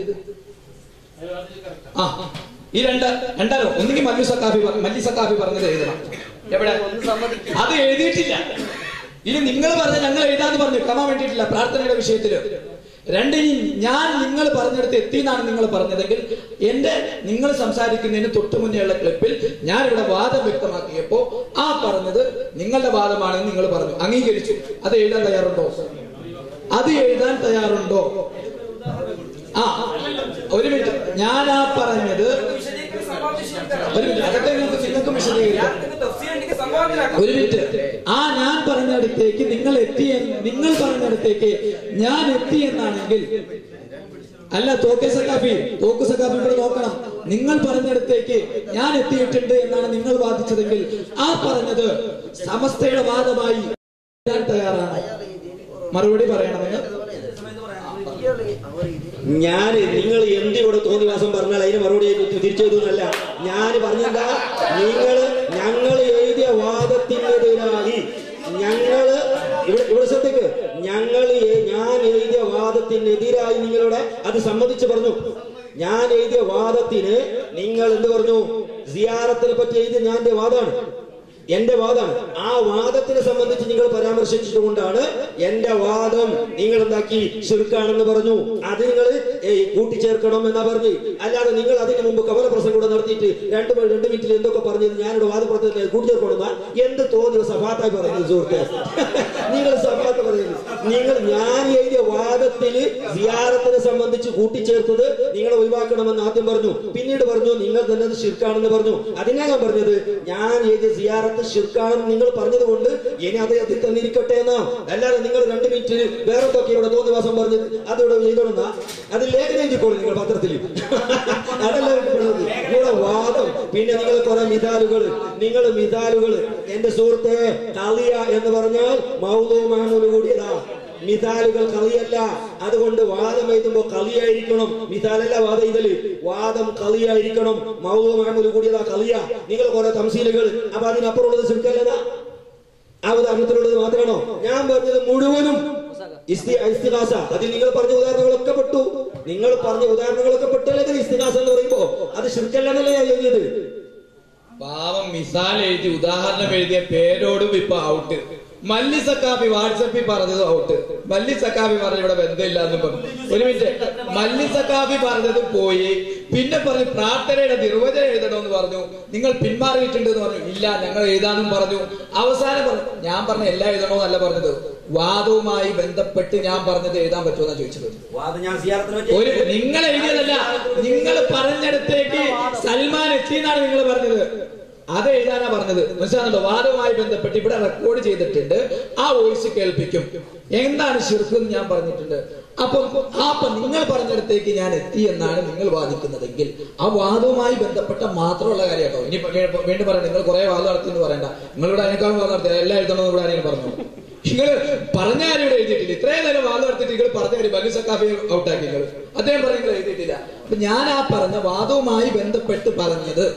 ആ ഈ രണ്ട് രണ്ടാലോ ഒന്നുകിൽ മല്ലു സക്കാഫി മല്ലി സക്കാഫി പറഞ്ഞത് എഴുതണം. എവിടെ? അത് എഴുതിയിട്ടില്ല. ഇനി നിങ്ങൾ പറഞ്ഞ ഞങ്ങൾ എഴുതാന്ന് പറഞ്ഞു കമാൻ വേണ്ടിയിട്ടില്ല പ്രാർത്ഥനയുടെ വിഷയത്തില്. രണ്ടിനി ഞാൻ നിങ്ങൾ പറഞ്ഞെടുത്ത് എത്തിയെന്നാണ് നിങ്ങൾ പറഞ്ഞതെങ്കിൽ എന്റെ നിങ്ങൾ സംസാരിക്കുന്നതിന് തൊട്ടു മുന്നേയുള്ള ക്ലിപ്പിൽ ഞാൻ ഇവിടെ വാദം വ്യക്തമാക്കിയപ്പോ ആ പറഞ്ഞത് നിങ്ങളുടെ വാദമാണെന്ന് നിങ്ങൾ പറഞ്ഞു, അംഗീകരിച്ചു. അത് എഴുതാൻ തയ്യാറുണ്ടോ? അത് എഴുതാൻ തയ്യാറുണ്ടോ? ആ ഒരു മിനിറ്റ്, ഞാൻ ആ പറഞ്ഞത് ഒരു മിനിറ്റ്, അതൊക്കെ നിങ്ങൾക്ക് നിങ്ങൾക്ക് വിശദീകരിക്കാം. ഒരു മിനിറ്റ്, ആ ഞാൻ പറഞ്ഞിടത്തേക്ക് നിങ്ങൾ എത്തി, നിങ്ങൾ പറഞ്ഞിടത്തേക്ക് ഞാൻ എത്തി എന്നാണെങ്കിൽ അല്ല തോക്കെ സക്കാഫി, തോക്ക് സക്കാഫി ഇവിടെ നോക്കണം. നിങ്ങൾ പറഞ്ഞിടത്തേക്ക് ഞാൻ എത്തിയിട്ടുണ്ട് എന്നാണ് നിങ്ങൾ വാദിച്ചതെങ്കിൽ ആ പറഞ്ഞത് സമസ്തയുടെ വാദമായി ഞാൻ തയ്യാറാണ്. മറുപടി പറയണമെന്ന് ഞാൻ നിങ്ങൾ എന്തിവിടെ തോന്നിവാസം പറഞ്ഞാൽ അതിന് മറുപടി തിരിച്ചെഴുതുന്നല്ല. ഞാൻ പറഞ്ഞില്ല, നിങ്ങൾ ഞങ്ങൾ എഴുതിയ വാദത്തിനെതിരായി ഞങ്ങള് ഇവിടെ ഇവിടെ ശ്രദ്ധിക്ക്, ഞങ്ങൾ ഞാൻ എഴുതിയ വാദത്തിനെതിരായി നിങ്ങളുടെ അത് സമ്മതിച്ച് പറഞ്ഞു. ഞാൻ എഴുതിയ വാദത്തിന് നിങ്ങൾ എന്ത് പറഞ്ഞു? സിയാറത്തിനെ പറ്റി എഴുതിയ ഞാൻ എന്റെ വാദമാണ്, എന്റെ വാദമാണ്. ആ വാദത്തിനെ സംബന്ധിച്ച് നിങ്ങൾ പരാമർശിച്ചതുകൊണ്ടാണ് എന്റെ വാദം നിങ്ങൾ എന്താക്കി ശിർക്കാണെന്ന് പറഞ്ഞു. അത് നിങ്ങൾ കൂട്ടിച്ചേർക്കണം എന്നാ പറഞ്ഞു. അല്ലാതെ നിങ്ങൾ അതിന് മുമ്പ് കവല പ്രസംഗം കൂടെ നടത്തിയിട്ട് രണ്ട് രണ്ട് മിനിറ്റിൽ എന്തൊക്കെ പറഞ്ഞത് ഞാനിവിടെ വാദപ്രസംഗത്തിൽ കൂട്ടിച്ചേർക്കണമെന്ന എന്ത് തോന്നിയ സഭാത്തായി പറയുന്നത് സുഹൃത്തെ? നിങ്ങൾ സഭാത്ത പറയുന്നത് നിങ്ങൾ ഞാൻ എഴുതിയ വാദത്തിൽ സിയാറത്തിനെ സംബന്ധിച്ച് കൂട്ടിച്ചേർത്തത് നിങ്ങൾ ഒഴിവാക്കണമെന്ന് ആദ്യം പറഞ്ഞു. പിന്നീട് പറഞ്ഞു നിങ്ങൾ തന്നെ അത് ശിർക്കാണെന്ന് പറഞ്ഞു. അതിനാ ഞാൻ പറഞ്ഞത് ഞാൻ എഴുതിയ സിയാറത്ത് ശിർക്കാണെന്ന് നിങ്ങൾ പറഞ്ഞത് കൊണ്ട് ഇനി അത് അതിൽ തന്നിരിക്കട്ടെ എന്നാ. അല്ലാതെ നിങ്ങൾ രണ്ട് മിനിറ്റ് വേറെ എന്തൊക്കെ ഇവിടെ തോന്നിവാസം പറഞ്ഞത് അതിവിടെ എഴുതണമെന്നാ. അത് ലേഖനം എഴുതിക്കോളൂ നിങ്ങൾ പത്രത്തിൽ. അതല്ല നിങ്ങളുടെ വാദം. പിന്നെ നിങ്ങൾ കുറെ മിതാലുകൾ, നിങ്ങൾ മിതാലുകൾ എന്റെ സുഹൃത്തെ കളിയ എന്ന് പറഞ്ഞാൽ മൗലൂമാനോട് കൂടിയതാ. മിതാലുകൾ കളിയല്ല. അതുകൊണ്ട് വാദം എഴുതുമ്പോ കളിയായിരിക്കണം, മിതാലല്ല വാദം എഴുതല്. വാദം കളിയായിരിക്കണം. മൗലൂമാനോട് കൂടിയതാ കളിയ. നിങ്ങൾ കുറെ തംസീലുകൾ, അപ്പൊ അതിനപ്പുറമുള്ളത് ശിർക്കല്ലതാ. ആ ഉദാഹരണത്തിലുള്ളത് മാത്രമാണോ? ഞാൻ പറഞ്ഞത് മുഴുവനും ഇസ്തിഗാസ. അതിൽ നിങ്ങൾ പറഞ്ഞ ഉദാഹരണങ്ങളൊക്കെ പെട്ടു. നിങ്ങൾ പറഞ്ഞ ഉദാഹരണങ്ങളൊക്കെ പെട്ടല്ലേ ഇസ്തിഗാസ എന്ന് പറയുമ്പോ അത് ശിർക്കല്ലെന്നല്ലേ ഞാൻ എഴുതിയത്. പാവം മിസാൽ എഴുതി ഉദാഹരണം എഴുതിയ പേരോടും ഇപ്പൊ ഔട്ട്. മല്ലി സക്കാഫി വാട്സപ്പിൽ പറഞ്ഞത് ഔട്ട്. മല്ലി സക്കാഫി പറഞ്ഞ ഇവിടെ ബന്ധമില്ല എന്ന് പറഞ്ഞു. ഒരു മിനിറ്റ്, മല്ലി സക്കാഫി പറഞ്ഞത് പോയി. പിന്നെ പറഞ്ഞു പ്രാർത്ഥനയുടെ നിർവചനം എഴുതണമെന്ന് പറഞ്ഞു. നിങ്ങൾ പിന്മാറിയിട്ടുണ്ട് എന്ന് പറഞ്ഞു. ഇല്ല ഞങ്ങൾ എഴുതാനും പറഞ്ഞു. അവസാനം പറഞ്ഞു ഞാൻ പറഞ്ഞ എല്ലാം എഴുതണമെന്നല്ല പറഞ്ഞത്, വാദവുമായി ബന്ധപ്പെട്ട് ഞാൻ പറഞ്ഞത് എഴുതാൻ പറ്റുമെന്നാണ് ചോദിച്ചത്. ഒരു നിങ്ങൾ എഴുതിയതല്ല, നിങ്ങൾ പറഞ്ഞിടത്തേക്ക് സൽമാൻ എത്തിയെന്നാണ് നിങ്ങൾ പറഞ്ഞത്. അത് എഴുതാനാ പറഞ്ഞത്. മനസ്സിലാണല്ലോ? വാദവുമായി ബന്ധപ്പെട്ട് ഇവിടെ റെക്കോർഡ് ചെയ്തിട്ടുണ്ട്. ആ വോയിസ് കേൾപ്പിക്കും. എന്താണ് ശിർക്ക് എന്ന് ഞാൻ പറഞ്ഞിട്ടുണ്ട്. അപ്പൊ അപ്പൊ നിങ്ങൾ പറഞ്ഞിടത്തേക്ക് ഞാൻ എത്തി എന്നാണ് നിങ്ങൾ വാദിക്കുന്നതെങ്കിൽ ആ വാദവുമായി ബന്ധപ്പെട്ട മാത്രമുള്ള കാര്യം കേട്ടോ. ഇനി വേണ്ടി പറയണ്ട, നിങ്ങൾ കുറെ വാദം നടത്തി എന്ന് പറയണ്ട. നിങ്ങളിവിടെ അതിനേക്കാളും വാദം നടത്തി എല്ലാം എഴുതണമെന്ന് ഇവിടെ ആരെങ്കിലും പറഞ്ഞു? നിങ്ങൾ പറഞ്ഞ കാര്യം ഇവിടെ എഴുതിയിട്ടില്ല. ഇത്രയും നേരം വാദം നടത്തിയിട്ട് നിങ്ങൾ പറഞ്ഞ കാര്യം ബലു സക്കാഫിയെ ഔട്ടാക്കി നിങ്ങൾ. അദ്ദേഹം പറഞ്ഞ നിങ്ങൾ എഴുതിയിട്ടില്ല. അപ്പൊ ഞാൻ ആ പറഞ്ഞ വാദവുമായി ബന്ധപ്പെട്ട് പറഞ്ഞത്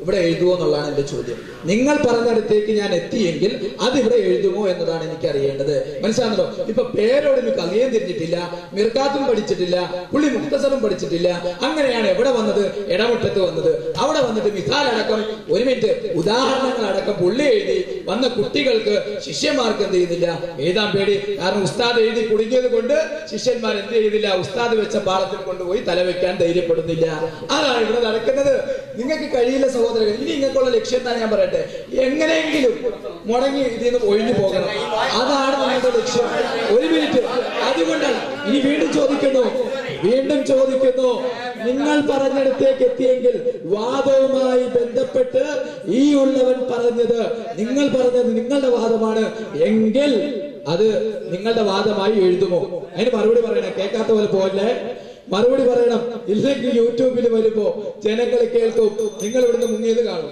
ഇവിടെ എഴുതുമോ എന്നുള്ളതാണ് എന്റെ ചോദ്യം. നിങ്ങൾ പറഞ്ഞിടത്തേക്ക് ഞാൻ എത്തിയെങ്കിൽ അത് ഇവിടെ എഴുതുമോ എന്നതാണ് എനിക്ക് അറിയേണ്ടത്. മനസ്സിലാണല്ലോ? ഇപ്പൊ പേരോട് എനിക്ക് അധികം തിരിഞ്ഞിട്ടില്ല, മിർക്കാത്തും പഠിച്ചിട്ടില്ല, പുള്ളി മുക്തസറും പഠിച്ചിട്ടില്ല. അങ്ങനെയാണ് എവിടെ വന്നത്? ഇടമുട്ടത്ത് വന്നത്. അവിടെ വന്നിട്ട് മിസാലടക്കം ഒരു മിനിറ്റ് ഉദാഹരണങ്ങൾ അടക്കം പുള്ളി എഴുതി വന്ന കുട്ടികൾക്ക് ശിഷ്യന്മാർക്ക് എന്ത് ചെയ്യുന്നില്ല, എഴുതാൻ പേടി. കാരണം ഉസ്താദ് എഴുതി കുടുങ്ങിയത് കൊണ്ട് ശിഷ്യന്മാർ എന്ത് ചെയ്യുന്നില്ല, ഉസ്താദ് വെച്ച പാളത്തിൽ കൊണ്ടുപോയി തലവെക്കാൻ ധൈര്യപ്പെടുന്നില്ല. അതാണ് ഇവിടെ നടക്കുന്നത്. നിങ്ങൾക്ക് കഴിയില്ല സഹോദരൻ. ഇനി നിങ്ങൾക്കുള്ള ലക്ഷ്യം എന്താ ഞാൻ പറയട്ടെ, എങ്ങനെയെങ്കിലും മുടങ്ങി ഇതിൽ നിന്ന് ഒഴിഞ്ഞു പോകണം. അതാണ് നിങ്ങളുടെ ലക്ഷ്യം. ഒരു മിനിറ്റ്. അതുകൊണ്ടാണ് ഇനി വീണ്ടും ചോദിക്കുന്നു വീണ്ടും ചോദിക്കുന്നു നിങ്ങൾ പറഞ്ഞിടത്തേക്ക് എത്തിയെങ്കിൽ വാദവുമായി ബന്ധപ്പെട്ട് ഈ ഉള്ളവൻ പറഞ്ഞത്, നിങ്ങൾ പറഞ്ഞത് നിങ്ങളുടെ വാദമാണ് എങ്കിൽ അത് നിങ്ങളുടെ വാദമായി എഴുതുമോ? അതിന് മറുപടി പറയണം. കേൾക്കാത്ത പോലെ പോലെ മറുപടി പറയണം. ഇല്ലെങ്കിൽ യൂട്യൂബിൽ വരുമ്പോ ജനങ്ങൾ കേൾക്കും നിങ്ങൾ ഇവിടുന്ന് മുങ്ങിയത് കാണും.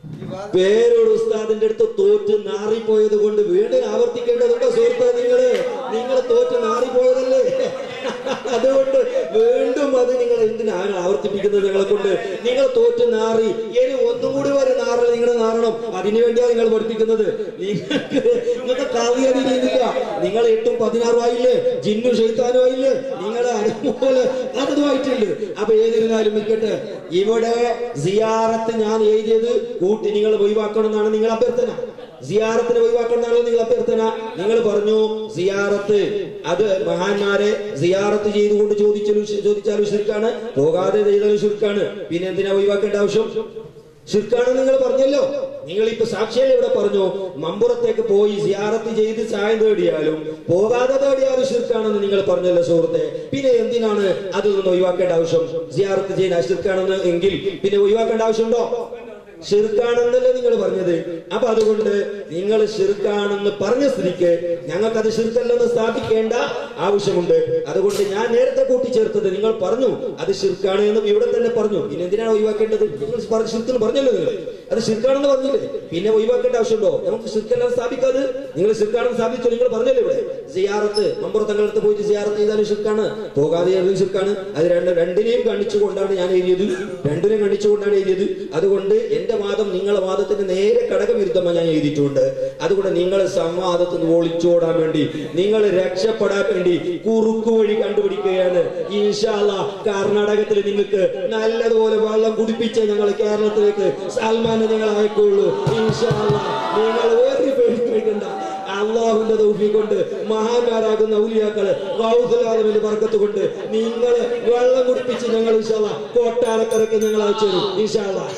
പേരോട് ഉസ്താദിന്റെ അടുത്ത് തോറ്റ് നാറിപ്പോയത് കൊണ്ട് വീണ്ടും ആവർത്തിക്കേണ്ടതുണ്ടോ സുഹൃത്ത്? നിങ്ങള് നിങ്ങൾ തോറ്റ് നാറിപ്പോയതല്ലേ? അതുകൊണ്ട് വീണ്ടും അത് നിങ്ങൾ എന്തിനാണ് ആവർത്തിപ്പിക്കുന്നത്? നിങ്ങളെ കൊണ്ട് നിങ്ങൾ തോറ്റ് നാറി. ഇനി ഒന്നും കൂടി വരെ നാറ നിങ്ങൾ നാറണം. അതിനു വേണ്ടിയാണ് നിങ്ങൾ പഠിപ്പിക്കുന്നത്. നിങ്ങൾക്ക് നിങ്ങൾക്ക് കവി അറിയുന്നില്ല. നിങ്ങൾ എട്ടും പതിനാറും ആയില്ലേ, ജിന്നും ഷെയ്ത്താനും ആയില്ലേ, നിങ്ങളെ അതുപോലെ അതുമായിട്ടുണ്ട്. അപ്പൊ ഏതിരുന്നാലും നിൽക്കട്ടെ. ഇവിടെ സിയാറത്ത് ഞാൻ എഴുതിയത് കൂട്ടി നിങ്ങൾ ഒഴിവാക്കണം എന്നാണ് നിങ്ങൾ അഭ്യർത്ഥന. സിയാറത്തിന് ഒഴിവാക്കണം എന്നാണല്ലോ നിങ്ങൾ അഭ്യർത്ഥന. നിങ്ങൾ പറഞ്ഞു സിയാറത്ത് അത് മഹാന്മാരെ സിയാറത്ത് ചെയ്തുകൊണ്ട് ചോദിച്ചാലും ചോദിച്ചാലും ശിർക്കാണ്, പോകാതെ ചെയ്താലും ശിർക്കാണ്. പിന്നെ എന്തിനാ ഒഴിവാക്കേണ്ട ആവശ്യം? ശിർക്കാണെന്ന് നിങ്ങൾ പറഞ്ഞല്ലോ. നിങ്ങൾ ഇപ്പൊ സാക്ഷിയല്ലേ ഇവിടെ പറഞ്ഞു, മമ്പുറത്തേക്ക് പോയി സിയാറത്ത് ചെയ്ത് ചായം തേടിയാലും പോകാതെ തേടിയാലും ശിർക്കാണെന്ന് നിങ്ങൾ പറഞ്ഞല്ലോ സുഹൃത്തെ. പിന്നെ എന്തിനാണ് അതൊന്നും ഒഴിവാക്കേണ്ട ആവശ്യം? സിയാറത്ത് ചെയ്യാൻ ശിർക്കാണെന്ന് എങ്കിൽ പിന്നെ ഒഴിവാക്കേണ്ട ആവശ്യമുണ്ടോ? ഷിർക്കാണെന്നല്ലേ നിങ്ങൾ പറഞ്ഞത്. അപ്പൊ അതുകൊണ്ട് നിങ്ങൾ ഷിർക്കാണെന്ന് പറഞ്ഞ സ്ഥിതിക്ക് ഞങ്ങൾക്ക് അത് ഷിർക്കല്ലെന്ന് സ്ഥാപിക്കേണ്ട ആവശ്യമുണ്ട്. അതുകൊണ്ട് ഞാൻ നേരത്തെ കൂട്ടിച്ചേർത്തത് നിങ്ങൾ പറഞ്ഞു അത് ഷിർക്കാണ് എന്ന് ഇവിടെ തന്നെ പറഞ്ഞു. പിന്നെ എന്തിനാണ് ഒഴിവാക്കേണ്ടത്? നിങ്ങൾ ഷിർക്കെന്ന് പറഞ്ഞല്ലോ. നിങ്ങൾ അത് ഷിർക്കാണെന്ന് പറഞ്ഞില്ലേ, പിന്നെ ഒഴിവാക്കേണ്ട ആവശ്യമുണ്ടോ? നമുക്ക് ഷിർക്കെല്ലാം സ്ഥാപിക്കാതെ നിങ്ങൾ ഷിർക്കാണെന്ന് സ്ഥാപിച്ചു. നിങ്ങൾ പറഞ്ഞല്ലോ ഇവിടെ സിയാറത്ത് മമ്പുറത്തങ്ങളടുത്ത് പോയിട്ട് സിയാറത്ത് ചെയ്താലും ഷിർക്കാണ്, പോകാതെ ചെയ്താലും ഷിർക്കാണ്. അത് രണ്ട് രണ്ടിനെയും കണ്ടിച്ചുകൊണ്ടാണ് ഞാൻ എഴുതിയത്. രണ്ടിനെയും കണ്ടിച്ചുകൊണ്ടാണ് എഴുതിയത്. അതുകൊണ്ട് എന്റെ വാദം നിങ്ങളെ വാദത്തിന് നേരെ ഘടകവിരുദ്ധമായി ഞാൻ എഴുതിയിട്ടുണ്ട്. അതുകൊണ്ട് നിങ്ങൾ സംവാദത്തിൽ നിന്ന് ഒളിച്ചോടാൻ വേണ്ടി, നിങ്ങൾ രക്ഷപ്പെടാൻ വേണ്ടി കുറുക്കു വഴി കണ്ടുപിടിക്കുകയാണ്. ഇൻഷാ അല്ലാഹ് കർണാടകത്തിൽ നിങ്ങൾക്ക് നല്ലതുപോലെ വെള്ളം കുടിപ്പിച്ച് ഞങ്ങൾ കേരളത്തിലേക്ക് സൽമാനെ ഞങ്ങൾ അയക്കുള്ളൂ. ഇൻഷാ അല്ലാഹ് നിങ്ങൾ ഒരു പേടിക്കേണ്ട. അള്ളാഹുവിന്റെ തൗഫീഖ് കൊണ്ട് മഹാന്മാരാകുന്ന ഔലിയാക്കള് ഗൗസുൽ ആലമിന്റെ ബർക്കത്ത് കൊണ്ട് നിങ്ങളെ വെള്ളം കുടിപ്പിച്ച് ഞങ്ങൾ ഇൻഷാ അല്ലാഹ് കൊട്ടാരക്കരക്ക് ഞങ്ങൾ അയച്ചു തരും. ഇൻഷാ അല്ലാഹ്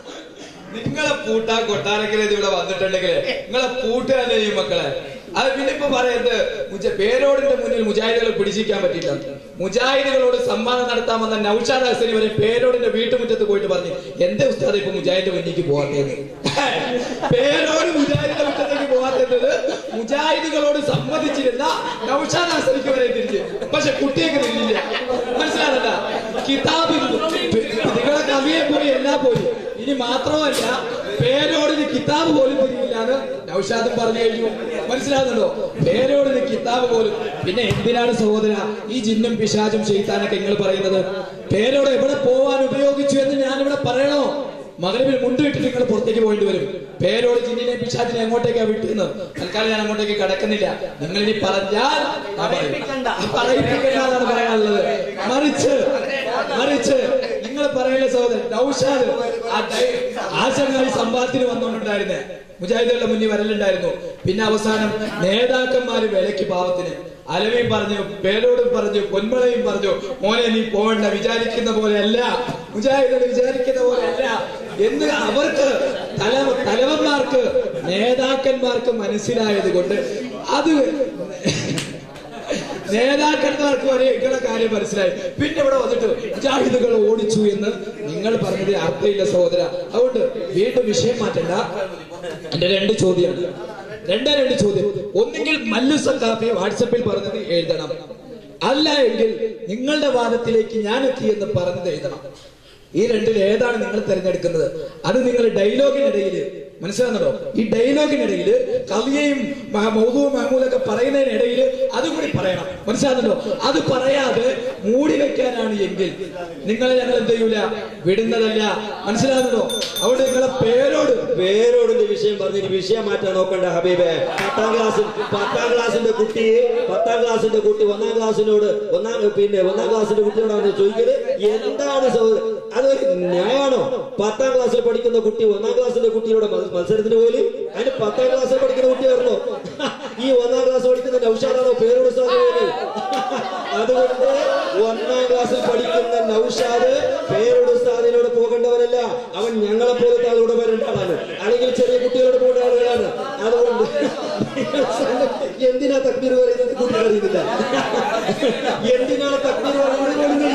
നിങ്ങളെ പൂട്ടാ കൊട്ടാരക്കരയിൽ ഇവിടെ വന്നിട്ടുണ്ടെങ്കിൽ നിങ്ങളെ പൂട്ടുകാരനെ ഈ മക്കളെ. അത് പിന്നെ ഇപ്പൊ പറയുന്നത് പേരോടിന്റെ മുന്നിൽ മുജാഹിദുകളെ പിടിച്ചിരിക്കാൻ പറ്റില്ല. മുജാഹിദുകളോട് സമ്മാനം നടത്താൻ വന്ന നൗഷാദ് ഹസനി വരെ പേരോടിന്റെ വീട്ടുമുറ്റത്ത് പോയിട്ട് പറഞ്ഞു എന്റെ ഉസ്താദ് ഇപ്പൊ മുജാഹിദിന്റെ മുന്നിലേക്ക് പോകാത്തത്. പേരോട് മുജാഹിദിന്റെ മുറ്റത്തേക്ക് പോകാത്തത് മുജാഹിദുകളോട് സമ്മതിച്ചിരുന്ന നൗഷാദ് ഹസനിക്ക് വരെ തിരിച്ച്. പക്ഷെ കുട്ടിയൊക്കെ തിരിഞ്ഞില്ല. മനസ്സിലാകണ്ട. കിതാബ് നിങ്ങളെ കവിയെ പോയി എല്ലാം പോയി. ഇനി മാത്രമല്ല പേരോടിന് കിതാബ് പോലും തിരിയില്ലാന്ന് നൗഷാദും പറഞ്ഞു കഴിഞ്ഞു. മനസ്സിലാകുന്നുണ്ടോ? പേരോടിന് കിതാബ് പോലും. പിന്നെ എന്തിനാണ് സഹോദര ഈ ജിന്നും പിശാചും ശൈത്താനൊക്കെ നിങ്ങൾ പറയുന്നത്? പേരോട് എവിടെ പോവാൻ ഉപയോഗിച്ചു എന്ന് ഞാനിവിടെ പറയണോ? മഗ്‌രിബിൽ മുണ്ടിട്ട് നിങ്ങൾ പുറത്തേക്ക് പോയിട്ട് വരും. പേരോട് ജിന്നിനെ പിശാചിനെ എങ്ങോട്ടേക്കാ വിട്ടുന്നത്? തൽക്കാലം ഞാൻ അങ്ങോട്ടേക്ക് കടക്കുന്നില്ല. നിങ്ങൾ ഇനി പറഞ്ഞാൽ പറയിപ്പിക്കണ്ടാണ് പറയാനുള്ളത്. മറിച്ച് മറിച്ച് നിങ്ങൾ പറയില്ല സഹോദരൻ നൗഷാദ് ആശങ്കായി സംവാദത്തിന് വന്നുകൊണ്ടുണ്ടായിരുന്നേ മുജാഹിദുകളുടെ മുന്നിൽ വരലുണ്ടായിരുന്നു. പിന്നെ അവസാനം നേതാക്കന്മാര് വിലക്ക് പാവത്തിന് അലവിയും പറഞ്ഞു, പേരോടും പറഞ്ഞു, പൊന്മളയും പറഞ്ഞു, മോനെ നീ പോകണ്ട, വിചാരിക്കുന്ന പോലെയല്ല, മുജാഹിദുകൾ വിചാരിക്കുന്ന പോലെയല്ല എന്ന് അവർക്ക് തല തലവന്മാർക്ക് നേതാക്കന്മാർക്ക് മനസ്സിലായത് കൊണ്ട് അത് നേതാക്കന്മാർക്ക് വരെ ഇങ്ങനെ കാര്യം മനസ്സിലായി. പിന്നെ ഇവിടെ വന്നിട്ട് മുജാഹിദുകൾ ഓടിച്ചു എന്ന് നിങ്ങൾ പറഞ്ഞത് അർത്ഥമില്ല സഹോദര. അതുകൊണ്ട് വീണ്ടും വിഷയം മാറ്റണ്ട. എന്റെ രണ്ട് ചോദ്യമാണ്. രണ്ടേ രണ്ട് ചോദ്യം. ഒന്നെങ്കിൽ മല്ലു സഖാഫി വാട്സപ്പിൽ പറഞ്ഞത് എഴുതണം, അല്ല എങ്കിൽ നിങ്ങളുടെ വാദത്തിലേക്ക് ഞാൻ എത്തി എന്ന് പറഞ്ഞത് എഴുതണം. ഈ രണ്ടിൽ ഏതാണ് നിങ്ങൾ തിരഞ്ഞെടുക്കുന്നത്? അത് നിങ്ങൾ ഡയലോഗിനിടയിൽ മനസ്സിലാകുന്നുണ്ടോ? ഈ ഡയലോഗിനിടയിൽ കവിയയും മൗദൂവും മഹമൂലൊക്കെ പറയുന്നതിനിടയിൽ അതുകൂടി പറയണം. മനസ്സിലാകുന്നുണ്ടോ? അത് പറയാതെ മൂടി വെക്കാനാണ് എങ്കിൽ നിങ്ങളെ ഞങ്ങൾ എന്ത് ചെയ്യൂല, വിടുന്നതല്ല. മനസ്സിലാകുന്നുണ്ടോ? അവിടെ നിങ്ങളെ പേരോട് പേരോടിന്റെ വിഷയം പറഞ്ഞിട്ട് വിഷയം മാറ്റാൻ നോക്കണ്ട ഹബീബെ. പത്താം ക്ലാസ് പത്താം ക്ലാസ്സിന്റെ കുട്ടി പത്താം ക്ലാസ്സിന്റെ കുട്ടി ഒന്നാം ക്ലാസ്സിനോട് ഒന്നാം പിന്നെ ഒന്നാം ക്ലാസ്സിന്റെ കുട്ടിയോടാണ് ചോദിക്കുന്നത് എന്താണ് അതൊരു ന്യായമാണോ? പത്താം ക്ലാസ്സിൽ പഠിക്കുന്ന കുട്ടി ഒന്നാം ക്ലാസ്സിന്റെ കുട്ടിയോട് മത്സരത്തിന് പോലും അതിന് പത്താം ക്ലാസ്സിൽ പഠിക്കുന്ന കുട്ടിയായിരുന്നോ? ഈ ഒന്നാം ക്ലാസ് പഠിക്കുന്ന നൗഷാദാണോ പേരോട് സാധനം? അതുകൊണ്ട് ഒന്നാം ക്ലാസ്സിൽ പഠിക്കുന്ന നൗഷാദ് പേരോട് ഉസ്താദിനോട് പോകേണ്ടവനല്ല. അവൻ ഞങ്ങളെ പോലത്തെ ആളോട് വരേണ്ട ആളാണ്, അല്ലെങ്കിൽ ചെറിയ കുട്ടികളോട് പോകേണ്ട ആളുകളാണ്. അതുകൊണ്ട് എന്തിനാ തക്ബീർ പറയുന്നത് കുട്ടി അറിയുന്നില്ല, എന്തിനാണ് തക്ബീർ പറയുന്നത്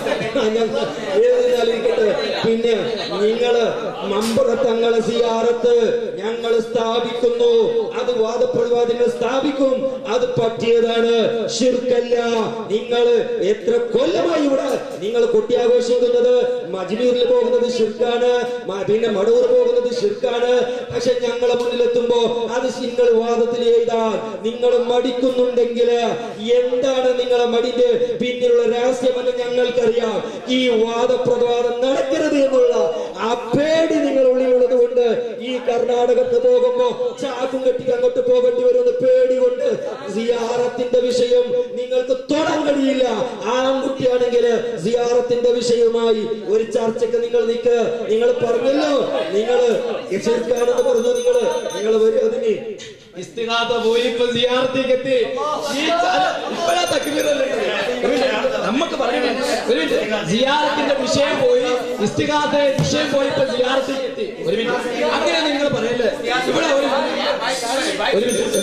ഏതിനാലിരിക്കട്ടെ. പിന്നെ നിങ്ങള് മമ്പുറത്തങ്ങളെ സിയാറത്ത് ഞങ്ങൾ സ്ഥാപിക്കുന്നു, അത് വാദപ്രതിവാദികൾ സ്ഥാപിക്കും, അത് പറ്റിയതാണ്, ശിർക്കല്ല. നിങ്ങൾ എത്ര കൊല്ലമായി ഇവിടെ നിങ്ങൾ കൊട്ടിയാഘോഷിക്കുന്നത്? മജ്മീറിൽ പോകുന്നത് ശിർക്കാണ്, പിന്നെ മടൂർ പോകുന്നത് ശിർക്കാണ്. പക്ഷെ ഞങ്ങളെ മുന്നിലെത്തുമ്പോ അത് നിങ്ങൾ വാദത്തിൽ എഴുതാൻ നിങ്ങൾ മടിക്കുന്നുണ്ടെങ്കിൽ എന്താണ് നിങ്ങളെ മടിന്റെ പിന്നിലുള്ള രഹസ്യമെന്ന് ഞങ്ങൾക്കറിയാം. ഈ വാദപ്രതിവാദം നടക്കരുത് എന്നുള്ള ആ പേടി നിങ്ങൾ ഉള്ളിലുള്ളത് കൊണ്ട് ഈ കർണാടകത്ത് പോകുമ്പോ ചാക്കും കെട്ടി അങ്ങോട്ട് പോകേണ്ടി വരുന്ന പേടി കൊണ്ട് സിയാറത്തിന്റെ വിഷയം നിങ്ങൾക്ക് തൊടാൻ കഴിയില്ല. ആൺകുട്ടിയാണെങ്കിൽ സിയാറത്തിന്റെ വിഷയവുമായി ഒരു ചർച്ചയ്ക്ക് നിങ്ങൾ നിൽക്ക്. നിങ്ങൾ പറഞ്ഞല്ലോ നിങ്ങൾ ശിർക്കാണെന്ന് പറഞ്ഞു. നിങ്ങൾ നിങ്ങൾ വരും അതിന് ഇസ്തിഗാഥ പോയി ഇപ്പൊ സിയാറത്തേക്ക് എത്തി. ഇപ്പോഴാ തക്ബീറല്ലേ നമുക്ക് പറയുന്നത്. ഒരു മിനിറ്റ്, സിയാറത്തിന്റെ വിഷയം പോയി, ഇസ്തിഗാഥ വിഷയം പോയി, ഇപ്പൊ സിയാറത്തേക്ക് എത്തി. ഒരു മിനിറ്റ്, അങ്ങനെ നിങ്ങൾ പറയല്ലേ? ഇവിടെ ഒരു ഒരു മിനിറ്റ്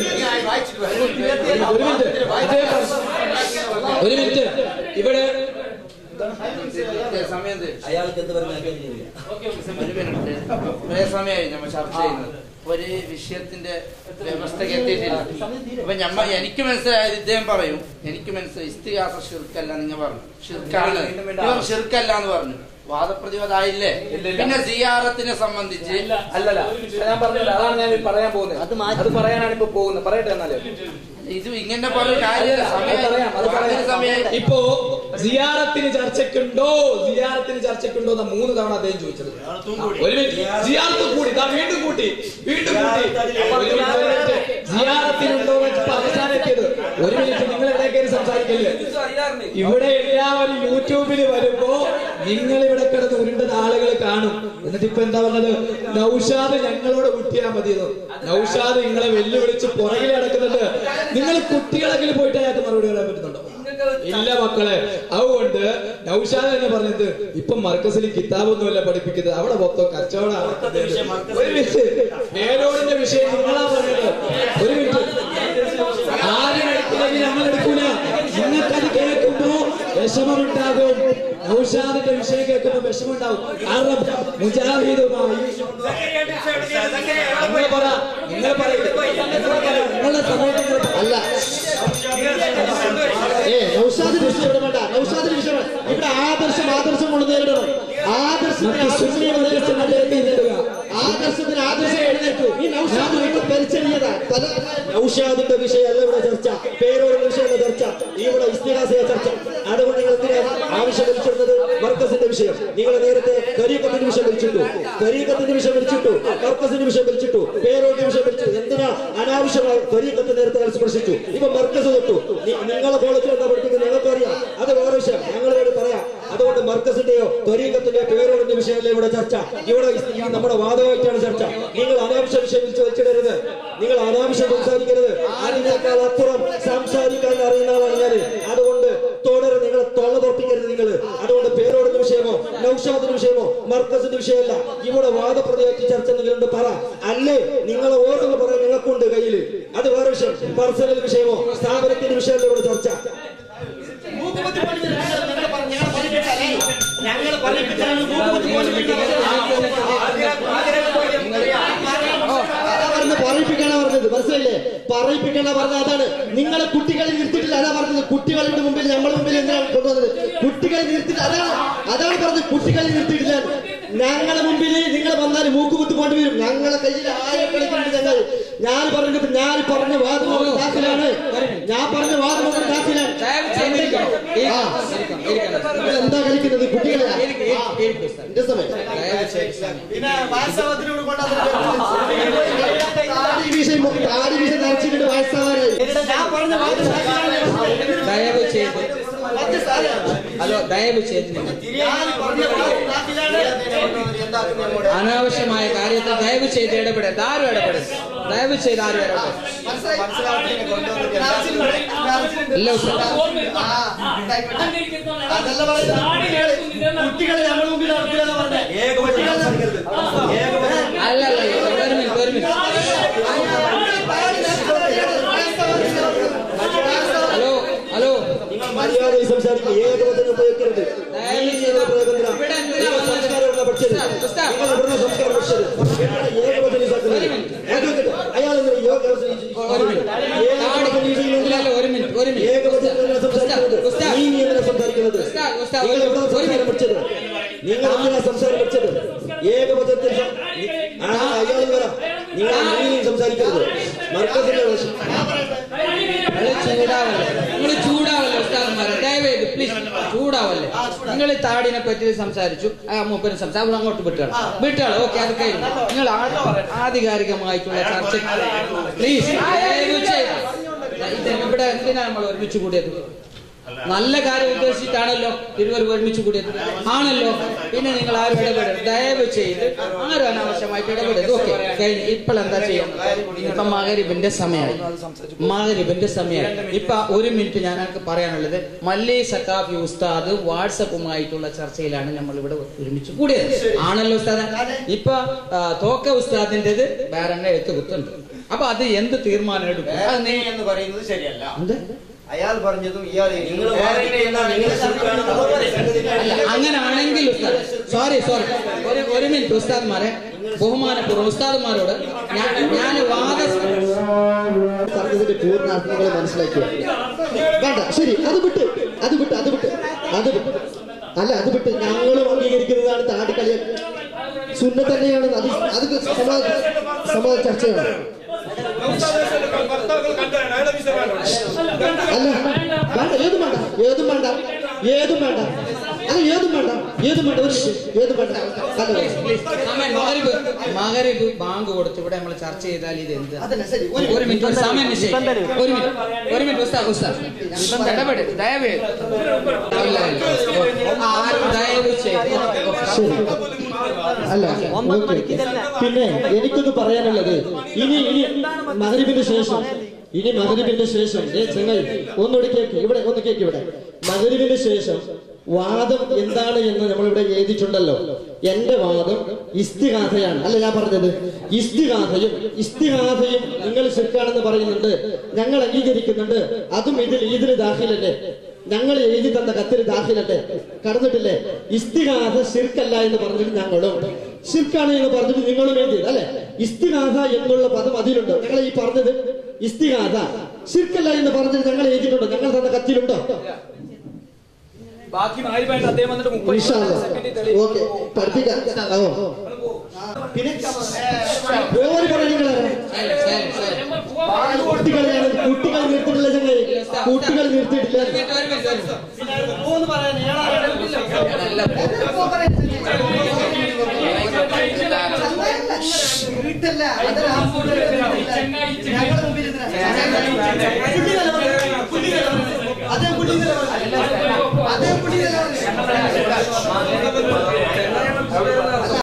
ഒരു മിനിറ്റ് ഇവിടെ സമയം അയാൾക്ക് എന്ത് പറഞ്ഞാൽ ഒരേ സമയമായി നമ്മൾ ചർച്ച ചെയ്യുന്നത് ഒരു വിഷയത്തിന്റെ വ്യവസ്ഥക്ക് എത്തിയിട്ടില്ല. അപ്പൊ ഞമ്മ എനിക്ക് മനസ്സിലായത് ഇദ്ദേഹം പറയും, എനിക്ക് മനസ്സിലായി ഇസ്തിഗാസ ഷിർക്കല്ല. നിങ്ങൾ പറഞ്ഞു ഷിർക്കാണ്, ഇവർ ഷിർക്കല്ല എന്ന് പറഞ്ഞു. വാദപ്രതിവാദമായില്ലേ? പിന്നെ സിയാറത്തിനെ സംബന്ധിച്ച് അല്ലല്ല, ഞാൻ പറഞ്ഞില്ല, അതാണ് ഞാൻ പറയാൻ പോകുന്നത്. അത് പറയാനാണ് ഇപ്പൊ പോകുന്നത്. പറയട്ടെ എന്നാല് ഇത് ഇങ്ങനെ പറഞ്ഞ കാര്യം ഇപ്പോ സിയാറത്തിന് ചർച്ചയ്ക്കുണ്ടോ, സിയാറത്തിന് ചർച്ചയ്ക്കുണ്ടോ എന്ന മൂന്ന് തവണ അദ്ദേഹം ചോദിച്ചത്. ഒരു മിനിറ്റ്, സിയാറത്ത് കൂടി വീണ്ടും കൂട്ടി വീണ്ടും കൂട്ടി സിയാറത്തിനുണ്ടോ അവസാനം എത്തിയത്. ഒരു മിനിറ്റ്, നിങ്ങൾ എവിടേക്കാണ് സംസാരിക്കല്ലേ? ഇവിടെ എല്ലാവരും യൂട്യൂബിൽ വരുമ്പോ നിങ്ങൾ ഇവിടെ കിടന്ന് ഉരുണ്ട ആളുകൾ കാണും. എന്നിട്ട് ഇപ്പൊ എന്താ പറഞ്ഞത്? നൗഷാദ് ഞങ്ങളോട് കുട്ടിയാ മതിയെന്ന്. നൗഷാദ് നിങ്ങളെ വെല്ലുവിളിച്ച് പുറകിൽ നടക്കുന്നുണ്ട്. നിങ്ങൾ കുട്ടികളെങ്കിലും പോയിട്ട് അയാൾക്ക് മറുപടി പറയാൻ പറ്റുന്നുണ്ടോ? ഇല്ല മക്കളെ. അതുകൊണ്ട് നൗഷാദ് എന്ന് പറഞ്ഞത് ഇപ്പൊ മർക്കസിൽ കിതാബൊന്നുമല്ല പഠിപ്പിക്കുന്നത്, അവിടെ മൊത്തം കച്ചവടമാണ്. ഒരു മിനിറ്റ്, പേരോടിന്റെ വിഷയം നിങ്ങളാ പറയുന്നത്. ഒരു മിനിറ്റ്, ആരും എടുക്കില്ലെങ്കിൽ ഞങ്ങൾ എടുക്കൂല. നിങ്ങൾക്കത് കേൾക്കുമ്പോ വിഷമമുണ്ടാകും. നൗഷാദിന്റെ വിഷയം കേൾക്കുമ്പോ വിഷമമുണ്ടാവും. കാരണം മുജാഹിദുമായി നിങ്ങൾ പറ നിങ്ങൾ നിങ്ങളുടെ സമയത്ത് അല്ല ഏ നൗഷാദിന്റെ വിഷയം ഇവിടെ വേണ്ട. നൗഷാദിന്റെ വിഷയം ഇവിടെ ആദർശം ആദർശം കൊണ്ട് നേരിടണം. ആദർശത്തിന് ആദർശത്തിന് ആദർശം എഴുന്നേറ്റു. ഈ നൗഷാദ് പരിചരിയതാ പല നൗഷാദിന്റെ വിഷയമല്ല ഇവിടെ ചർച്ച, പേരോടുള്ള വിഷയമല്ല ചർച്ച, ഇവിടെ ഇസ്തിഗാസയുടെ ചർച്ച. അതുകൊണ്ട് നിങ്ങൾ എന്തിനാണ് ആവശ്യം വലിച്ചിടുന്നത്? മർക്കസിന്റെ വിഷയം നിങ്ങൾ നേരത്തെ തരീഖത്തിന്റെ വിഷയം വലിച്ചിട്ടു, തരീഖത്തിന്റെ വിഷയം വലിച്ചിട്ടു, മർക്കസിന്റെ വിഷയം വലിച്ചിട്ടു, പേരോടിന്റെ വിഷയം വലിച്ചു. എന്തിനാ അനാവശ്യമായി തരീഖത്ത് നേരത്തെ സ്പർശിച്ചു, ഇപ്പൊ മർക്കസ് തൊട്ടു. നിങ്ങളെ കോളേജിൽ എന്താ പഠിപ്പിക്കുന്നത് ഞങ്ങൾക്ക് അറിയാം, അത് വേറെ വിഷയം, ഞങ്ങളോട് പറയാം. അതുകൊണ്ട് മർക്കസിന്റെയോ തരീഖത്തിന്റെയോ പേരോടിന്റെ വിഷയമല്ല ഇവിടെ ചർച്ച. ഇവിടെ നമ്മുടെ വാദമായിട്ടാണ് ചർച്ച. നിങ്ങൾ അനാവശ്യ വിഷയം വിളിച്ച് വെച്ചിടരുത്, നിങ്ങൾ അനാവശ്യം സംസാരിക്കരുത്. അതിനേക്കാൾ അപ്പുറം സംസാരിക്കാൻ അറിയുന്ന ആളാണ് ഞാൻ. അതുകൊണ്ട് തുടരെ നിങ്ങൾ തൊള്ള തോപ്പിക്കരുത് നിങ്ങൾ. അതുകൊണ്ട് പേരോടിന്റെ വിഷയമോ നൗഷാദിന്റെ വിഷയമോ മർക്കസിന്റെ വിഷയമല്ല ഇവിടെ വാദപ്രതിയാക്കി ചർച്ച എന്തെങ്കിലും പറ. അല്ലേ നിങ്ങൾ ഓരോന്ന് പറയാൻ നിങ്ങൾക്കുണ്ട് കയ്യിൽ, അത് വേറെ വിഷയം. പേഴ്സണൽ വിഷയമോ സ്ഥാപനത്തിന്റെ വിഷയമല്ല ഇവിടെ ചർച്ച. ഞങ്ങൾ പറയിപ്പിക്കാനാ പറഞ്ഞത്, മനസ്സിലല്ലേ? പറയിപ്പിക്കാനാ പറഞ്ഞത് അതാണ്. നിങ്ങളെ കുട്ടികളെ നിർത്തിയിട്ടില്ല, അതാ പറഞ്ഞത്. കുട്ടികളുടെ മുമ്പിൽ നമ്മുടെ മുമ്പിൽ എന്തിനാണ് കൊണ്ടുവന്നത്? കുട്ടികളെ നിർത്തിയിട്ട് അതാണ് അതാണ് പറഞ്ഞത്. കുട്ടികളെ നിർത്തിയിട്ടില്ല. ഞങ്ങളെ മുമ്പിൽ നിങ്ങൾ വന്നാൽ മൂക്ക് കുത്തി കൊണ്ടുവരും. ഞങ്ങളെ കയ്യിൽ ആരെ കളിക്കുന്നുണ്ട് ഞങ്ങൾ. ഞാൻ പറഞ്ഞത് ഞാൻ പറഞ്ഞ വാദം ദാഖിലാണ്. ഞാൻ പറഞ്ഞ വാദം ദാഖിലാണ്. എന്താ കളിക്കുന്നത് കുട്ടികളെ? എന്റെ സമയം താടി വിഷയം നിറച്ചിട്ട് വയസ്സാവാനായി. ദയവ് ചെയ്ത് ഹലോ ദയവ് ചെയ്ത് അനാവശ്യമായ കാര്യത്തിൽ ദയവ് ചെയ്ത് ഇടപെടരുത്. ആരും ഇടപെടരുത്. ദയവ് ചെയ്ത് ആരും ഇടപെടരുത്. ഇല്ല അല്ല അല്ല ഒരു മിനിറ്റ് ഒരു മിനിറ്റ് ഹലോ ഹലോ മര്യാദയിൽ സംസാരിക്കുക. ഏകവചനം ഉപയോഗിക്കരുത്. അയാൾ ഒരു മിനിറ്റ് ഒരു മിനിറ്റ് നിങ്ങൾ എന്തിനാ സംസാരം പഠിച്ചത്? ഏകവചനത്തിൽ അയാൾ വരാം. നിങ്ങൾ സംസാരിക്കരുത്. മർക്കസിന്റെ ചൂടാവല്ലേ നിങ്ങൾ ചൂടാവല്ലേ ഉസ്താദന്മാരെ ദയവേത് പ്ലീസ് ചൂടാവല്ലേ. നിങ്ങൾ താടിനെ പറ്റി സംസാരിച്ചു. ആ മൂപ്പനും സംസാരിച്ചു. അങ്ങോട്ട് വിട്ടുകളാം വിട്ടുകളാം ഓക്കെ അത് കഴിഞ്ഞു. നിങ്ങൾ ആധികാരികമായിട്ടുള്ള ചർച്ച പ്ലീസ് ദയവ് ചെയ്ത്. ഇവിടെ എന്തിനാണ് നമ്മൾ ഒരുമിച്ച് കൂടിയത്? നല്ല കാര്യം ഉദ്ദേശിച്ചിട്ടാണല്ലോ ഇരുവരും ഒരുമിച്ച് കൂടിയത് ആണല്ലോ. പിന്നെ നിങ്ങൾ ആരും ഇടപെടരുത്. ദയവ് ചെയ്ത് ആരും അനാവശ്യമായിട്ട് ഇടപെടരുത്. ഓക്കെ കഴിഞ്ഞു. ഇപ്പോൾ എന്താ ചെയ്യാം? ഇപ്പൊ മഗ്‌രിബിന്റെ സമയമായി. മഗ്‌രിബിന്റെ സമയമായി. ഇപ്പൊ ഒരു മിനിറ്റ് ഞാൻ പറയാനുള്ളത്, മല്ലി സഖാഫി ഉസ്താദ് വാട്സപ്പുമായിട്ടുള്ള ചർച്ചയിലാണ് നമ്മൾ ഇവിടെ ഒരുമിച്ച് കൂടിയത് ആണല്ലോ ഉസ്താദ്. ഇപ്പൊ തോക്ക ഉസ്താദിന്റേത് വേറെ എഴുത്ത് കുത്തുണ്ട്. അപ്പൊ അത് എന്ത് തീരുമാനം എടുക്കും? അത് നീ എന്ന് പറയുന്നത് ശരിയല്ല. അയാൾ പറഞ്ഞതും അങ്ങനാണെങ്കിൽ സോറി സോറി ഒരു ഒരു മിനിറ്റ് ഉസ്താദ്മാരെ ബഹുമാനപൂർവ്വം ഉസ്താദ്മാരോട് ഞാൻ ഞാൻ വാദ പറഞ്ഞതിന്റെ പൂർണ്ണാർത്ഥങ്ങൾ മനസ്സിലാക്കിയ വേണ്ട. ശരി അത് വിട്ട് അത് വിട്ട് അത് വിട്ട് അത് വിട്ട് അല്ല അത് വിട്ട് ഞങ്ങളും അംഗീകരിക്കുന്നതാണ് താടിക്കളിയ സുന്ന തന്നെയാണ്. അത് അത് സമാജ സമാജ ചർച്ചയാണ്. അല്ല വേണ്ട ഏതും വേണ്ട ഏതും വേണ്ട ഏതും വേണ്ട അല്ല ഏതും വേണ്ട ഏതും വേണ്ട ഒരു ഏതും വേണ്ട. മഗ്‌രിബ് ബാങ്ക് കൊടുത്ത് ഇവിടെ നമ്മൾ ചർച്ച ചെയ്താൽ ഇത് എന്ത്? ഒരു മിനിറ്റ് ഒരു സമയം നിശ്ചയിക്കും. ഒരു മിനിറ്റ് ഒരു മിനിറ്റ് ഉസ്താദ് ഉസ്താദ് ഇടപെട് ദയവ് ദയവ് ചെയ്ത്. അല്ല പിന്നെ എനിക്കൊന്ന് പറയാനുള്ളത്, ഇനി ഇനി മഗ്‌രിബിന് ശേഷം ഇനി മഗ്‌രിബിന്റെ ശേഷം ഏ ചെങ്ങായി ഒന്നുകൂടി കേക്ക് ഇവിടെ ഒന്ന് കേക്ക് ഇവിടെ മഗ്‌രിബിന് ശേഷം വാദം എന്താണ് എന്ന് നമ്മളിവിടെ എഴുതിയിട്ടുണ്ടല്ലോ. എന്റെ വാദം ഇസ്തിഗാഥയാണ്. അല്ല ഞാൻ പറഞ്ഞത് ഇസ്തിഗാഥയും ഇസ്തിഗാഥയും നിങ്ങൾ ശിർക്കാണെന്ന് പറയുന്നുണ്ട്, ഞങ്ങൾ അംഗീകരിക്കുന്നുണ്ട്. അതും ഇതിൽ ഇതിൽ ദാഖിലല്ലേ? ഞങ്ങൾ എഴുതി തന്ന കത്തിൽ ദാഖിലല്ലേ? കടന്നിട്ടില്ലേ? ഇസ്തിഗാഥ ശിർക്കല്ല എന്ന് പറഞ്ഞിട്ട് ഞങ്ങളും ശിർക്കാണ് എന്ന് പറഞ്ഞിട്ട് നിങ്ങളും എഴുതിയത് അല്ലെ? ഇസ്തിഗാഥ എന്നുള്ള പദം അതിലുണ്ട്. ഞങ്ങൾ ഈ പറഞ്ഞത് ഇസ്തിഗാഥ ശിർക്കല്ല എന്ന് പറഞ്ഞിട്ട് ഞങ്ങൾ എഴുതിയിട്ടുണ്ടോ? ഞങ്ങൾ തന്ന കത്തിലുണ്ടോ? ബാക്കി മാരിപ്പായിട്ട് അദ്ദേഹം വന്നിട്ട് ഓക്കെ പഠിപ്പിക്കാം. പിന്നെ കുട്ടികളെയാണ് കുട്ടികൾ നിർത്തിയിട്ടില്ല ചങ്ങായി, കുട്ടികൾ നിർത്തിയിട്ടില്ല. വീട്ടല്ല